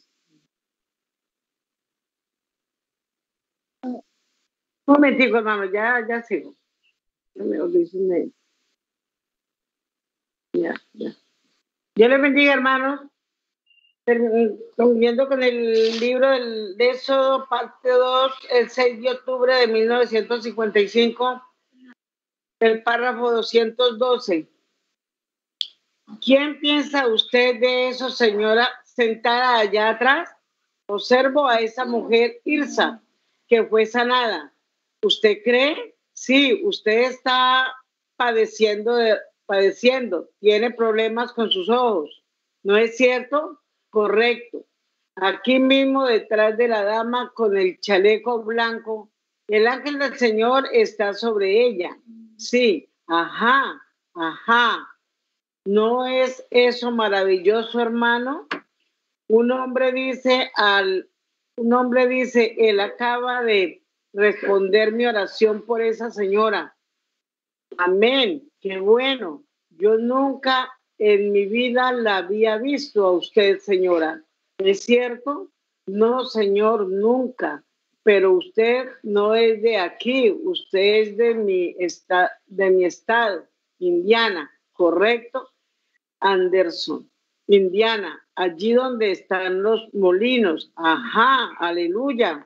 Un momentico, hermano, ya sigo. No me olviden. Ya. Dios les bendiga, hermanos. Concluyendo con el libro de Éxodo, parte 2, el 6 de octubre de 1955, el párrafo 212. ¿Quién piensa usted de eso, señora, sentada allá atrás? Observo a esa mujer Irsa, que fue sanada. ¿Usted cree? Sí, usted está padeciendo, tiene problemas con sus ojos. ¿No es cierto? Correcto. Aquí mismo detrás de la dama con el chaleco blanco, el ángel del Señor está sobre ella. Sí, ajá. ¿No es eso maravilloso, hermano? Un hombre dice, él acaba de responder mi oración por esa señora. Amén, qué bueno. Yo nunca en mi vida la había visto a usted, señora. ¿Es cierto? No, señor, nunca. Pero usted no es de aquí, usted es de mi estado, Indiana, ¿correcto? Anderson, Indiana, allí donde están los molinos. Ajá, aleluya.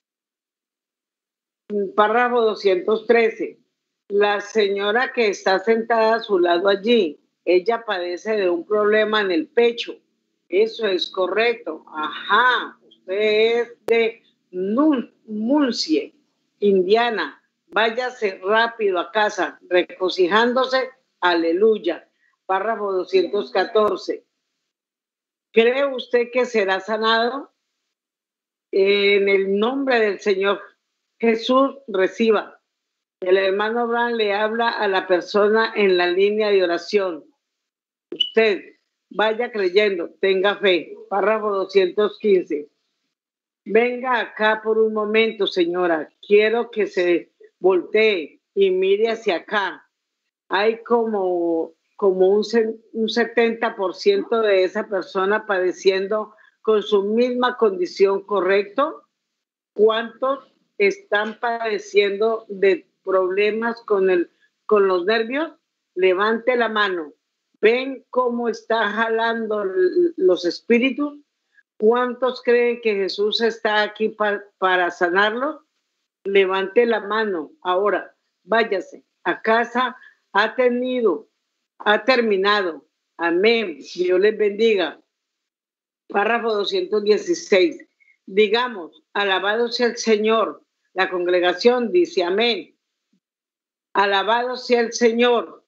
Párrafo 213. La señora que está sentada a su lado allí, ella padece de un problema en el pecho. Eso es correcto. Ajá, usted es de Muncie, Indiana. Váyase rápido a casa, regocijándose. Aleluya. Párrafo 214. ¿Cree usted que será sanado? En el nombre del Señor Jesús, reciba. El hermano Abraham le habla a la persona en la línea de oración. Usted vaya creyendo, tenga fe. Párrafo 215. Venga acá por un momento, señora. Quiero que se voltee y mire hacia acá. Hay como un 70% de esa persona padeciendo con su misma condición, ¿correcto? ¿Cuántos están padeciendo de problemas con los nervios? Levante la mano. ¿Ven cómo está jalando los espíritus? ¿Cuántos creen que Jesús está aquí para sanarlos? Levante la mano. Ahora, váyase a casa. Ha terminado. Amén. Dios les bendiga. Párrafo 216. Digamos, alabado sea el Señor. La congregación dice amén. Alabado sea el Señor.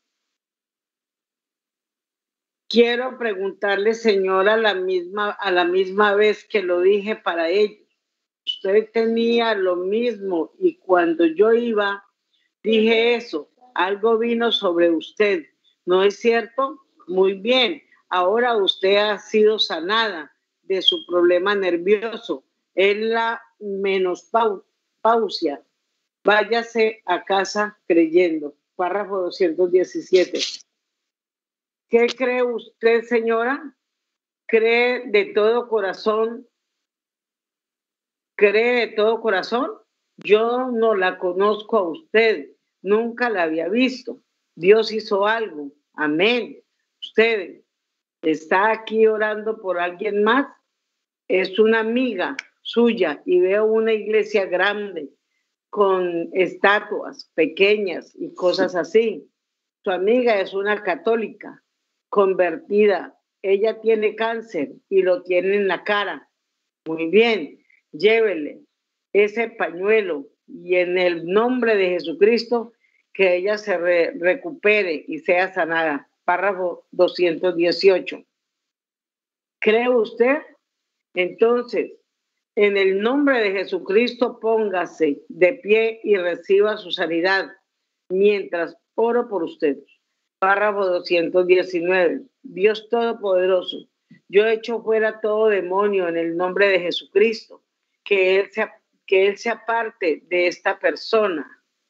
Quiero preguntarle, Señor, a la misma vez que lo dije para ellos. Usted tenía lo mismo y cuando yo iba, dije eso. Algo vino sobre usted. ¿No es cierto? Muy bien. Ahora usted ha sido sanada de su problema nervioso. Es la menopausia. Váyase a casa creyendo. Párrafo 217. ¿Qué cree usted, señora? ¿Cree de todo corazón? ¿Cree de todo corazón? Yo no la conozco a usted. Nunca la había visto. Dios hizo algo. Amén. Usted está aquí orando por alguien más. Es una amiga suya y veo una iglesia grande con estatuas pequeñas y cosas así. Su amiga es una católica convertida. Ella tiene cáncer y lo tiene en la cara. Muy bien, llévele ese pañuelo y en el nombre de Jesucristo que ella se recupere y sea sanada. Párrafo 218. ¿Cree usted? Entonces, en el nombre de Jesucristo, póngase de pie y reciba su sanidad mientras oro por usted. Párrafo 219. Dios Todopoderoso, yo echo fuera todo demonio en el nombre de Jesucristo, que Él se aparte de esta persona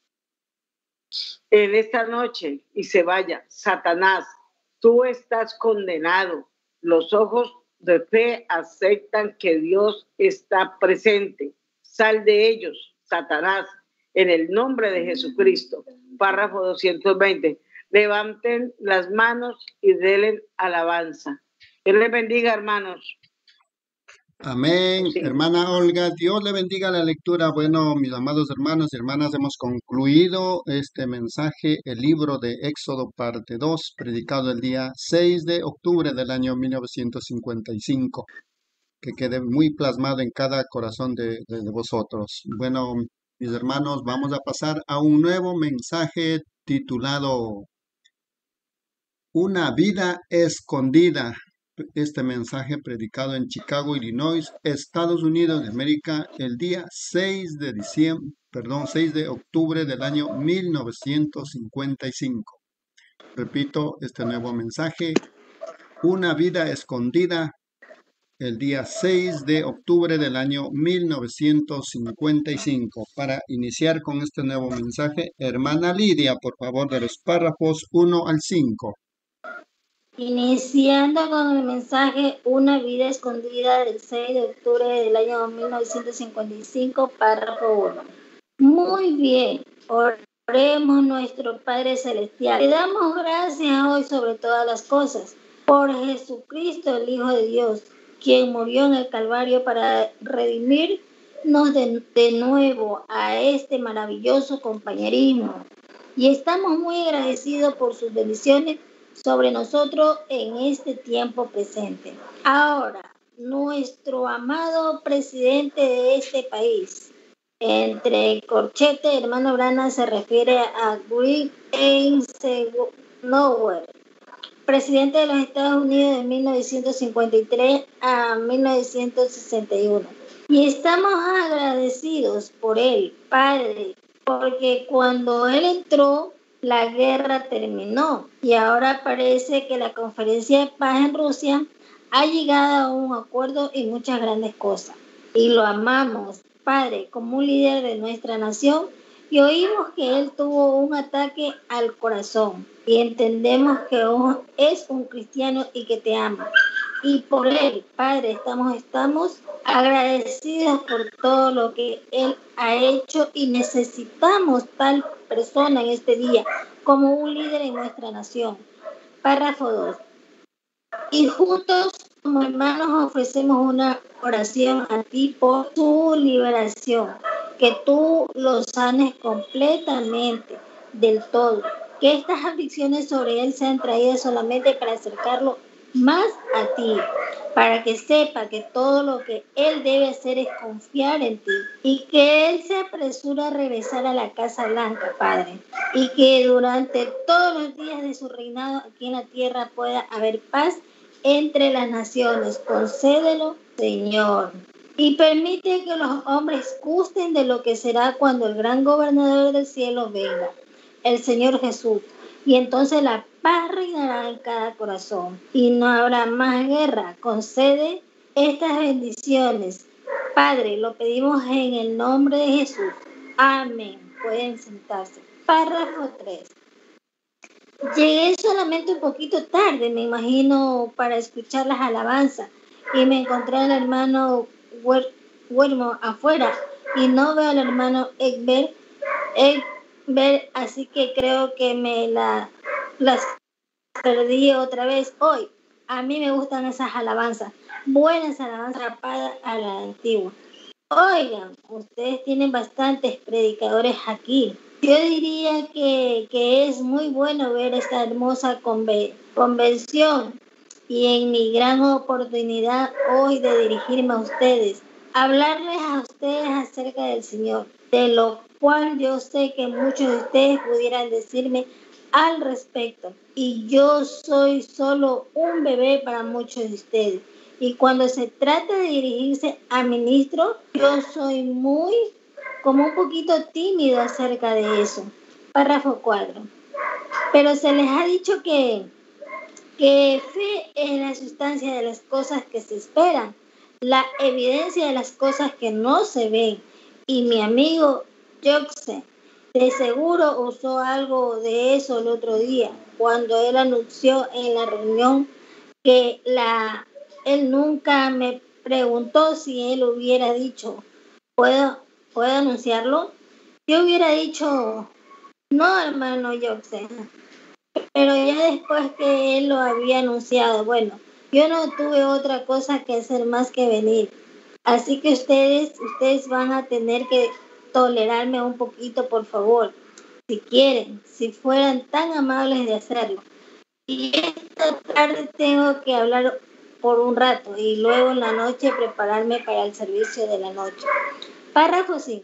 en esta noche y se vaya. Satanás, tú estás condenado. Los ojos de fe aceptan que Dios está presente. Sal de ellos, Satanás, en el nombre de Jesucristo. Párrafo 220. Levanten las manos y denle alabanza. Dios les bendiga, hermanos. Amén. Sí. Hermana Olga, Dios le bendiga la lectura. Bueno, mis amados hermanos y hermanas, hemos concluido este mensaje, el libro de Éxodo parte 2, predicado el día 6 de octubre del año 1955, que quede muy plasmado en cada corazón de vosotros. Bueno, mis hermanos, vamos a pasar a un nuevo mensaje titulado Una vida escondida. Este mensaje predicado en Chicago, Illinois, Estados Unidos de América, el día 6 de octubre del año 1955. Repito, este nuevo mensaje, Una vida escondida, el día 6 de octubre del año 1955. Para iniciar con este nuevo mensaje, hermana Lidia, por favor, de los párrafos 1 al 5. Iniciando con el mensaje Una vida escondida del 6 de octubre del año 1955, párrafo 1. Muy bien, oremos nuestro Padre Celestial. Le damos gracias hoy sobre todas las cosas por Jesucristo, el Hijo de Dios, quien murió en el Calvario para redimirnos de nuevo a este maravilloso compañerismo. Y estamos muy agradecidos por sus bendiciones sobre nosotros en este tiempo presente. Ahora, nuestro amado presidente de este país, entre corchete, hermano Brana se refiere a Greg Eisenhower, presidente de los Estados Unidos de 1953 a 1961. Y estamos agradecidos por él, Padre, porque cuando él entró, la guerra terminó y ahora parece que la conferencia de paz en Rusia ha llegado a un acuerdo en muchas grandes cosas. Y lo amamos, Padre, como un líder de nuestra nación, y oímos que él tuvo un ataque al corazón y entendemos que es un cristiano y que te ama. y por Él, Padre, estamos agradecidos por todo lo que Él ha hecho y necesitamos tal persona en este día como un líder en nuestra nación. Párrafo 2. Y juntos como hermanos ofrecemos una oración a ti por su liberación, que tú lo sanes completamente, del todo, que estas aflicciones sobre él sean traídas solamente para acercarlo más a ti, para que sepa que todo lo que él debe hacer es confiar en ti y que él se apresura a regresar a la Casa Blanca, Padre, y que durante todos los días de su reinado aquí en la tierra pueda haber paz entre las naciones. Concédelo, Señor. Y permite que los hombres gusten de lo que será cuando el gran gobernador del cielo venga, el Señor Jesús. Y entonces la paz reinará en cada corazón y no habrá más guerra. Concede estas bendiciones. Padre, lo pedimos en el nombre de Jesús. Amén. Pueden sentarse. Párrafo 3. Llegué solamente un poquito tarde, me imagino, para escuchar las alabanzas y me encontré al hermano Huermo afuera y no veo al hermano Egbert, así que creo que las perdí otra vez hoy. A mí me gustan esas alabanzas, buenas alabanzas rapadas a la antigua. Oigan, ustedes tienen bastantes predicadores aquí. Yo diría que es muy bueno ver esta hermosa convención y en mi gran oportunidad hoy de dirigirme a ustedes, hablarles a ustedes acerca del Señor, de lo cual yo sé que muchos de ustedes pudieran decirme al respecto. Y yo soy solo un bebé para muchos de ustedes. Y cuando se trata de dirigirse a ministro, yo soy como un poquito tímido acerca de eso. Párrafo 4. Pero se les ha dicho que fe es la sustancia de las cosas que se esperan, la evidencia de las cosas que no se ven. Y mi amigo Joxe de seguro usó algo de eso el otro día, cuando él anunció en la reunión que él nunca me preguntó si él hubiera dicho, ¿puedo anunciarlo? Yo hubiera dicho, no, hermano Joxe, pero ya después que él lo había anunciado, bueno, yo no tuve otra cosa que hacer más que venir. Así que ustedes van a tener que tolerarme un poquito, por favor, si quieren, si fueran tan amables de hacerlo. Y esta tarde tengo que hablar por un rato y luego en la noche prepararme para el servicio de la noche. Párrafo 5.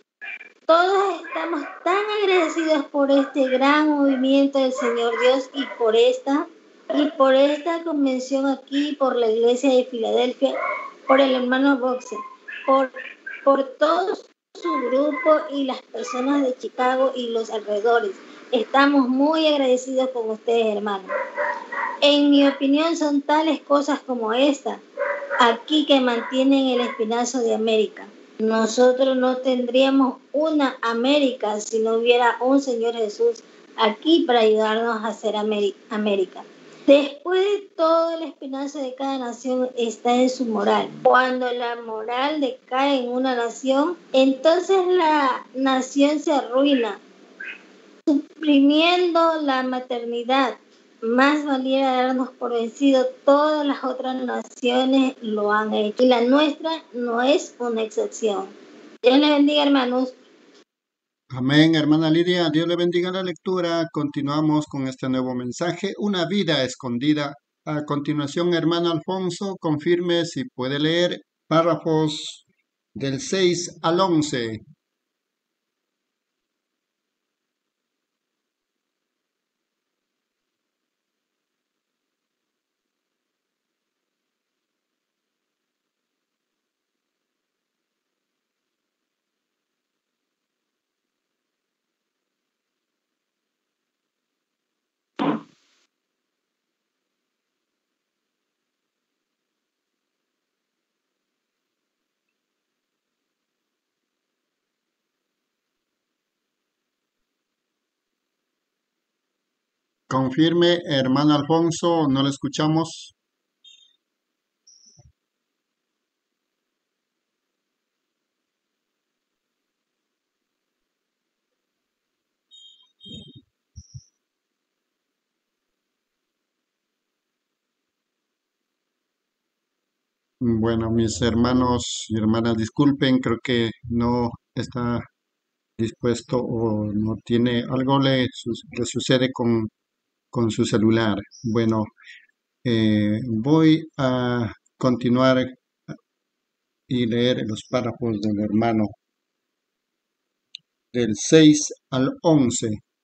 Todos estamos tan agradecidos por este gran movimiento del Señor Dios y por esta convención aquí, por la iglesia de Filadelfia, por el hermano Boxe, por todo su grupo y las personas de Chicago y los alrededores. Estamos muy agradecidos con ustedes, hermanos. En mi opinión son tales cosas como esta aquí que mantienen el espinazo de América. Nosotros no tendríamos una América si no hubiera un Señor Jesús aquí para ayudarnos a hacer América. Después de todo, el espinazo de cada nación está en su moral. Cuando la moral decae en una nación, entonces la nación se arruina, suprimiendo la maternidad. Más valiera darnos por vencido. Todas las otras naciones lo han hecho y la nuestra no es una excepción. Dios les bendiga, hermanos. Amén, hermana Lidia. Dios le bendiga la lectura. Continuamos con este nuevo mensaje, una vida escondida. A continuación, hermano Alfonso, confirme si puede leer párrafos del 6 al 11. Confirme, hermano Alfonso, no le escuchamos. Bueno, mis hermanos y hermanas, disculpen, creo que no está dispuesto o no tiene, algo le sucede con su celular. Bueno, voy a continuar y leer los párrafos del hermano del 6 al 11.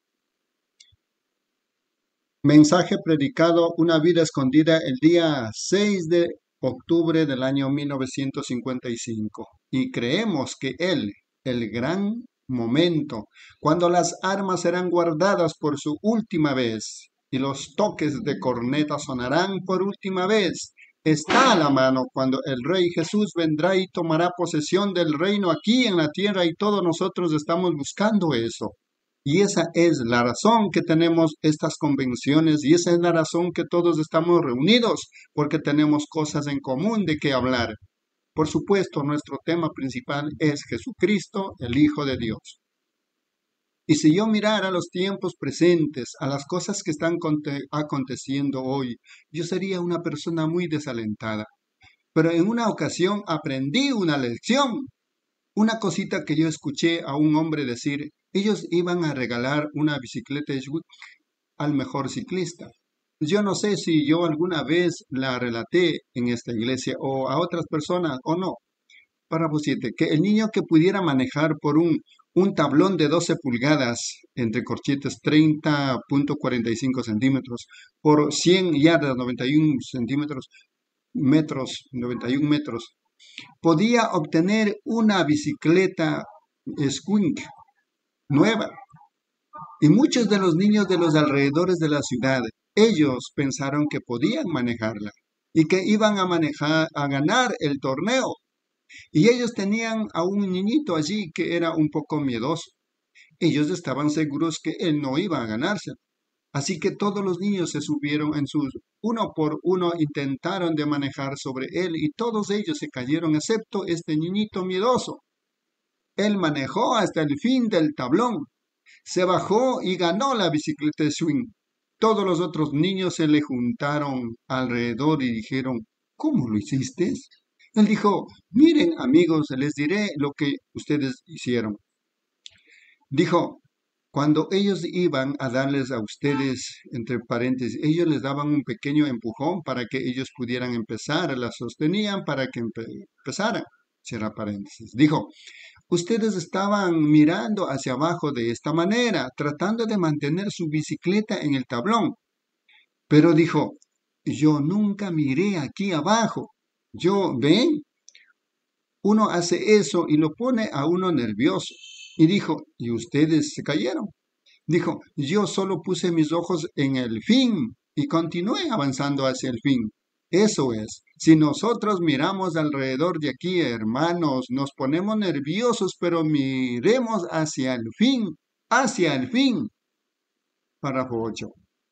Mensaje predicado, una vida escondida, el día 6 de octubre del año 1955. Y creemos que el gran momento, cuando las armas serán guardadas por su última vez y los toques de corneta sonarán por última vez, está a la mano cuando el Rey Jesús vendrá y tomará posesión del reino aquí en la tierra, y todos nosotros estamos buscando eso. Y esa es la razón que tenemos estas convenciones, y esa es la razón que todos estamos reunidos, porque tenemos cosas en común de qué hablar. Por supuesto, nuestro tema principal es Jesucristo, el Hijo de Dios. Y si yo mirara los tiempos presentes, a las cosas que están aconteciendo hoy, yo sería una persona muy desalentada. Pero en una ocasión aprendí una lección. Una cosita que yo escuché a un hombre decir: ellos iban a regalar una bicicleta al mejor ciclista. Yo no sé si yo alguna vez la relaté en esta iglesia o a otras personas o no. Párrafo 7. Que el niño que pudiera manejar por un tablón de 12 pulgadas, entre corchetes 30.45 centímetros, por 100 yardas, 91 centímetros, 91 metros, podía obtener una bicicleta Skunk nueva. Y muchos de los niños de los alrededores de la ciudad, ellos pensaron que podían manejarla y que iban a ganar el torneo. Y ellos tenían a un niñito allí que era un poco miedoso. Ellos estaban seguros que él no iba a ganarse. Así que todos los niños se subieron en sus, uno por uno intentaron de manejar sobre él, y todos ellos se cayeron excepto este niñito miedoso. Él manejó hasta el fin del tablón, se bajó y ganó la bicicleta de swing. Todos los otros niños se le juntaron alrededor y dijeron: ¿cómo lo hiciste? Él dijo: miren, amigos, les diré lo que ustedes hicieron. Dijo: cuando ellos iban a darles a ustedes, entre paréntesis, ellos les daban un pequeño empujón para que ellos pudieran empezar, la sostenían para que empezaran, cierra paréntesis. Dijo: ustedes estaban mirando hacia abajo de esta manera, tratando de mantener su bicicleta en el tablón. Pero dijo: yo nunca miré aquí abajo. ¿Ven? Uno hace eso y lo pone a uno nervioso. Y dijo: ¿y ustedes se cayeron? Dijo: yo solo puse mis ojos en el fin y continué avanzando hacia el fin. Eso es, si nosotros miramos alrededor de aquí, hermanos, nos ponemos nerviosos, pero miremos hacia el fin, hacia el fin. Párrafo 8.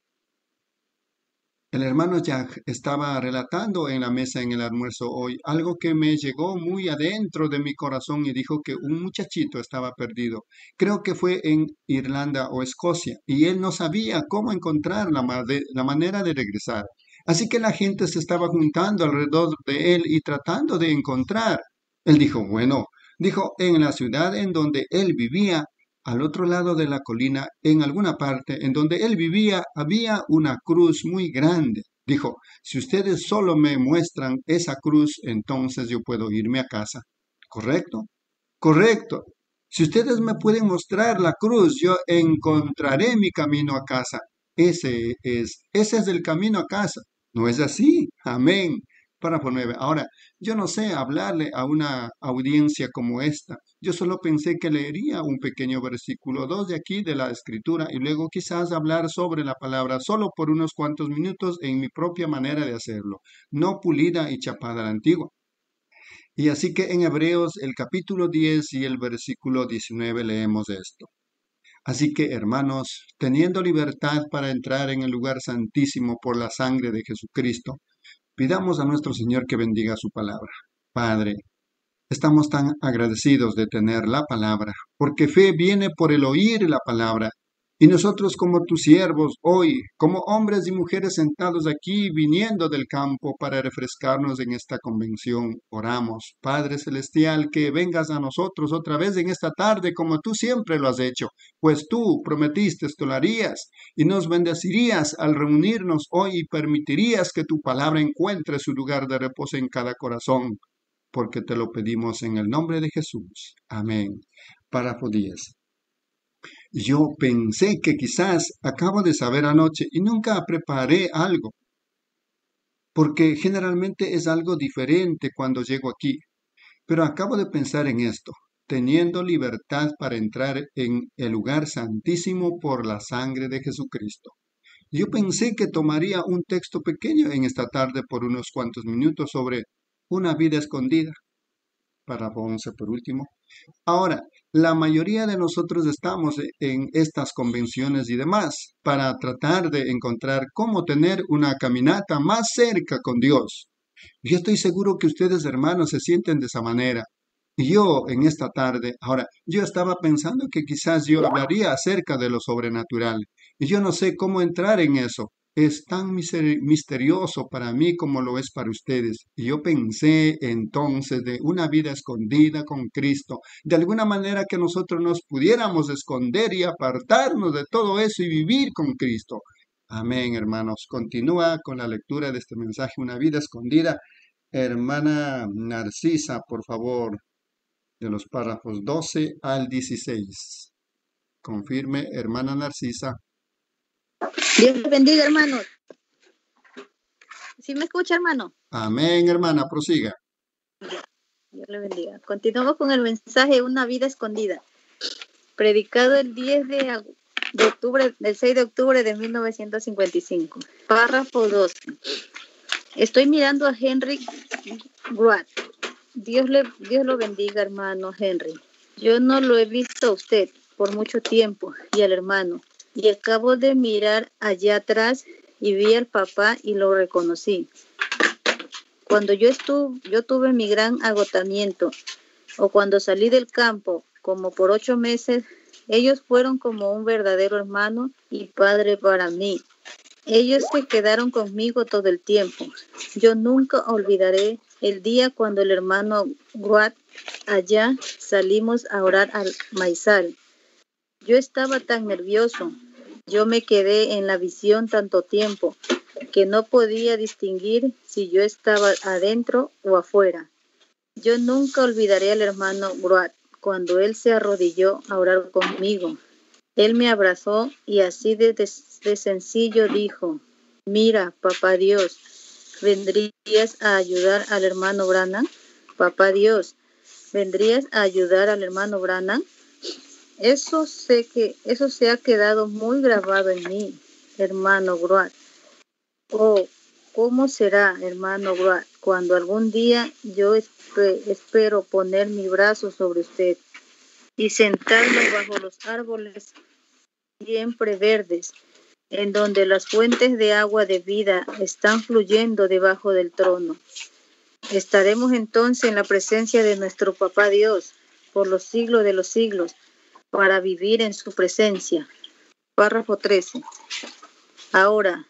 El hermano Jack estaba relatando en la mesa en el almuerzo hoy algo que me llegó muy adentro de mi corazón, y dijo que un muchachito estaba perdido. Creo que fue en Irlanda o Escocia, y él no sabía cómo encontrar la manera de regresar. Así que la gente se estaba juntando alrededor de él y tratando de encontrar. Él dijo: en la ciudad en donde él vivía, al otro lado de la colina, en alguna parte en donde él vivía, había una cruz muy grande. Dijo: si ustedes solo me muestran esa cruz, entonces yo puedo irme a casa. ¿Correcto? Correcto. Si ustedes me pueden mostrar la cruz, yo encontraré mi camino a casa. Ese es el camino a casa. ¿No es así? Amén. Párrafo 9. Ahora, yo no sé hablarle a una audiencia como esta. Yo solo pensé que leería un pequeño versículo 2 de aquí de la Escritura, y luego quizás hablar sobre la palabra solo por unos cuantos minutos en mi propia manera de hacerlo, no pulida y chapada a la antigua. Y así que en Hebreos el capítulo 10 y el versículo 19 leemos esto. Así que, hermanos, teniendo libertad para entrar en el lugar santísimo por la sangre de Jesucristo, pidamos a nuestro Señor que bendiga su palabra. Padre, estamos tan agradecidos de tener la palabra, porque fe viene por el oír la palabra, Y nosotros como tus siervos hoy, como hombres y mujeres sentados aquí, viniendo del campo para refrescarnos en esta convención, oramos, Padre Celestial, que vengas a nosotros otra vez en esta tarde como tú siempre lo has hecho, pues tú prometiste, tú lo harías y nos bendecirías al reunirnos hoy y permitirías que tu palabra encuentre su lugar de reposo en cada corazón, porque te lo pedimos en el nombre de Jesús. Amén. Párrafo 10. Yo pensé que quizás acabo de saber anoche y nunca preparé algo, porque generalmente es algo diferente cuando llego aquí. Pero acabo de pensar en esto, teniendo libertad para entrar en el lugar santísimo por la sangre de Jesucristo. Yo pensé que tomaría un texto pequeño en esta tarde por unos cuantos minutos sobre una vida escondida. Párrafo 11 por último. Ahora, la mayoría de nosotros estamos en estas convenciones y demás para tratar de encontrar cómo tener una caminata más cerca con Dios. Yo estoy seguro que ustedes, hermanos, se sienten de esa manera. Y yo en esta tarde, ahora, yo estaba pensando que quizás yo hablaría acerca de lo sobrenatural. Y yo no sé cómo entrar en eso. Es tan misterioso para mí como lo es para ustedes. Y yo pensé entonces de una vida escondida con Cristo, de alguna manera que nosotros nos pudiéramos esconder y apartarnos de todo eso y vivir con Cristo. Amén, hermanos. Continúa con la lectura de este mensaje, una vida escondida. Hermana Narcisa, por favor, de los párrafos 12 al 16. Confirme, hermana Narcisa. Dios les bendiga, hermanos. ¿Sí me escucha, hermano? Amén, hermana, prosiga. Dios le bendiga. Continuamos con el mensaje Una vida escondida, predicado el 10 de octubre, el 6 de octubre de 1955. Párrafo 12. Estoy mirando a Henry Wright. Dios lo bendiga, hermano Henry. Yo no lo he visto a usted por mucho tiempo y al hermano. Y acabo de mirar allá atrás y vi al papá y lo reconocí. Cuando yo tuve mi gran agotamiento o cuando salí del campo, como por 8 meses, ellos fueron como un verdadero hermano y padre para mí. Ellos se quedaron conmigo todo el tiempo. Yo nunca olvidaré el día cuando el hermano Watt allá salimos a orar al maizal. Yo estaba tan nervioso. Yo me quedé en la visión tanto tiempo que no podía distinguir si yo estaba adentro o afuera. Yo nunca olvidaré al hermano Watt cuando él se arrodilló a orar conmigo. Él me abrazó y así de sencillo dijo: mira, papá Dios, ¿vendrías a ayudar al hermano Branham? Papá Dios, ¿vendrías a ayudar al hermano Branham? Eso se ha quedado muy grabado en mí, hermano Watt. Oh, ¿cómo será, hermano Watt, cuando algún día yo espero poner mi brazo sobre usted y sentarlo bajo los árboles siempre verdes, en donde las fuentes de agua de vida están fluyendo debajo del trono? Estaremos entonces en la presencia de nuestro Papá Dios por los siglos de los siglos, para vivir en su presencia. Párrafo 13. Ahora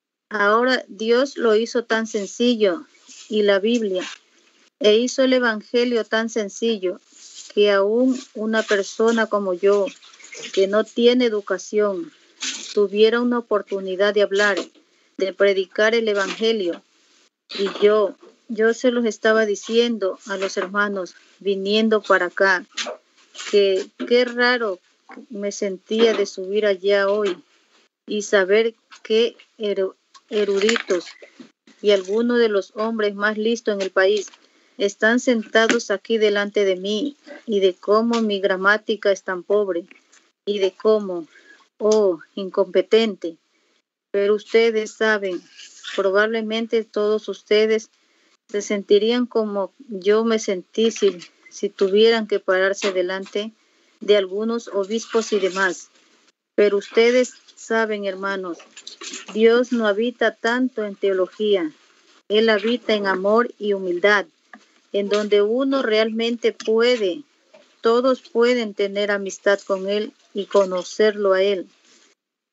Dios lo hizo tan sencillo, y la Biblia, e hizo el Evangelio tan sencillo, que aún una persona como yo, que no tiene educación, tuviera una oportunidad de hablar, de predicar el Evangelio. Y yo se los estaba diciendo a los hermanos viniendo para acá, que qué raro me sentía de subir allá hoy y saber que eruditos y algunos de los hombres más listos en el país están sentados aquí delante de mí, y de cómo mi gramática es tan pobre, y de cómo, incompetente. Pero ustedes saben, probablemente todos ustedes se sentirían como yo me sentí si tuvieran que pararse delante de algunos obispos y demás. Pero ustedes saben, hermanos, Dios no habita tanto en teología. Él habita en amor y humildad, en donde uno realmente todos pueden tener amistad con Él y conocerlo a Él.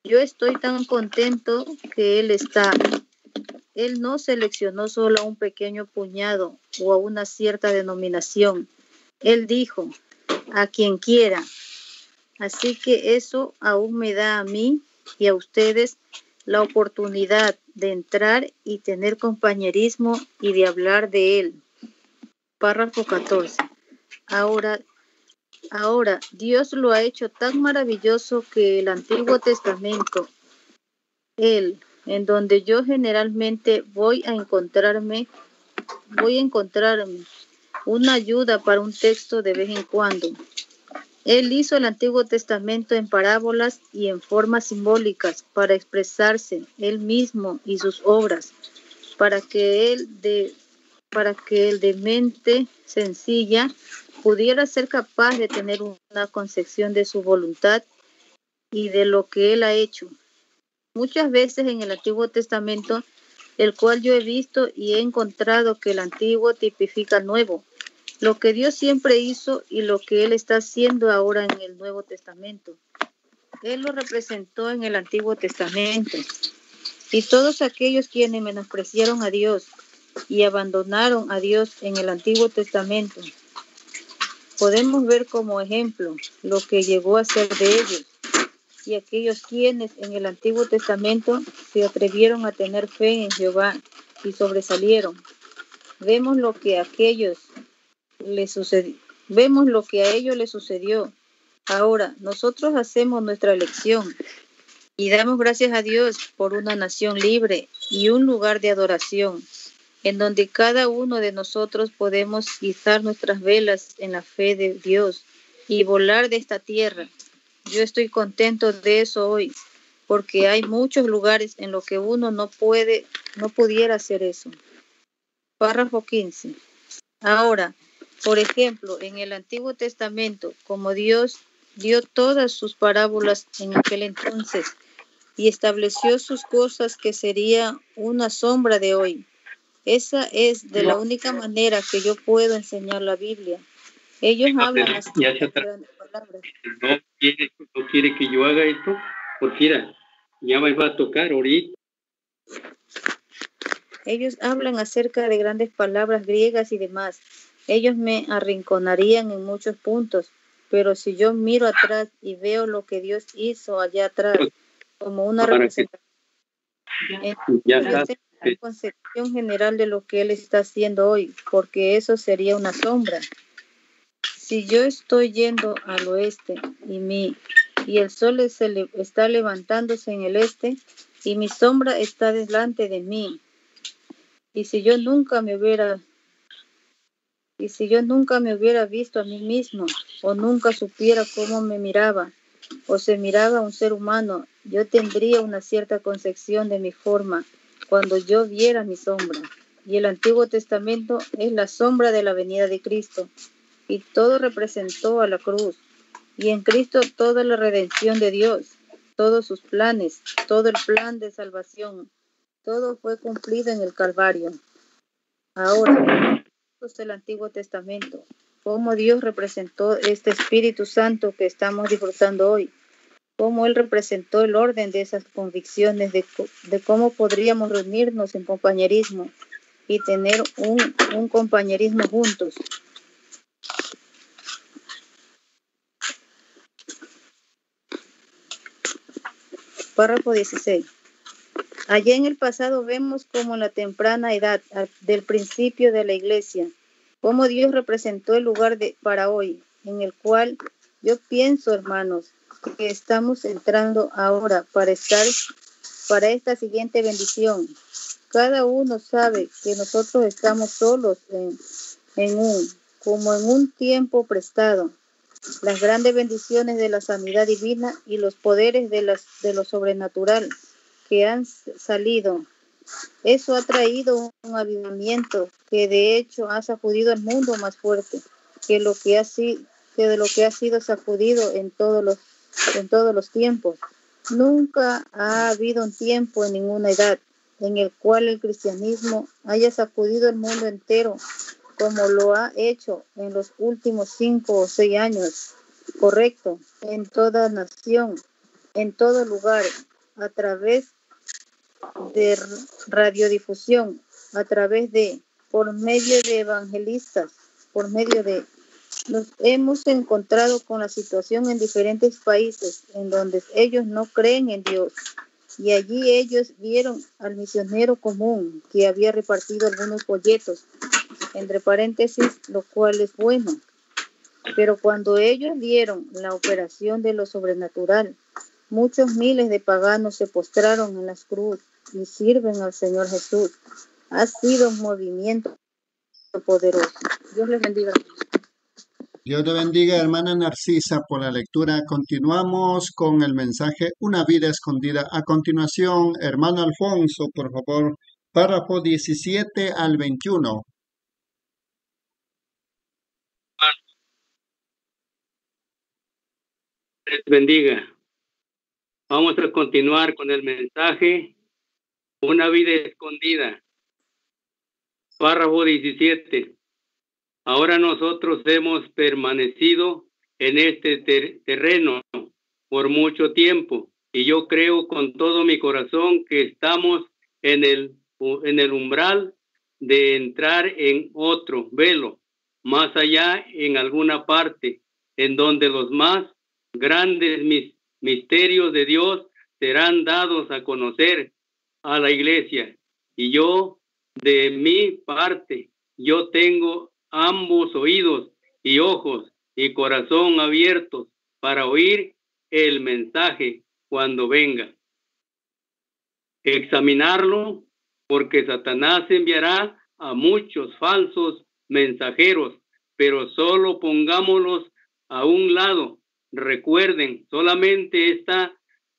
Yo estoy tan contento que Él no seleccionó solo a un pequeño puñado o a una cierta denominación. Él dijo, a quien quiera. Así que eso aún me da a mí y a ustedes la oportunidad de entrar y tener compañerismo y de hablar de Él. Párrafo 14. Ahora, Dios lo ha hecho tan maravilloso que el Antiguo Testamento, Él, en donde yo generalmente voy a encontrarme una ayuda para un texto de vez en cuando. Él hizo el Antiguo Testamento en parábolas y en formas simbólicas para expresarse Él mismo y sus obras, para que el de mente sencilla pudiera ser capaz de tener una concepción de su voluntad y de lo que Él ha hecho. Muchas veces en el Antiguo Testamento, el cual yo he visto y he encontrado que el Antiguo tipifica el Nuevo, lo que Dios siempre hizo y lo que Él está haciendo ahora en el Nuevo Testamento. Él lo representó en el Antiguo Testamento. Y todos aquellos quienes menospreciaron a Dios y abandonaron a Dios en el Antiguo Testamento, podemos ver como ejemplo lo que llegó a ser de ellos. Y aquellos quienes en el Antiguo Testamento se atrevieron a tener fe en Jehová y sobresalieron. Vemos lo que a ellos les sucedió. Ahora, nosotros hacemos nuestra elección y damos gracias a Dios por una nación libre y un lugar de adoración, en donde cada uno de nosotros podemos izar nuestras velas en la fe de Dios y volar de esta tierra. Yo estoy contento de eso hoy, porque hay muchos lugares en los que uno no pudiera hacer eso. Párrafo 15. Ahora, por ejemplo, en el Antiguo Testamento, como Dios dio todas sus parábolas en aquel entonces y estableció sus cosas que sería una sombra de hoy. Esa es de la única manera que yo puedo enseñar la Biblia. Ellos hablan así grandes palabras. No quiere que yo haga esto, porque mira, ya me va a tocar ahorita. Ellos hablan acerca de grandes palabras griegas y demás. Ellos me arrinconarían en muchos puntos, pero si yo miro atrás y veo lo que Dios hizo allá atrás, como una representación, una concepción general de lo que Él está haciendo hoy, porque eso sería una sombra. Si yo estoy yendo al oeste y el sol está levantándose en el este y mi sombra está delante de mí, y si yo nunca me hubiera visto a mí mismo, o nunca supiera cómo me miraba, o se miraba a un ser humano, yo tendría una cierta concepción de mi forma cuando yo viera mi sombra. Y el Antiguo Testamento es la sombra de la venida de Cristo, y todo representó a la cruz. Y en Cristo toda la redención de Dios, todos sus planes, todo el plan de salvación, todo fue cumplido en el Calvario. Ahora, esto es el Antiguo Testamento, cómo Dios representó este Espíritu Santo que estamos disfrutando hoy, cómo Él representó el orden de esas convicciones, de cómo podríamos reunirnos en compañerismo y tener un compañerismo juntos. Párrafo 16. Allá en el pasado vemos como en la temprana edad del principio de la iglesia, cómo Dios representó el lugar para hoy, en el cual yo pienso, hermanos, que estamos entrando ahora para esta siguiente bendición. Cada uno sabe que nosotros estamos solos como en un tiempo prestado. Las grandes bendiciones de la sanidad divina y los poderes de lo sobrenatural que han salido. Eso ha traído un avivamiento que de hecho ha sacudido el mundo más fuerte que de lo que ha sido sacudido en todos los tiempos. Nunca ha habido un tiempo en ninguna edad en el cual el cristianismo haya sacudido el mundo entero como lo ha hecho en los últimos 5 o 6 años. Correcto, en toda nación, en todo lugar, a través de radiodifusión, por medio de evangelistas, nos hemos encontrado con la situación en diferentes países en donde ellos no creen en Dios. Y allí ellos vieron al misionero común que había repartido algunos folletos, entre paréntesis, lo cual es bueno. Pero cuando ellos vieron la operación de lo sobrenatural, muchos miles de paganos se postraron en las cruces y sirven al Señor Jesús. Ha sido un movimiento poderoso. Dios les bendiga. Dios te bendiga, hermana Narcisa, por la lectura. Continuamos con el mensaje Una vida escondida. A continuación, hermano Alfonso, por favor, párrafo 17 al 21. Les bendiga. Vamos a continuar con el mensaje Una vida escondida. Párrafo 17. Ahora nosotros hemos permanecido en este terreno por mucho tiempo y yo creo con todo mi corazón que estamos en el umbral de entrar en otro velo, más allá en alguna parte, en donde los más grandes misterios de Dios serán dados a conocer a la iglesia. Y yo, de mi parte, yo tengo ambos oídos y ojos y corazón abiertos para oír el mensaje cuando venga. Examinarlo, porque Satanás enviará a muchos falsos mensajeros, pero solo pongámoslos a un lado. Recuerden, solamente está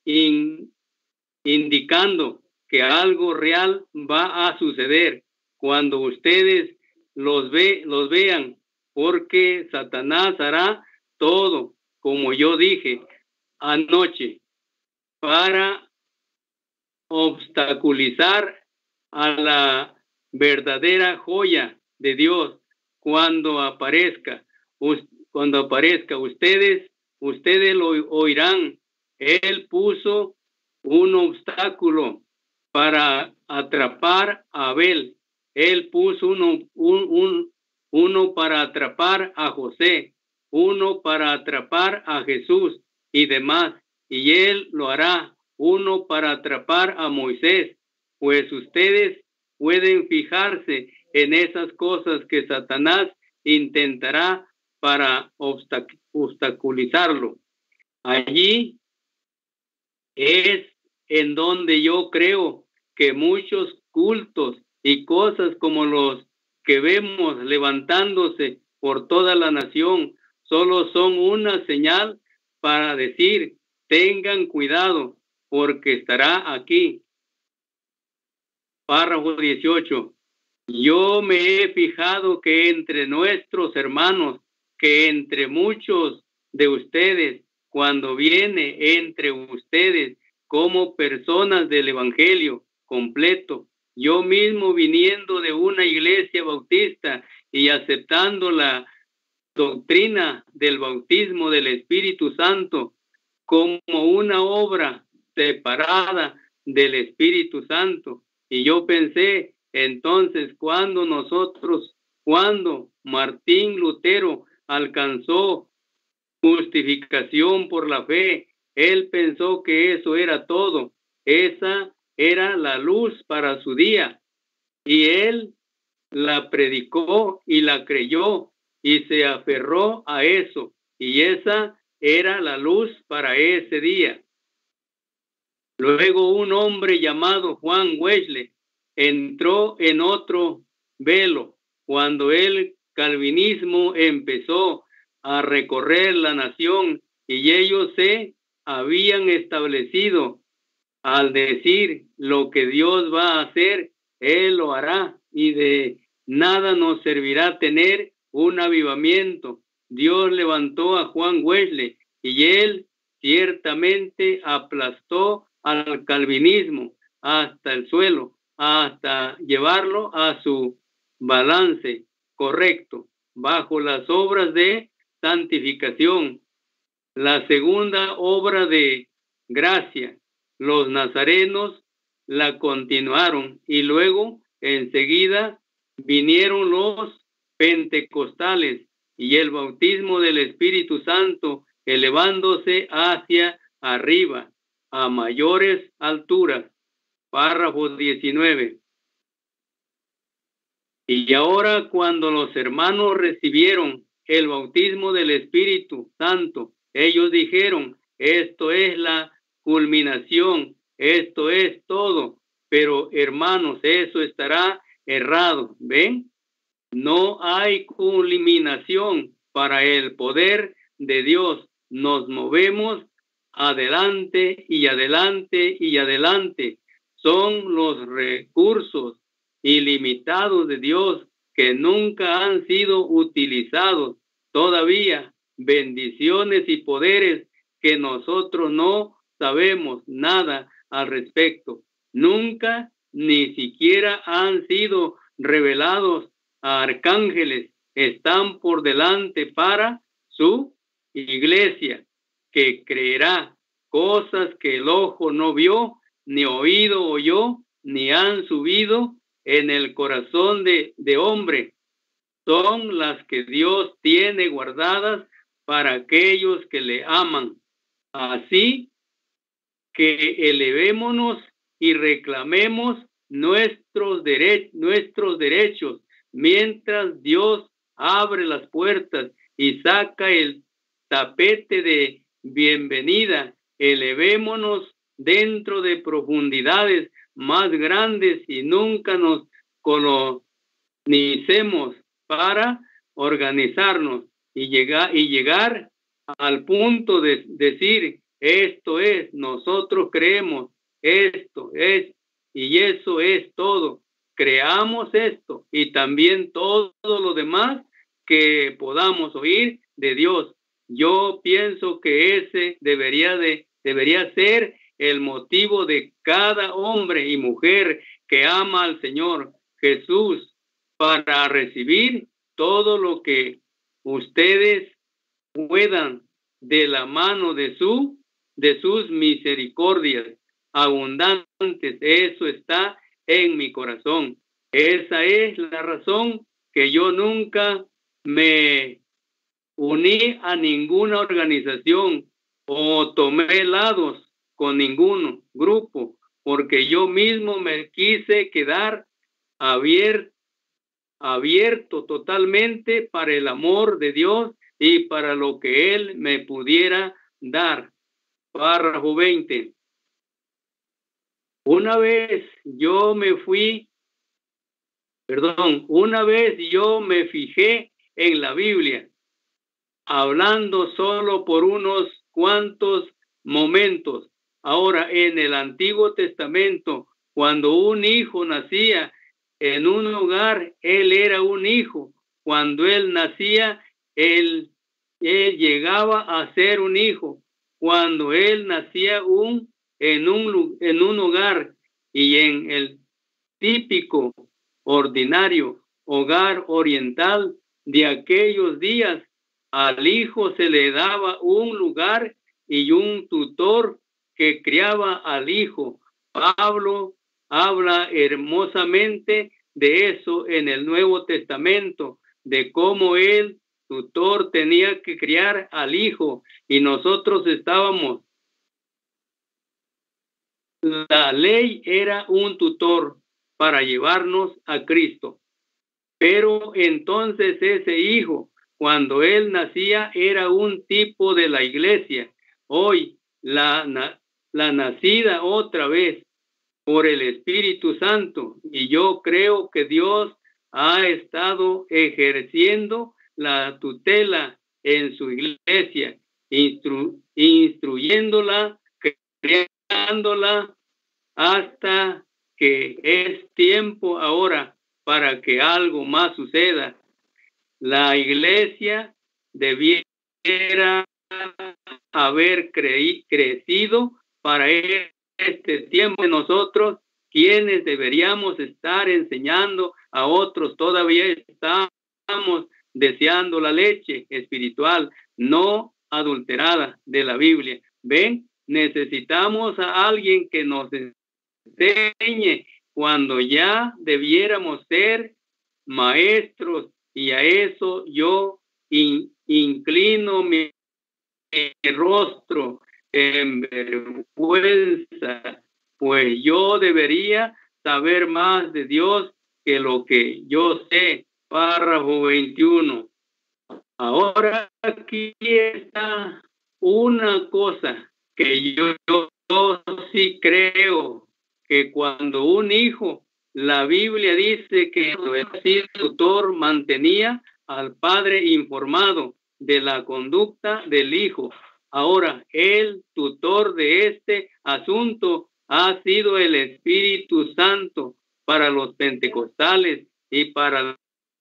indicando que algo real va a suceder cuando ustedes los vean, porque Satanás hará todo, como yo dije anoche, para obstaculizar a la verdadera joya de Dios cuando aparezca. Ustedes lo oirán. Él puso un obstáculo para atrapar a Abel. Él puso uno para atrapar a José, uno para atrapar a Jesús y demás. Y él lo hará, uno para atrapar a Moisés. Pues ustedes pueden fijarse en esas cosas que Satanás intentará para obstaculizarlo. Allí es en donde yo creo que muchos cultos y cosas como los que vemos levantándose por toda la nación solo son una señal para decir, tengan cuidado, porque estará aquí. Párrafo 18. Yo me he fijado que entre nuestros hermanos, que entre muchos de ustedes, cuando viene entre ustedes como personas del Evangelio completo, yo mismo viniendo de una iglesia bautista y aceptando la doctrina del bautismo del Espíritu Santo como una obra separada del Espíritu Santo. Y yo pensé, entonces, cuando Martín Lutero alcanzó justificación por la fe, él pensó que eso era todo. Esa era la luz para su día. Y él la predicó y la creyó y se aferró a eso. Y esa era la luz para ese día. Luego un hombre llamado Juan Wesley entró en otro velo cuando el calvinismo empezó a recorrer la nación y ellos se habían establecido al decir lo que Dios va a hacer, Él lo hará y de nada nos servirá tener un avivamiento. Dios levantó a Juan Wesley y él ciertamente aplastó al calvinismo hasta el suelo, hasta llevarlo a su balance correcto, bajo las obras de santificación. La segunda obra de gracia los nazarenos la continuaron y luego enseguida vinieron los pentecostales y el bautismo del Espíritu Santo elevándose hacia arriba a mayores alturas. Párrafo 19. Y ahora cuando los hermanos recibieron el bautismo del Espíritu Santo, ellos dijeron, esto es la culminación, esto es todo. Pero hermanos, eso estará errado. ¿Ven? No hay culminación para el poder de Dios. Nos movemos adelante y adelante y adelante. Son los recursos ilimitados de Dios que nunca han sido utilizados todavía. Bendiciones y poderes que nosotros no sabemos nada al respecto. Nunca ni siquiera han sido revelados a arcángeles. Están por delante para su iglesia, que creerá cosas que el ojo no vio, ni oído oyó, ni han subido en el corazón de hombre. Son las que Dios tiene guardadas para aquellos que le aman. Así que elevémonos y reclamemos nuestros derechos mientras Dios abre las puertas y saca el tapete de bienvenida. Elevémonos dentro de profundidades más grandes y nunca nos colonicemos para organizarnos y llegar al punto de decir, esto es, nosotros creemos, esto es, y eso es todo. Creamos esto y también todo lo demás que podamos oír de Dios. Yo pienso que ese debería ser el motivo de cada hombre y mujer que ama al Señor Jesús para recibir todo lo que ustedes puedan de la mano de sus misericordias abundantes. Eso está en mi corazón. Esa es la razón que yo nunca me uní a ninguna organización o tomé lados con ningún grupo, porque yo mismo me quise quedar abierto totalmente para el amor de Dios y para lo que Él me pudiera dar. Párrafo 20. Una vez yo me fijé en la Biblia, hablando solo por unos cuantos momentos. Ahora, en el Antiguo Testamento, cuando un hijo nacía en un hogar, él era un hijo. Cuando él nacía, él llegaba a ser un hijo. Cuando él nacía en un hogar y en el típico, ordinario hogar oriental de aquellos días, al hijo se le daba un lugar y un tutor que criaba al hijo. Pablo habla hermosamente de eso en el Nuevo Testamento, de cómo el tutor tenía que criar al hijo y nosotros estábamos. La ley era un tutor para llevarnos a Cristo. Pero entonces ese hijo, cuando él nacía, era un tipo de la iglesia. Hoy, la nacida otra vez por el Espíritu Santo. Y yo creo que Dios ha estado ejerciendo la tutela en su iglesia, instruyéndola, creándola, hasta que es tiempo ahora para que algo más suceda. La iglesia debiera haber crecido para este tiempo. Nosotros, quienes deberíamos estar enseñando a otros, todavía estamos deseando la leche espiritual no adulterada de la Biblia. ¿Ven? necesitamos a alguien que nos enseñe cuando ya debiéramos ser maestros, y a eso yo inclino mi rostro en vergüenza, pues yo debería saber más de Dios que lo que yo sé. Párrafo 21. Ahora aquí está una cosa que yo sí creo, que cuando un hijo, la Biblia dice que el tutor mantenía al padre informado de la conducta del hijo. Ahora, el tutor de este asunto ha sido el Espíritu Santo para los pentecostales y para la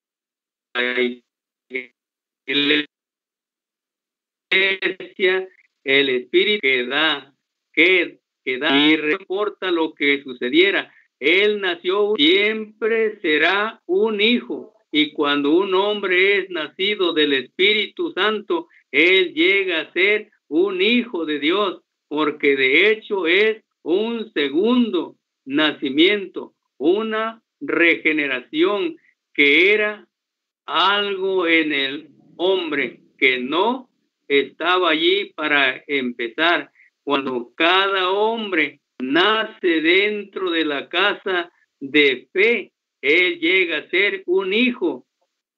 iglesia, el Espíritu que da y reporta lo que sucediera. Él nació, siempre será un hijo, y cuando un hombre es nacido del Espíritu Santo, él llega a ser un hijo de Dios, porque de hecho es un segundo nacimiento, una regeneración, que era algo en el hombre que no estaba allí para empezar. Cuando cada hombre nace dentro de la casa de fe, él llega a ser un hijo.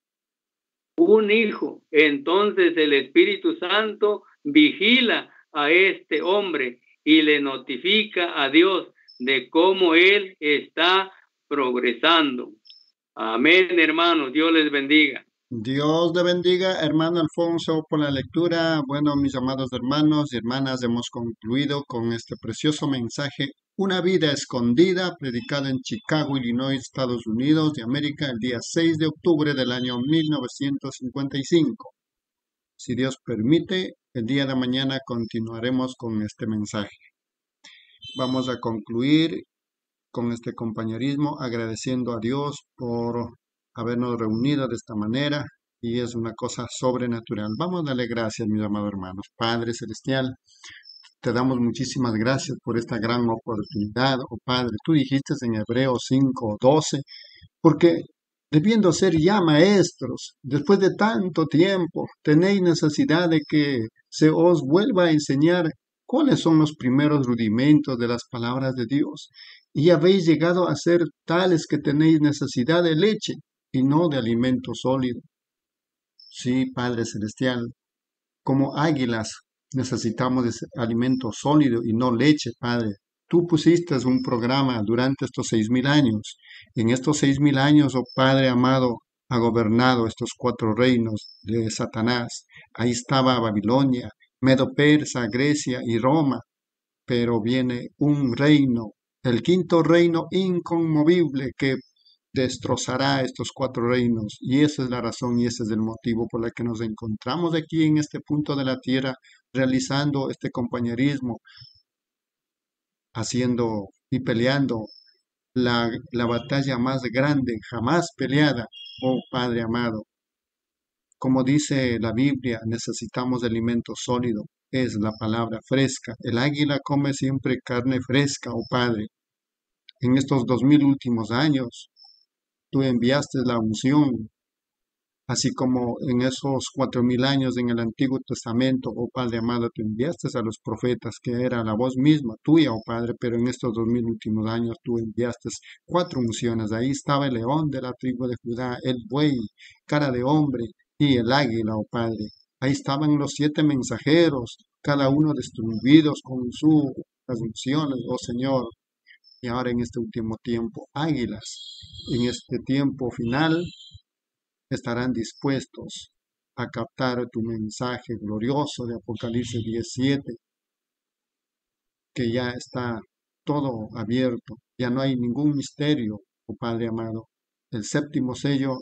Entonces el Espíritu Santo vigila a este hombre y le notifica a Dios de cómo él está progresando. Amén, hermanos. Dios les bendiga. Dios le bendiga, hermano Alfonso, por la lectura. Bueno, mis amados hermanos y hermanas, hemos concluido con este precioso mensaje, Una vida escondida, predicado en Chicago, Illinois, Estados Unidos de América, el día 6 de octubre del año 1955. Si Dios permite, el día de mañana continuaremos con este mensaje. Vamos a concluir con este compañerismo agradeciendo a Dios por habernos reunido de esta manera, y es una cosa sobrenatural. Vamos a darle gracias, mis amados hermanos. Padre Celestial, te damos muchísimas gracias por esta gran oportunidad, oh Padre. Tú dijiste en Hebreos 5:12, porque debiendo ser ya maestros, después de tanto tiempo, tenéis necesidad de que se os vuelva a enseñar cuáles son los primeros rudimentos de las palabras de Dios, y habéis llegado a ser tales que tenéis necesidad de leche y no de alimento sólido. Sí, Padre Celestial, como águilas necesitamos de alimento sólido y no leche, Padre. Tú pusiste un programa durante estos 6,000 años. En estos 6,000 años, oh Padre amado, ha gobernado estos 4 reinos de Satanás. Ahí estaba Babilonia, Medo-Persa, Grecia y Roma. Pero viene un reino, el 5.º reino inconmovible, que destrozará estos 4 reinos. Y esa es la razón y ese es el motivo por el que nos encontramos aquí en este punto de la tierra, realizando este compañerismo, haciendo y peleando la batalla más grande jamás peleada, oh Padre amado. Como dice la Biblia, necesitamos de alimento sólido, es la palabra fresca. El águila come siempre carne fresca, oh Padre. En estos 2,000 últimos años, tú enviaste la unción, así como en esos 4,000 años en el Antiguo Testamento, oh Padre amado, tú enviaste a los profetas, que era la voz misma tuya, oh Padre, pero en estos 2,000 últimos años tú enviaste 4 unciones. Ahí estaba el león de la tribu de Judá, el buey, cara de hombre, y el águila, oh Padre. Ahí estaban los 7 mensajeros, cada uno destruidos con sus unciones, oh Señor. Y ahora en este último tiempo, águilas, en este tiempo final, estarán dispuestos a captar tu mensaje glorioso de Apocalipsis 17, que ya está todo abierto, ya no hay ningún misterio, oh Padre amado. El 7º sello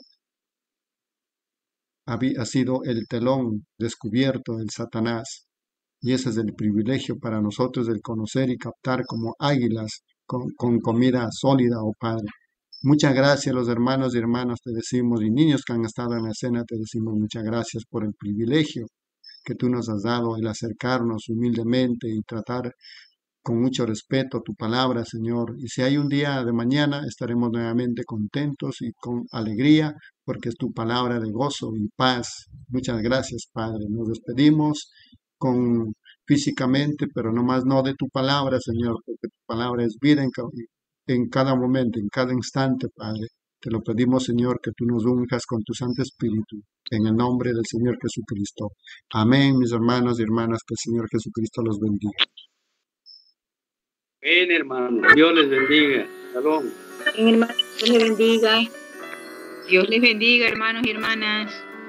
ha sido el telón descubierto del Satanás, y ese es el privilegio para nosotros, el conocer y captar como águilas con comida sólida, oh Padre. Muchas gracias, los hermanos y hermanas te decimos, y niños que han estado en la escena te decimos muchas gracias por el privilegio que tú nos has dado, el acercarnos humildemente y tratar con mucho respeto tu palabra, Señor. Y si hay un día de mañana, estaremos nuevamente contentos y con alegría, porque es tu palabra de gozo y paz. Muchas gracias, Padre. Nos despedimos con físicamente, pero no más no de tu palabra, Señor, porque tu palabra es vida en cada momento, en cada instante, Padre. Te lo pedimos, Señor, que tú nos unjas con tu Santo Espíritu, en el nombre del Señor Jesucristo. Amén, mis hermanos y hermanas, que el Señor Jesucristo los bendiga. Bien, hermano. Dios les bendiga. Shalom. Bien, hermanos, Dios les bendiga. Dios les bendiga, hermanos y hermanas.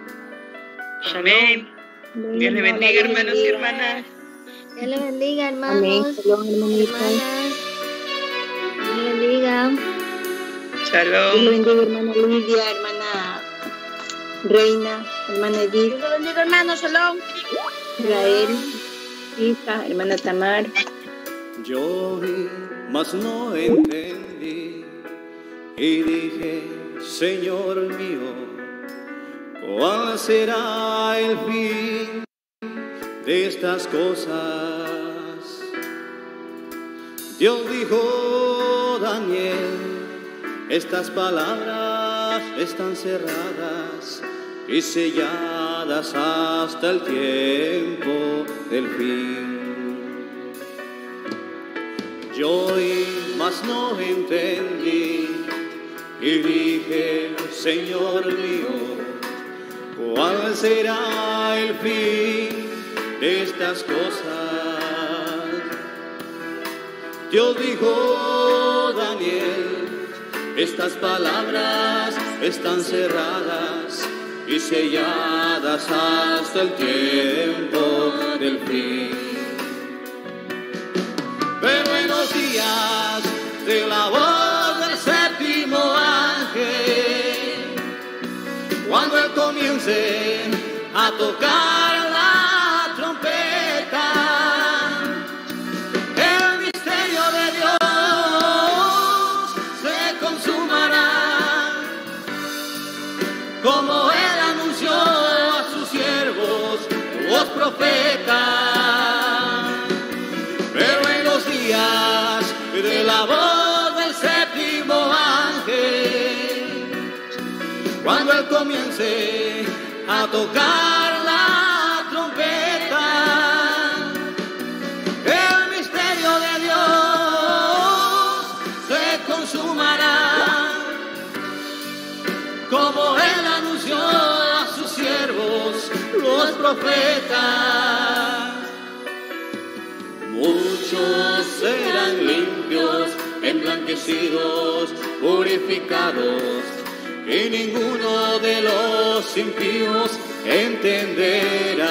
Amén. Dios les bendiga, hermanos y hermanas. Dios les bendiga, hermanos. Amén. Shalom, hermanitas. Hermanas. Dios les bendiga. Dios Shalom. les bendiga, hermana Lidia, hermana Reina, hermana Edith. Dios los bendiga, hermanos. Shalom. Israel, hija, hermana Tamar. Yo vi, mas no entendí, y dije, Señor mío, ¿cuál será el fin de estas cosas? Dios dijo, Daniel, estas palabras están cerradas y selladas hasta el tiempo del fin. Yo oí, mas no entendí, y dije, Señor mío, ¿cuál será el fin de estas cosas? Dios dijo, Daniel, estas palabras están cerradas y selladas hasta el tiempo del fin. Pero en los días de la voz del séptimo ángel, cuando él comience a tocar la trompeta, el misterio de Dios se consumará, como él anunció a sus siervos, los profetas. De la voz del séptimo ángel, cuando él comience a tocar la trompeta, el misterio de Dios se consumará, como él anunció a sus siervos, los profetas. Muchos serán limpios, emblanquecidos, purificados, y ninguno de los impíos entenderá.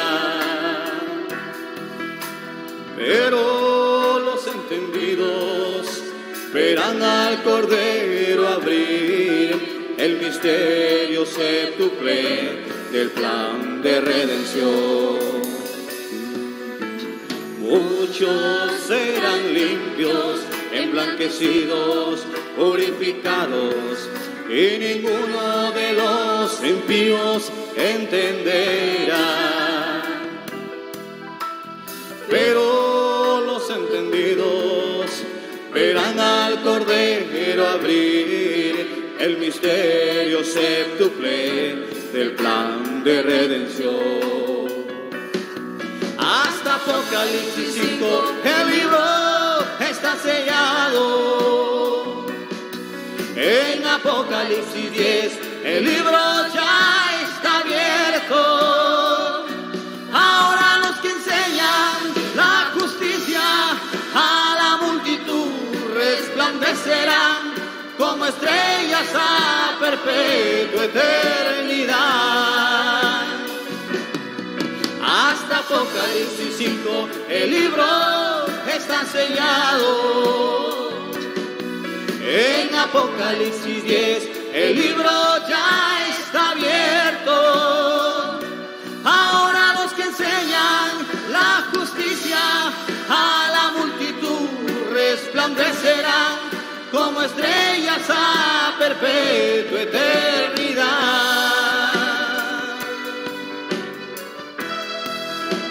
Pero los entendidos verán al Cordero abrir el misterio séptuple del plan de redención. Muchos serán limpios, emblanquecidos, purificados, y ninguno de los impíos entenderá. Pero los entendidos verán al Cordero abrir el misterio séptuple del plan de redención. Hasta Apocalipsis 5, el libro está sellado. En Apocalipsis 10, el libro ya está abierto. Ahora los que enseñan la justicia a la multitud resplandecerán como estrellas a perpetua eternidad. Hasta Apocalipsis 5, el libro está sellado. En Apocalipsis 10, el libro ya está abierto. Ahora los que enseñan la justicia a la multitud resplandecerán como estrellas a perpetua eternidad.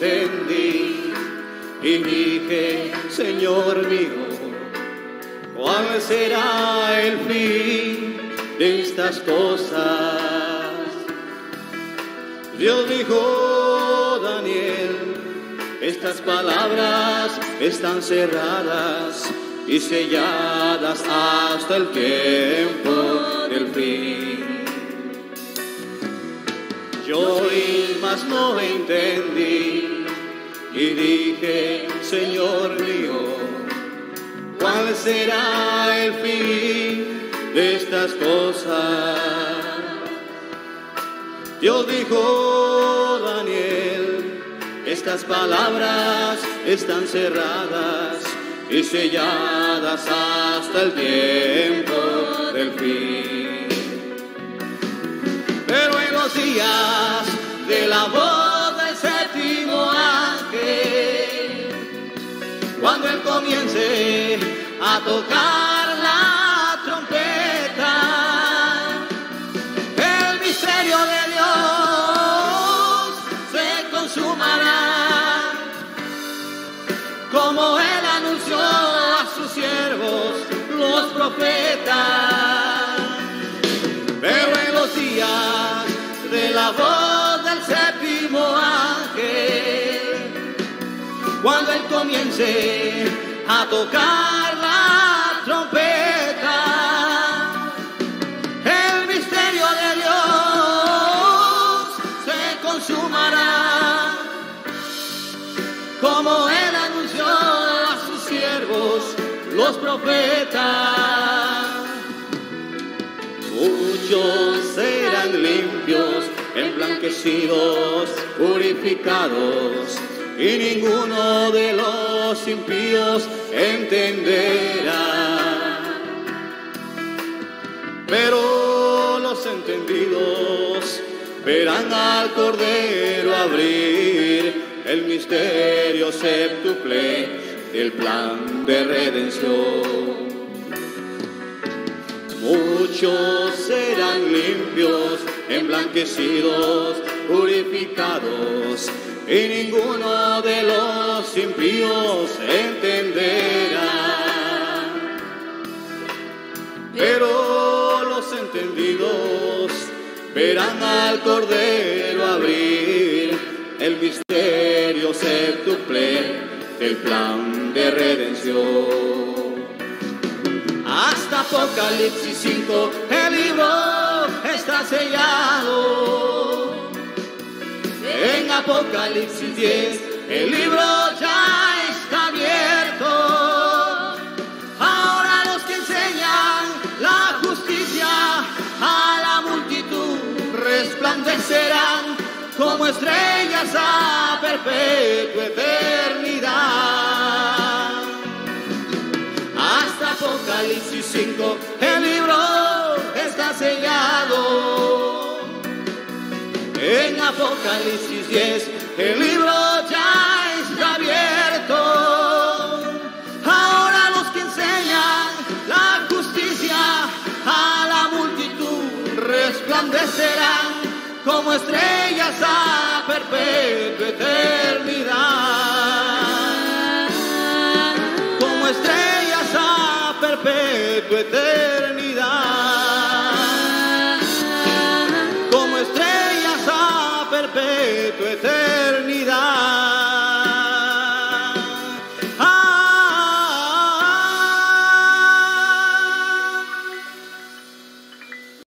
entendí y dije, Señor mío, ¿cuál será el fin de estas cosas? Dios dijo, Daniel, estas palabras están cerradas y selladas hasta el tiempo del fin. Yo más no entendí y dije, Señor mío, ¿cuál será el fin de estas cosas? Dios dijo, Daniel, estas palabras están cerradas y selladas hasta el tiempo del fin. Pero en los días de la voz del séptimo ángel, cuando él comience a tocar la trompeta, el misterio de Dios se consumará, como él anunció a sus siervos, los profetas. Pero en los días de la voz del séptimo ángel, cuando él comience a tocar la trompeta, el misterio de Dios se consumará, como él anunció a sus siervos, los profetas. Muchos serán limpios, emblanquecidos, purificados, y ninguno de los impíos entenderá. Pero los entendidos verán al Cordero abrir el misterio séptuple del plan de redención. Muchos serán limpios, emblanquecidos, purificados, y ninguno de los impíos entenderá. Pero los entendidos verán al Cordero abrir el misterio séptuple del plan de redención. Hasta Apocalipsis 5 el libro está sellado. En Apocalipsis 10 el libro ya está abierto. Ahora los que enseñan la justicia a la multitud resplandecerán como estrellas a perpetua eternidad. Hasta Apocalipsis 5 el libro está sellado. En Apocalipsis 10 el libro ya está abierto. Ahora los que enseñan la justicia a la multitud resplandecerán como estrellas a perpetua eternidad. Como estrellas a perpetua eternidad. Como estrellas a perpetua eternidad.